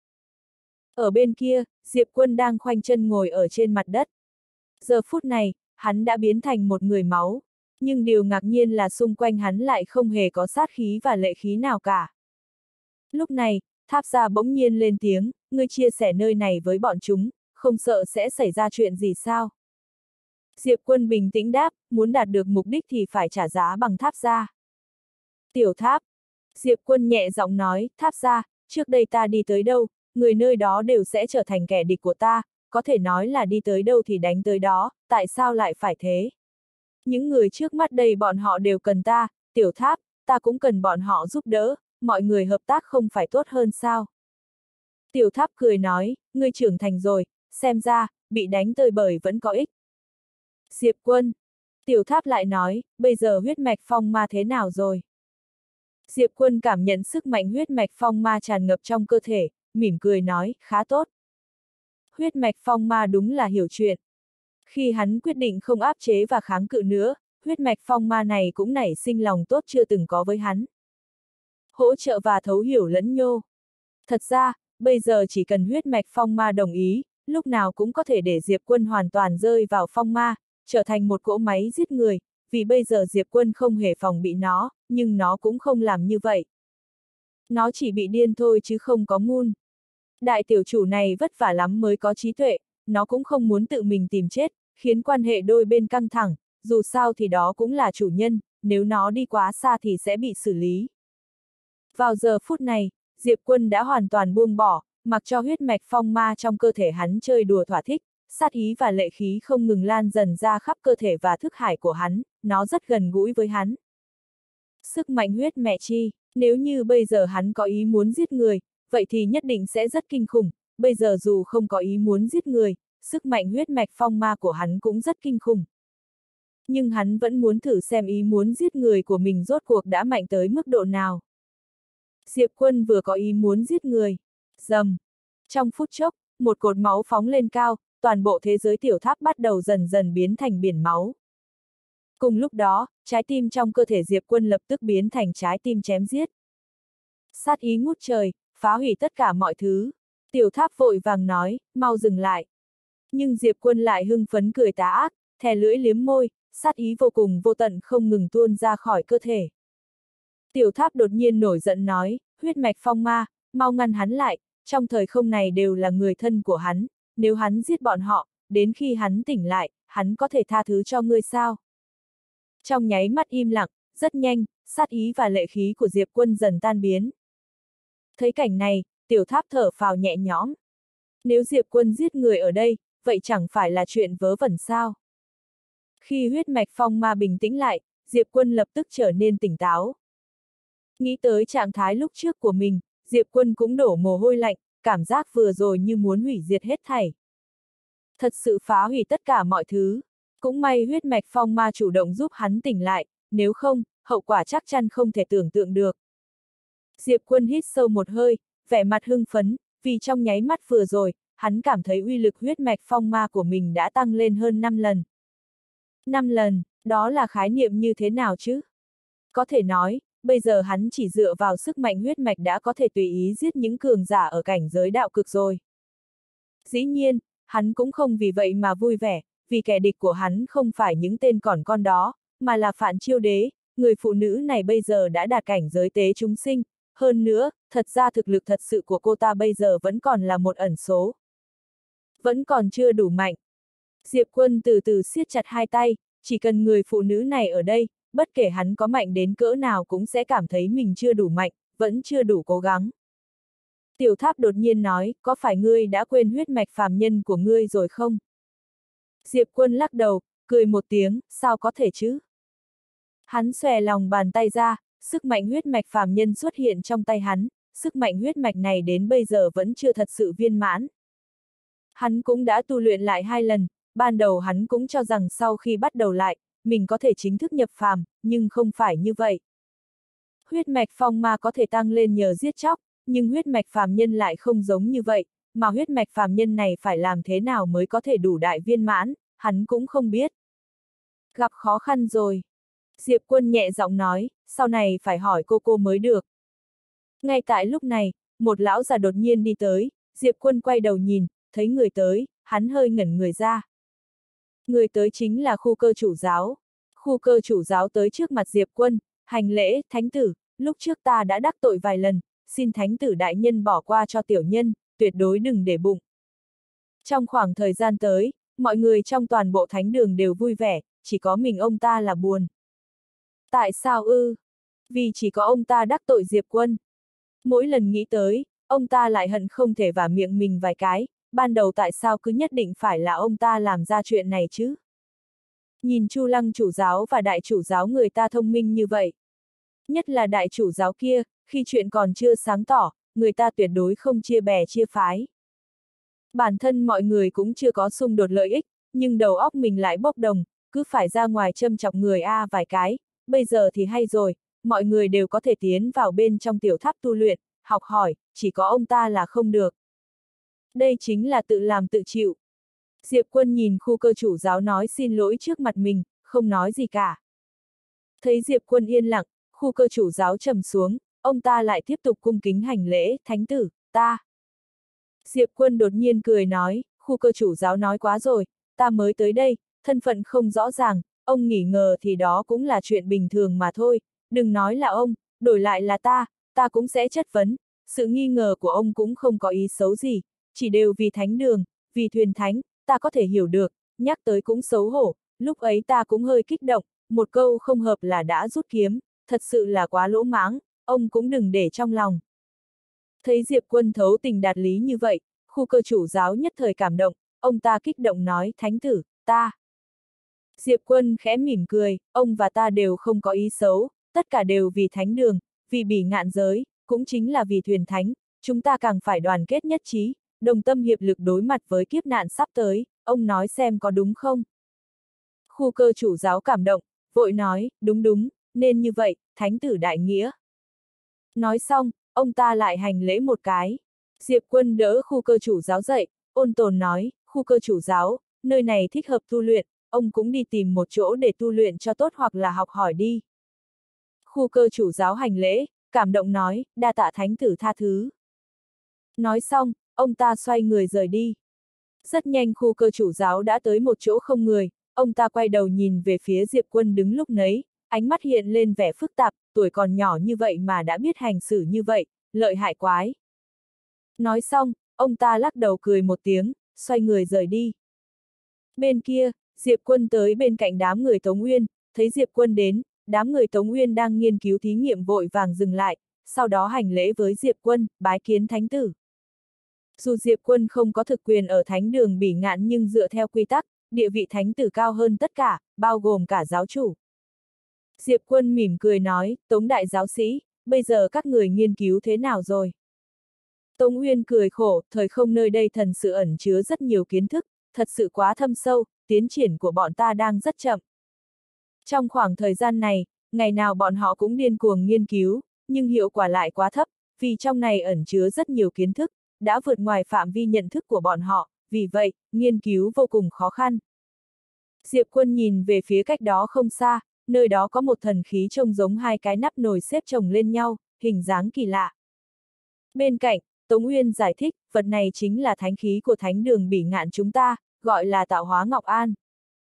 Ở bên kia, Diệp Quân đang khoanh chân ngồi ở trên mặt đất. Giờ phút này, hắn đã biến thành một người máu, nhưng điều ngạc nhiên là xung quanh hắn lại không hề có sát khí và lệ khí nào cả. Lúc này, Tháp Gia bỗng nhiên lên tiếng, ngươi chia sẻ nơi này với bọn chúng, không sợ sẽ xảy ra chuyện gì sao? Diệp Quân bình tĩnh đáp, muốn đạt được mục đích thì phải trả giá bằng Tháp Gia. Tiểu Tháp. Diệp Quân nhẹ giọng nói, Tháp Gia, trước đây ta đi tới đâu, người nơi đó đều sẽ trở thành kẻ địch của ta, có thể nói là đi tới đâu thì đánh tới đó, tại sao lại phải thế? Những người trước mắt đây bọn họ đều cần ta, Tiểu Tháp, ta cũng cần bọn họ giúp đỡ, mọi người hợp tác không phải tốt hơn sao? Tiểu Tháp cười nói, ngươi trưởng thành rồi, xem ra, bị đánh tơi bời vẫn có ích. Diệp Quân. Tiểu Tháp lại nói, bây giờ huyết mạch phong ma thế nào rồi? Diệp Quân cảm nhận sức mạnh huyết mạch phong ma tràn ngập trong cơ thể, mỉm cười nói, khá tốt. Huyết mạch phong ma đúng là hiểu chuyện. Khi hắn quyết định không áp chế và kháng cự nữa, huyết mạch phong ma này cũng nảy sinh lòng tốt chưa từng có với hắn. Hỗ trợ và thấu hiểu lẫn nhau. Thật ra, bây giờ chỉ cần huyết mạch phong ma đồng ý, lúc nào cũng có thể để Diệp Quân hoàn toàn rơi vào phong ma, trở thành một cỗ máy giết người, vì bây giờ Diệp Quân không hề phòng bị nó, nhưng nó cũng không làm như vậy. Nó chỉ bị điên thôi chứ không có ngun. Đại tiểu chủ này vất vả lắm mới có trí tuệ, nó cũng không muốn tự mình tìm chết, khiến quan hệ đôi bên căng thẳng, dù sao thì đó cũng là chủ nhân, nếu nó đi quá xa thì sẽ bị xử lý. Vào giờ phút này, Diệp Quân đã hoàn toàn buông bỏ, mặc cho huyết mạch phong ma trong cơ thể hắn chơi đùa thỏa thích, sát ý và lệ khí không ngừng lan dần ra khắp cơ thể và thức hải của hắn, nó rất gần gũi với hắn. Sức mạnh huyết mẹ chi, nếu như bây giờ hắn có ý muốn giết người, vậy thì nhất định sẽ rất kinh khủng, bây giờ dù không có ý muốn giết người, sức mạnh huyết mạch phong ma của hắn cũng rất kinh khủng. Nhưng hắn vẫn muốn thử xem ý muốn giết người của mình rốt cuộc đã mạnh tới mức độ nào. Diệp Quân vừa có ý muốn giết người. Rầm. Trong phút chốc, một cột máu phóng lên cao, toàn bộ thế giới Tiểu Tháp bắt đầu dần dần biến thành biển máu. Cùng lúc đó, trái tim trong cơ thể Diệp Quân lập tức biến thành trái tim chém giết. Sát ý ngút trời, phá hủy tất cả mọi thứ. Tiểu Tháp vội vàng nói, mau dừng lại. Nhưng Diệp Quân lại hưng phấn cười tà ác, thè lưỡi liếm môi, sát ý vô cùng vô tận không ngừng tuôn ra khỏi cơ thể. Tiểu Tháp đột nhiên nổi giận nói, huyết mạch phong ma, mau ngăn hắn lại, trong thời không này đều là người thân của hắn, nếu hắn giết bọn họ, đến khi hắn tỉnh lại, hắn có thể tha thứ cho ngươi sao? Trong nháy mắt im lặng, rất nhanh, sát ý và lệ khí của Diệp Quân dần tan biến. Thấy cảnh này, Tiểu Tháp thở phào nhẹ nhõm. Nếu Diệp Quân giết người ở đây, vậy chẳng phải là chuyện vớ vẩn sao? Khi huyết mạch phong ma bình tĩnh lại, Diệp Quân lập tức trở nên tỉnh táo. Nghĩ tới trạng thái lúc trước của mình, Diệp Quân cũng đổ mồ hôi lạnh, cảm giác vừa rồi như muốn hủy diệt hết thảy. Thật sự phá hủy tất cả mọi thứ. Cũng may huyết mạch phong ma chủ động giúp hắn tỉnh lại, nếu không, hậu quả chắc chắn không thể tưởng tượng được. Diệp Quân hít sâu một hơi, vẻ mặt hưng phấn, vì trong nháy mắt vừa rồi, hắn cảm thấy uy lực huyết mạch phong ma của mình đã tăng lên hơn 5 lần. 5 lần, đó là khái niệm như thế nào chứ? Có thể nói, bây giờ hắn chỉ dựa vào sức mạnh huyết mạch đã có thể tùy ý giết những cường giả ở cảnh giới đạo cực rồi. Dĩ nhiên, hắn cũng không vì vậy mà vui vẻ, vì kẻ địch của hắn không phải những tên còn con đó, mà là Phạn Chiêu Đế, người phụ nữ này bây giờ đã đạt cảnh giới tế chúng sinh, hơn nữa, thật ra thực lực thật sự của cô ta bây giờ vẫn còn là một ẩn số. Vẫn còn chưa đủ mạnh. Diệp Quân từ từ siết chặt hai tay, chỉ cần người phụ nữ này ở đây, bất kể hắn có mạnh đến cỡ nào cũng sẽ cảm thấy mình chưa đủ mạnh, vẫn chưa đủ cố gắng. Tiểu Tháp đột nhiên nói, có phải ngươi đã quên huyết mạch phàm nhân của ngươi rồi không? Diệp Quân lắc đầu, cười một tiếng, sao có thể chứ? Hắn xòe lòng bàn tay ra, sức mạnh huyết mạch phàm nhân xuất hiện trong tay hắn, sức mạnh huyết mạch này đến bây giờ vẫn chưa thật sự viên mãn. Hắn cũng đã tu luyện lại 2 lần, ban đầu hắn cũng cho rằng sau khi bắt đầu lại, mình có thể chính thức nhập phàm, nhưng không phải như vậy. Huyết mạch phong ma có thể tăng lên nhờ giết chóc, nhưng huyết mạch phàm nhân lại không giống như vậy, mà huyết mạch phàm nhân này phải làm thế nào mới có thể đủ đại viên mãn, hắn cũng không biết. Gặp khó khăn rồi. Diệp Quân nhẹ giọng nói, sau này phải hỏi cô mới được. Ngay tại lúc này, một lão già đột nhiên đi tới, Diệp Quân quay đầu nhìn, thấy người tới, hắn hơi ngẩn người ra. Người tới chính là khu cơ chủ giáo. Khu cơ chủ giáo tới trước mặt Diệp Quân, hành lễ, thánh tử, lúc trước ta đã đắc tội vài lần, xin thánh tử đại nhân bỏ qua cho tiểu nhân, tuyệt đối đừng để bụng. Trong khoảng thời gian tới, mọi người trong toàn bộ thánh đường đều vui vẻ, chỉ có mình ông ta là buồn. Tại sao ư? Vì chỉ có ông ta đắc tội Diệp Quân. Mỗi lần nghĩ tới, ông ta lại hận không thể vả miệng mình vài cái, ban đầu tại sao cứ nhất định phải là ông ta làm ra chuyện này chứ? Nhìn Chu Lăng chủ giáo và đại chủ giáo người ta thông minh như vậy. Nhất là đại chủ giáo kia, khi chuyện còn chưa sáng tỏ, người ta tuyệt đối không chia bè chia phái. Bản thân mọi người cũng chưa có xung đột lợi ích, nhưng đầu óc mình lại bốc đồng, cứ phải ra ngoài châm chọc người vài cái, bây giờ thì hay rồi, mọi người đều có thể tiến vào bên trong tiểu tháp tu luyện, học hỏi, chỉ có ông ta là không được. Đây chính là tự làm tự chịu. Diệp Quân nhìn khu cơ chủ giáo nói xin lỗi trước mặt mình, không nói gì cả. Thấy Diệp Quân yên lặng, khu cơ chủ giáo trầm xuống, ông ta lại tiếp tục cung kính hành lễ, thánh tử, ta. Diệp Quân đột nhiên cười nói, khu cơ chủ giáo nói quá rồi, ta mới tới đây, thân phận không rõ ràng, ông nghỉ ngờ thì đó cũng là chuyện bình thường mà thôi, đừng nói là ông, đổi lại là ta cũng sẽ chất vấn, sự nghi ngờ của ông cũng không có ý xấu gì, chỉ đều vì thánh đường, vì thuyền thánh, ta có thể hiểu được, nhắc tới cũng xấu hổ, lúc ấy ta cũng hơi kích động, một câu không hợp là đã rút kiếm, thật sự là quá lỗ mãng, ông cũng đừng để trong lòng. Thấy Diệp Quân thấu tình đạt lý như vậy, khu cơ chủ giáo nhất thời cảm động, ông ta kích động nói, thánh tử, ta. Diệp Quân khẽ mỉm cười, ông và ta đều không có ý xấu, tất cả đều vì thánh đường, vì bỉ ngạn giới, cũng chính là vì thuyền thánh, chúng ta càng phải đoàn kết nhất trí, đồng tâm hiệp lực đối mặt với kiếp nạn sắp tới, ông nói xem có đúng không? Khu cơ chủ giáo cảm động, vội nói, đúng, nên như vậy, thánh tử đại nghĩa. Nói xong, ông ta lại hành lễ một cái. Diệp Quân đỡ khu cơ chủ giáo dậy, ôn tồn nói, khu cơ chủ giáo, nơi này thích hợp tu luyện, ông cũng đi tìm một chỗ để tu luyện cho tốt hoặc là học hỏi đi. Khu cơ chủ giáo hành lễ, cảm động nói, đa tạ thánh tử tha thứ. Nói xong, ông ta xoay người rời đi. Rất nhanh khu cơ chủ giáo đã tới một chỗ không người, ông ta quay đầu nhìn về phía Diệp Quân đứng lúc nấy, ánh mắt hiện lên vẻ phức tạp, tuổi còn nhỏ như vậy mà đã biết hành xử như vậy, lợi hại quái. Nói xong, ông ta lắc đầu cười một tiếng, xoay người rời đi. Bên kia, Diệp Quân tới bên cạnh đám người Tống Uyên, thấy Diệp Quân đến, đám người Tống Uyên đang nghiên cứu thí nghiệm vội vàng dừng lại, sau đó hành lễ với Diệp Quân, bái kiến thánh tử. Dù Diệp Quân không có thực quyền ở thánh đường bỉ ngạn nhưng dựa theo quy tắc, địa vị thánh tử cao hơn tất cả, bao gồm cả giáo chủ. Diệp Quân mỉm cười nói, Tống đại giáo sĩ, bây giờ các người nghiên cứu thế nào rồi? Tống Uyên cười khổ, thời không nơi đây thần sự ẩn chứa rất nhiều kiến thức, thật sự quá thâm sâu, tiến triển của bọn ta đang rất chậm. Trong khoảng thời gian này, ngày nào bọn họ cũng điên cuồng nghiên cứu, nhưng hiệu quả lại quá thấp, vì trong này ẩn chứa rất nhiều kiến thức, đã vượt ngoài phạm vi nhận thức của bọn họ, vì vậy, nghiên cứu vô cùng khó khăn. Diệp Quân nhìn về phía cách đó không xa, nơi đó có một thần khí trông giống hai cái nắp nồi xếp chồng lên nhau, hình dáng kỳ lạ. Bên cạnh, Tống Uyên giải thích, vật này chính là thánh khí của thánh đường bỉ ngạn chúng ta, gọi là tạo hóa Ngọc An.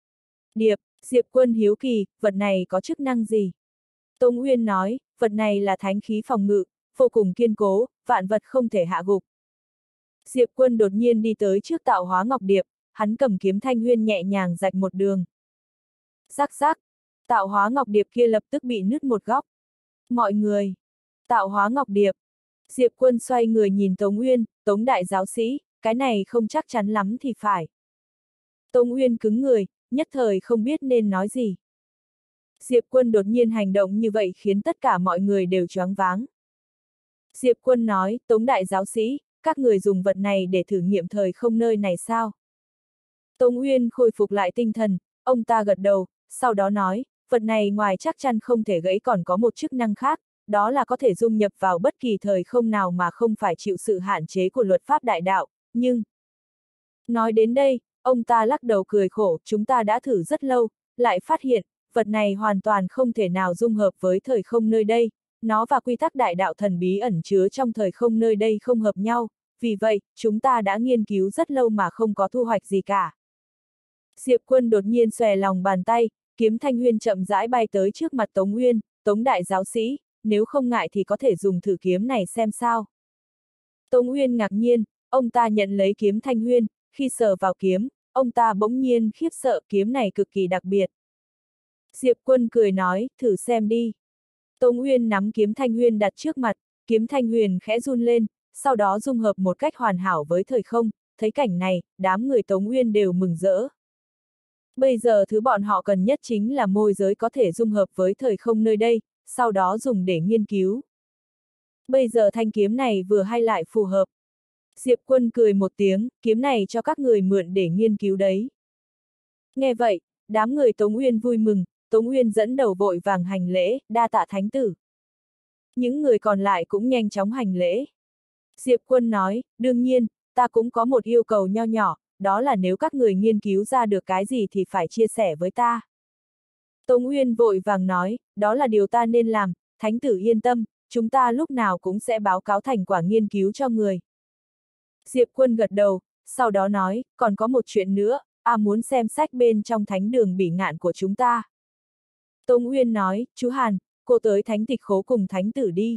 Diệp Quân hiếu kỳ, vật này có chức năng gì? Tống Uyên nói, vật này là thánh khí phòng ngự, vô cùng kiên cố, vạn vật không thể hạ gục. Diệp Quân đột nhiên đi tới trước tạo hóa Ngọc Điệp, hắn cầm kiếm thanh huyên nhẹ nhàng rạch một đường. Rắc rắc, tạo hóa Ngọc Điệp kia lập tức bị nứt một góc. Mọi người, tạo hóa Ngọc Điệp. Diệp Quân xoay người nhìn Tống Uyên, Tống đại giáo sĩ, cái này không chắc chắn lắm thì phải. Tống Uyên cứng người, nhất thời không biết nên nói gì. Diệp Quân đột nhiên hành động như vậy khiến tất cả mọi người đều choáng váng. Diệp Quân nói, Tống đại giáo sĩ, các người dùng vật này để thử nghiệm thời không nơi này sao? Tống Uyên khôi phục lại tinh thần, ông ta gật đầu, sau đó nói, vật này ngoài chắc chắn không thể gãy còn có một chức năng khác, đó là có thể dung nhập vào bất kỳ thời không nào mà không phải chịu sự hạn chế của luật pháp đại đạo, nhưng... Nói đến đây, ông ta lắc đầu cười khổ, chúng ta đã thử rất lâu, lại phát hiện, vật này hoàn toàn không thể nào dung hợp với thời không nơi đây, nó và quy tắc đại đạo thần bí ẩn chứa trong thời không nơi đây không hợp nhau, vì vậy, chúng ta đã nghiên cứu rất lâu mà không có thu hoạch gì cả. Diệp Quân đột nhiên xòe lòng bàn tay, kiếm thanh huyên chậm rãi bay tới trước mặt Tống Uyên, Tống đại giáo sĩ, nếu không ngại thì có thể dùng thử kiếm này xem sao. Tống Uyên ngạc nhiên, ông ta nhận lấy kiếm thanh huyên, khi sờ vào kiếm, ông ta bỗng nhiên khiếp sợ kiếm này cực kỳ đặc biệt. Diệp Quân cười nói, thử xem đi. Tống Uyên nắm kiếm thanh huyên đặt trước mặt, kiếm thanh huyền khẽ run lên, sau đó dung hợp một cách hoàn hảo với thời không, thấy cảnh này, đám người Tống Uyên đều mừng rỡ. Bây giờ thứ bọn họ cần nhất chính là môi giới có thể dung hợp với thời không nơi đây, sau đó dùng để nghiên cứu. Bây giờ thanh kiếm này vừa hay lại phù hợp. Diệp Quân cười một tiếng, kiếm này cho các người mượn để nghiên cứu đấy. Nghe vậy, đám người Tống Uyên vui mừng, Tống Uyên dẫn đầu vội vàng hành lễ, đa tạ thánh tử. Những người còn lại cũng nhanh chóng hành lễ. Diệp Quân nói, đương nhiên, ta cũng có một yêu cầu nho nhỏ, đó là nếu các người nghiên cứu ra được cái gì thì phải chia sẻ với ta. Tống Uyên vội vàng nói, đó là điều ta nên làm, thánh tử yên tâm, chúng ta lúc nào cũng sẽ báo cáo thành quả nghiên cứu cho người. Diệp Quân gật đầu, sau đó nói, còn có một chuyện nữa, muốn xem sách bên trong thánh đường bỉ ngạn của chúng ta. Tống Uyên nói, chú Hàn, cô tới thánh tịch khố cùng thánh tử đi.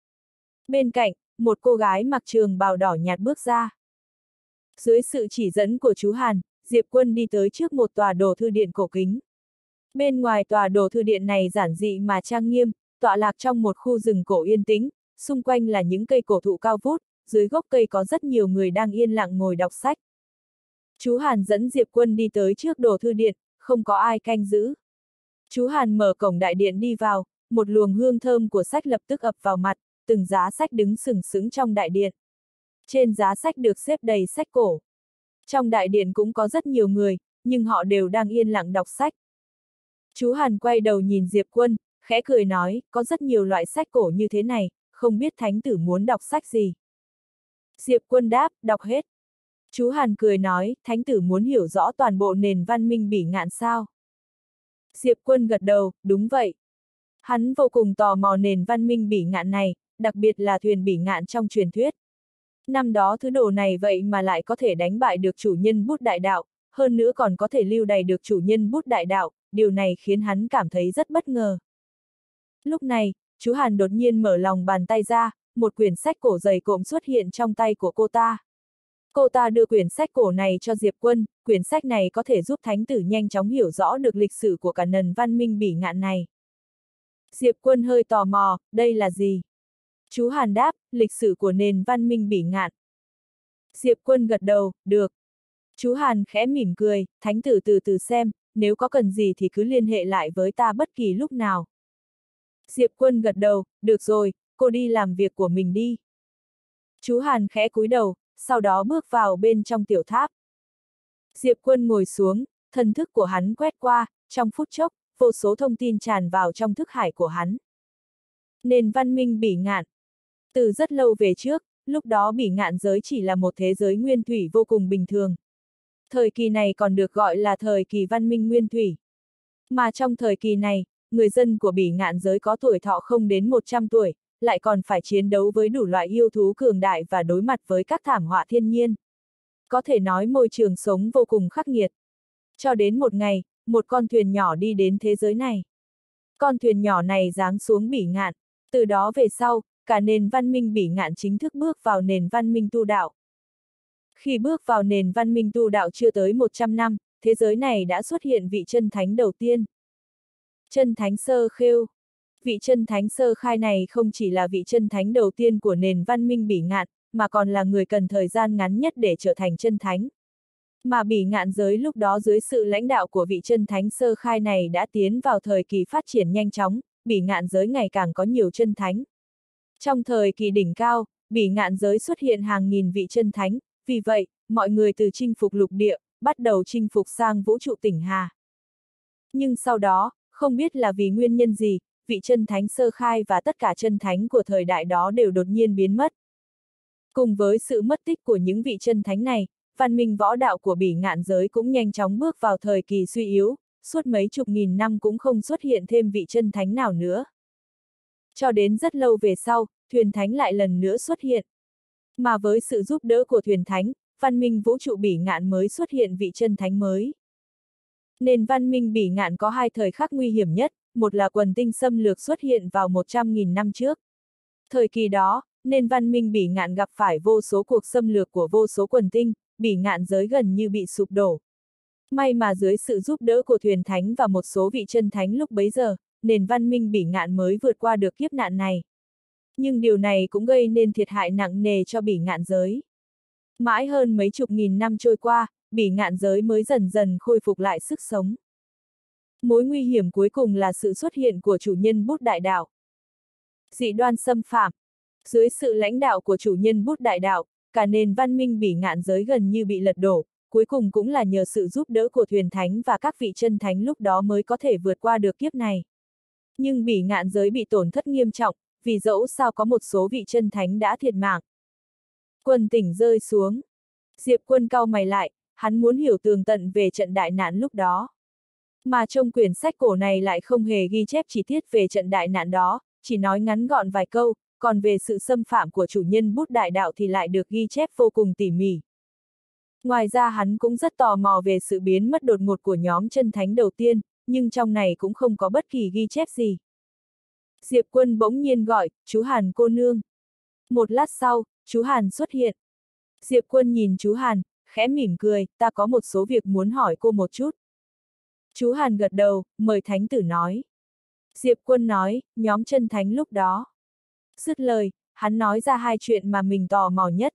Bên cạnh, một cô gái mặc trường bào đỏ nhạt bước ra. Dưới sự chỉ dẫn của chú Hàn, Diệp Quân đi tới trước một tòa đồ thư điện cổ kính. Bên ngoài tòa đồ thư điện này giản dị mà trang nghiêm, tọa lạc trong một khu rừng cổ yên tĩnh, xung quanh là những cây cổ thụ cao vút, dưới gốc cây có rất nhiều người đang yên lặng ngồi đọc sách. Chú Hàn dẫn Diệp Quân đi tới trước đồ thư điện, không có ai canh giữ. Chú Hàn mở cổng đại điện đi vào, một luồng hương thơm của sách lập tức ập vào mặt, từng giá sách đứng sừng sững trong đại điện. Trên giá sách được xếp đầy sách cổ. Trong đại điện cũng có rất nhiều người, nhưng họ đều đang yên lặng đọc sách. Chú Hàn quay đầu nhìn Diệp Quân, khẽ cười nói, có rất nhiều loại sách cổ như thế này, không biết thánh tử muốn đọc sách gì. Diệp Quân đáp, đọc hết. Chú Hàn cười nói, thánh tử muốn hiểu rõ toàn bộ nền văn minh bỉ ngạn sao? Diệp Quân gật đầu, đúng vậy. Hắn vô cùng tò mò nền văn minh bỉ ngạn này, đặc biệt là thuyền bỉ ngạn trong truyền thuyết. Năm đó thứ đồ này vậy mà lại có thể đánh bại được chủ nhân bút đại đạo, hơn nữa còn có thể lưu đày được chủ nhân bút đại đạo, điều này khiến hắn cảm thấy rất bất ngờ. Lúc này, chú Hàn đột nhiên mở lòng bàn tay ra, một quyển sách cổ dày cộm xuất hiện trong tay của cô ta. Cô ta đưa quyển sách cổ này cho Diệp Quân, quyển sách này có thể giúp thánh tử nhanh chóng hiểu rõ được lịch sử của cả nền văn minh bỉ ngạn này. Diệp Quân hơi tò mò, đây là gì? Chú Hàn đáp, lịch sử của nền văn minh bỉ ngạn. Diệp Quân gật đầu, được. Chú Hàn khẽ mỉm cười, thánh tử từ từ xem, nếu có cần gì thì cứ liên hệ lại với ta bất kỳ lúc nào. Diệp Quân gật đầu, được rồi, cô đi làm việc của mình đi. Chú Hàn khẽ cúi đầu, sau đó bước vào bên trong tiểu tháp. Diệp Quân ngồi xuống, thần thức của hắn quét qua, trong phút chốc, vô số thông tin tràn vào trong thức hải của hắn. Nền văn minh bỉ ngạn. Từ rất lâu về trước, lúc đó bỉ ngạn giới chỉ là một thế giới nguyên thủy vô cùng bình thường. Thời kỳ này còn được gọi là thời kỳ văn minh nguyên thủy. Mà trong thời kỳ này, người dân của bỉ ngạn giới có tuổi thọ không đến 100 tuổi, lại còn phải chiến đấu với đủ loại yêu thú cường đại và đối mặt với các thảm họa thiên nhiên. Có thể nói môi trường sống vô cùng khắc nghiệt. Cho đến một ngày, một con thuyền nhỏ đi đến thế giới này. Con thuyền nhỏ này giáng xuống bỉ ngạn. Từ đó về sau, cả nền văn minh bỉ ngạn chính thức bước vào nền văn minh tu đạo. Khi bước vào nền văn minh tu đạo chưa tới 100 năm, thế giới này đã xuất hiện vị chân thánh đầu tiên. Chân thánh Sơ Khêu. Vị chân thánh Sơ Khai này không chỉ là vị chân thánh đầu tiên của nền văn minh bỉ ngạn, mà còn là người cần thời gian ngắn nhất để trở thành chân thánh. Mà Bỉ Ngạn giới lúc đó dưới sự lãnh đạo của vị chân thánh sơ khai này đã tiến vào thời kỳ phát triển nhanh chóng, Bỉ Ngạn giới ngày càng có nhiều chân thánh. Trong thời kỳ đỉnh cao, Bỉ Ngạn giới xuất hiện hàng nghìn vị chân thánh, vì vậy, mọi người từ chinh phục lục địa, bắt đầu chinh phục sang vũ trụ tỉnh Hà. Nhưng sau đó, không biết là vì nguyên nhân gì, vị chân thánh sơ khai và tất cả chân thánh của thời đại đó đều đột nhiên biến mất. Cùng với sự mất tích của những vị chân thánh này, văn minh võ đạo của Bỉ Ngạn giới cũng nhanh chóng bước vào thời kỳ suy yếu, suốt mấy chục nghìn năm cũng không xuất hiện thêm vị chân thánh nào nữa. Cho đến rất lâu về sau, thuyền thánh lại lần nữa xuất hiện. Mà với sự giúp đỡ của thuyền thánh, văn minh vũ trụ Bỉ Ngạn mới xuất hiện vị chân thánh mới. Nền văn minh Bỉ Ngạn có hai thời khắc nguy hiểm nhất, một là quần tinh xâm lược xuất hiện vào 100.000 năm trước. Thời kỳ đó, nền văn minh Bỉ Ngạn gặp phải vô số cuộc xâm lược của vô số quần tinh, Bỉ Ngạn giới gần như bị sụp đổ. May mà dưới sự giúp đỡ của thuyền thánh và một số vị chân thánh lúc bấy giờ, nền văn minh Bỉ Ngạn mới vượt qua được kiếp nạn này. Nhưng điều này cũng gây nên thiệt hại nặng nề cho Bỉ Ngạn giới. Mãi hơn mấy chục nghìn năm trôi qua, Bỉ Ngạn giới mới dần dần khôi phục lại sức sống. Mối nguy hiểm cuối cùng là sự xuất hiện của chủ nhân Bút Đại Đạo. Dị đoan xâm phạm. Dưới sự lãnh đạo của chủ nhân Bút Đại Đạo, cả nền văn minh Bỉ Ngạn giới gần như bị lật đổ, cuối cùng cũng là nhờ sự giúp đỡ của thuyền thánh và các vị chân thánh lúc đó mới có thể vượt qua được kiếp này. Nhưng Bỉ Ngạn giới bị tổn thất nghiêm trọng, vì dẫu sao có một số vị chân thánh đã thiệt mạng. Quần tỉnh rơi xuống. Diệp Quân cau mày lại, hắn muốn hiểu tường tận về trận đại nạn lúc đó. Mà trong quyển sách cổ này lại không hề ghi chép chi tiết về trận đại nạn đó, chỉ nói ngắn gọn vài câu, còn về sự xâm phạm của chủ nhân Bút Đại Đạo thì lại được ghi chép vô cùng tỉ mỉ. Ngoài ra hắn cũng rất tò mò về sự biến mất đột ngột của nhóm chân thánh đầu tiên, nhưng trong này cũng không có bất kỳ ghi chép gì. Diệp Quân bỗng nhiên gọi, chú Hàn cô nương. Một lát sau, chú Hàn xuất hiện. Diệp Quân nhìn chú Hàn, khẽ mỉm cười, ta có một số việc muốn hỏi cô một chút. Chú Hàn gật đầu, mời thánh tử nói. Diệp Quân nói, nhóm chân thánh lúc đó. Dứt lời, hắn nói ra hai chuyện mà mình tò mò nhất.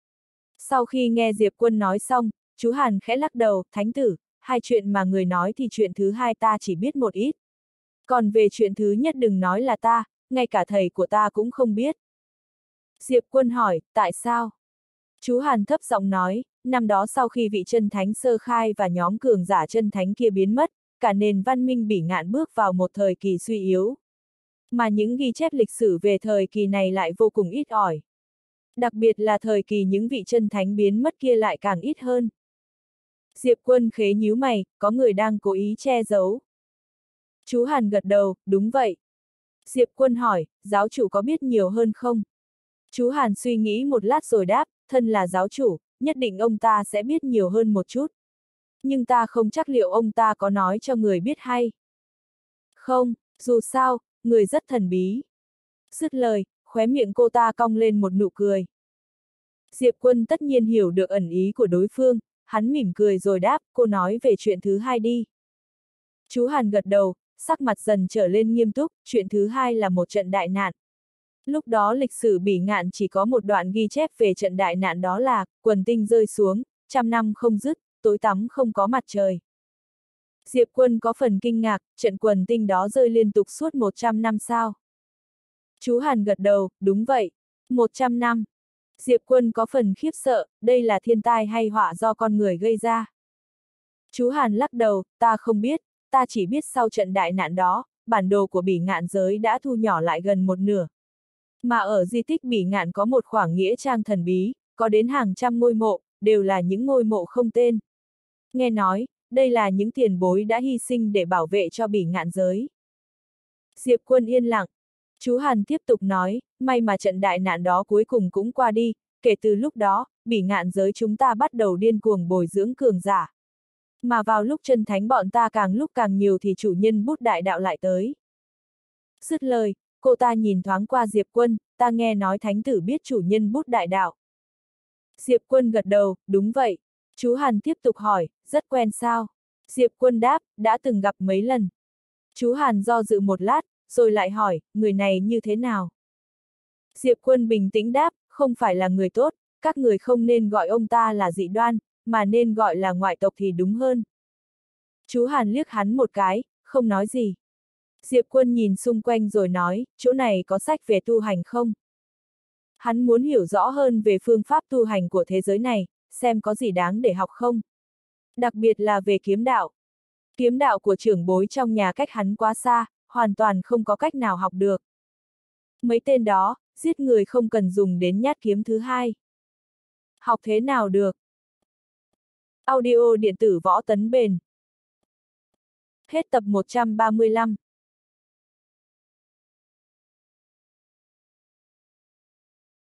Sau khi nghe Diệp Quân nói xong, chú Hàn khẽ lắc đầu, thánh tử, hai chuyện mà người nói thì chuyện thứ hai ta chỉ biết một ít. Còn về chuyện thứ nhất đừng nói là ta, ngay cả thầy của ta cũng không biết. Diệp Quân hỏi, tại sao? Chú Hàn thấp giọng nói, năm đó sau khi vị chân thánh sơ khai và nhóm cường giả chân thánh kia biến mất, cả nền văn minh Bỉ Ngạn bước vào một thời kỳ suy yếu. Mà những ghi chép lịch sử về thời kỳ này lại vô cùng ít ỏi. Đặc biệt là thời kỳ những vị chân thánh biến mất kia lại càng ít hơn. Diệp Quân khế nhíu mày, có người đang cố ý che giấu. Chú Hàn gật đầu, đúng vậy. Diệp Quân hỏi, giáo chủ có biết nhiều hơn không? Chú Hàn suy nghĩ một lát rồi đáp, thân là giáo chủ, nhất định ông ta sẽ biết nhiều hơn một chút. Nhưng ta không chắc liệu ông ta có nói cho người biết hay. Không, dù sao, người rất thần bí. Dứt lời, khóe miệng cô ta cong lên một nụ cười. Diệp Quân tất nhiên hiểu được ẩn ý của đối phương, hắn mỉm cười rồi đáp, cô nói về chuyện thứ hai đi. Chú Hàn gật đầu, sắc mặt dần trở lên nghiêm túc, chuyện thứ hai là một trận đại nạn. Lúc đó lịch sử Bỉ Ngạn chỉ có một đoạn ghi chép về trận đại nạn đó là, quần tinh rơi xuống, 100 năm không dứt, tối tăm không có mặt trời. Diệp Quân có phần kinh ngạc, trận quần tinh đó rơi liên tục suốt 100 năm sao? Chú Hàn gật đầu, đúng vậy, 100 năm. Diệp Quân có phần khiếp sợ, đây là thiên tai hay họa do con người gây ra? Chú Hàn lắc đầu, ta không biết, ta chỉ biết sau trận đại nạn đó, bản đồ của Bỉ Ngạn giới đã thu nhỏ lại gần một nửa. Mà ở di tích Bỉ Ngạn có một khoảng nghĩa trang thần bí, có đến hàng trăm ngôi mộ, đều là những ngôi mộ không tên. Nghe nói, đây là những tiền bối đã hy sinh để bảo vệ cho Bỉ Ngạn giới. Diệp Quân yên lặng. Chú Hàn tiếp tục nói, may mà trận đại nạn đó cuối cùng cũng qua đi, kể từ lúc đó, Bỉ Ngạn giới chúng ta bắt đầu điên cuồng bồi dưỡng cường giả. Mà vào lúc chân thánh bọn ta càng lúc càng nhiều thì chủ nhân Bút Đại Đạo lại tới. Dứt lời, cô ta nhìn thoáng qua Diệp Quân, ta nghe nói thánh tử biết chủ nhân Bút Đại Đạo. Diệp Quân gật đầu, đúng vậy. Chú Hàn tiếp tục hỏi, rất quen sao? Diệp Quân đáp, đã từng gặp mấy lần. Chú Hàn do dự một lát, rồi lại hỏi, người này như thế nào? Diệp Quân bình tĩnh đáp, không phải là người tốt, các người không nên gọi ông ta là dị đoan, mà nên gọi là ngoại tộc thì đúng hơn. Chú Hàn liếc hắn một cái, không nói gì. Diệp Quân nhìn xung quanh rồi nói, chỗ này có sách về tu hành không? Hắn muốn hiểu rõ hơn về phương pháp tu hành của thế giới này, xem có gì đáng để học không. Đặc biệt là về kiếm đạo. Kiếm đạo của trưởng bối trong nhà cách hắn quá xa, hoàn toàn không có cách nào học được. Mấy tên đó, giết người không cần dùng đến nhát kiếm thứ hai. Học thế nào được? Audio điện tử Võ Tấn Bền. Hết tập 135.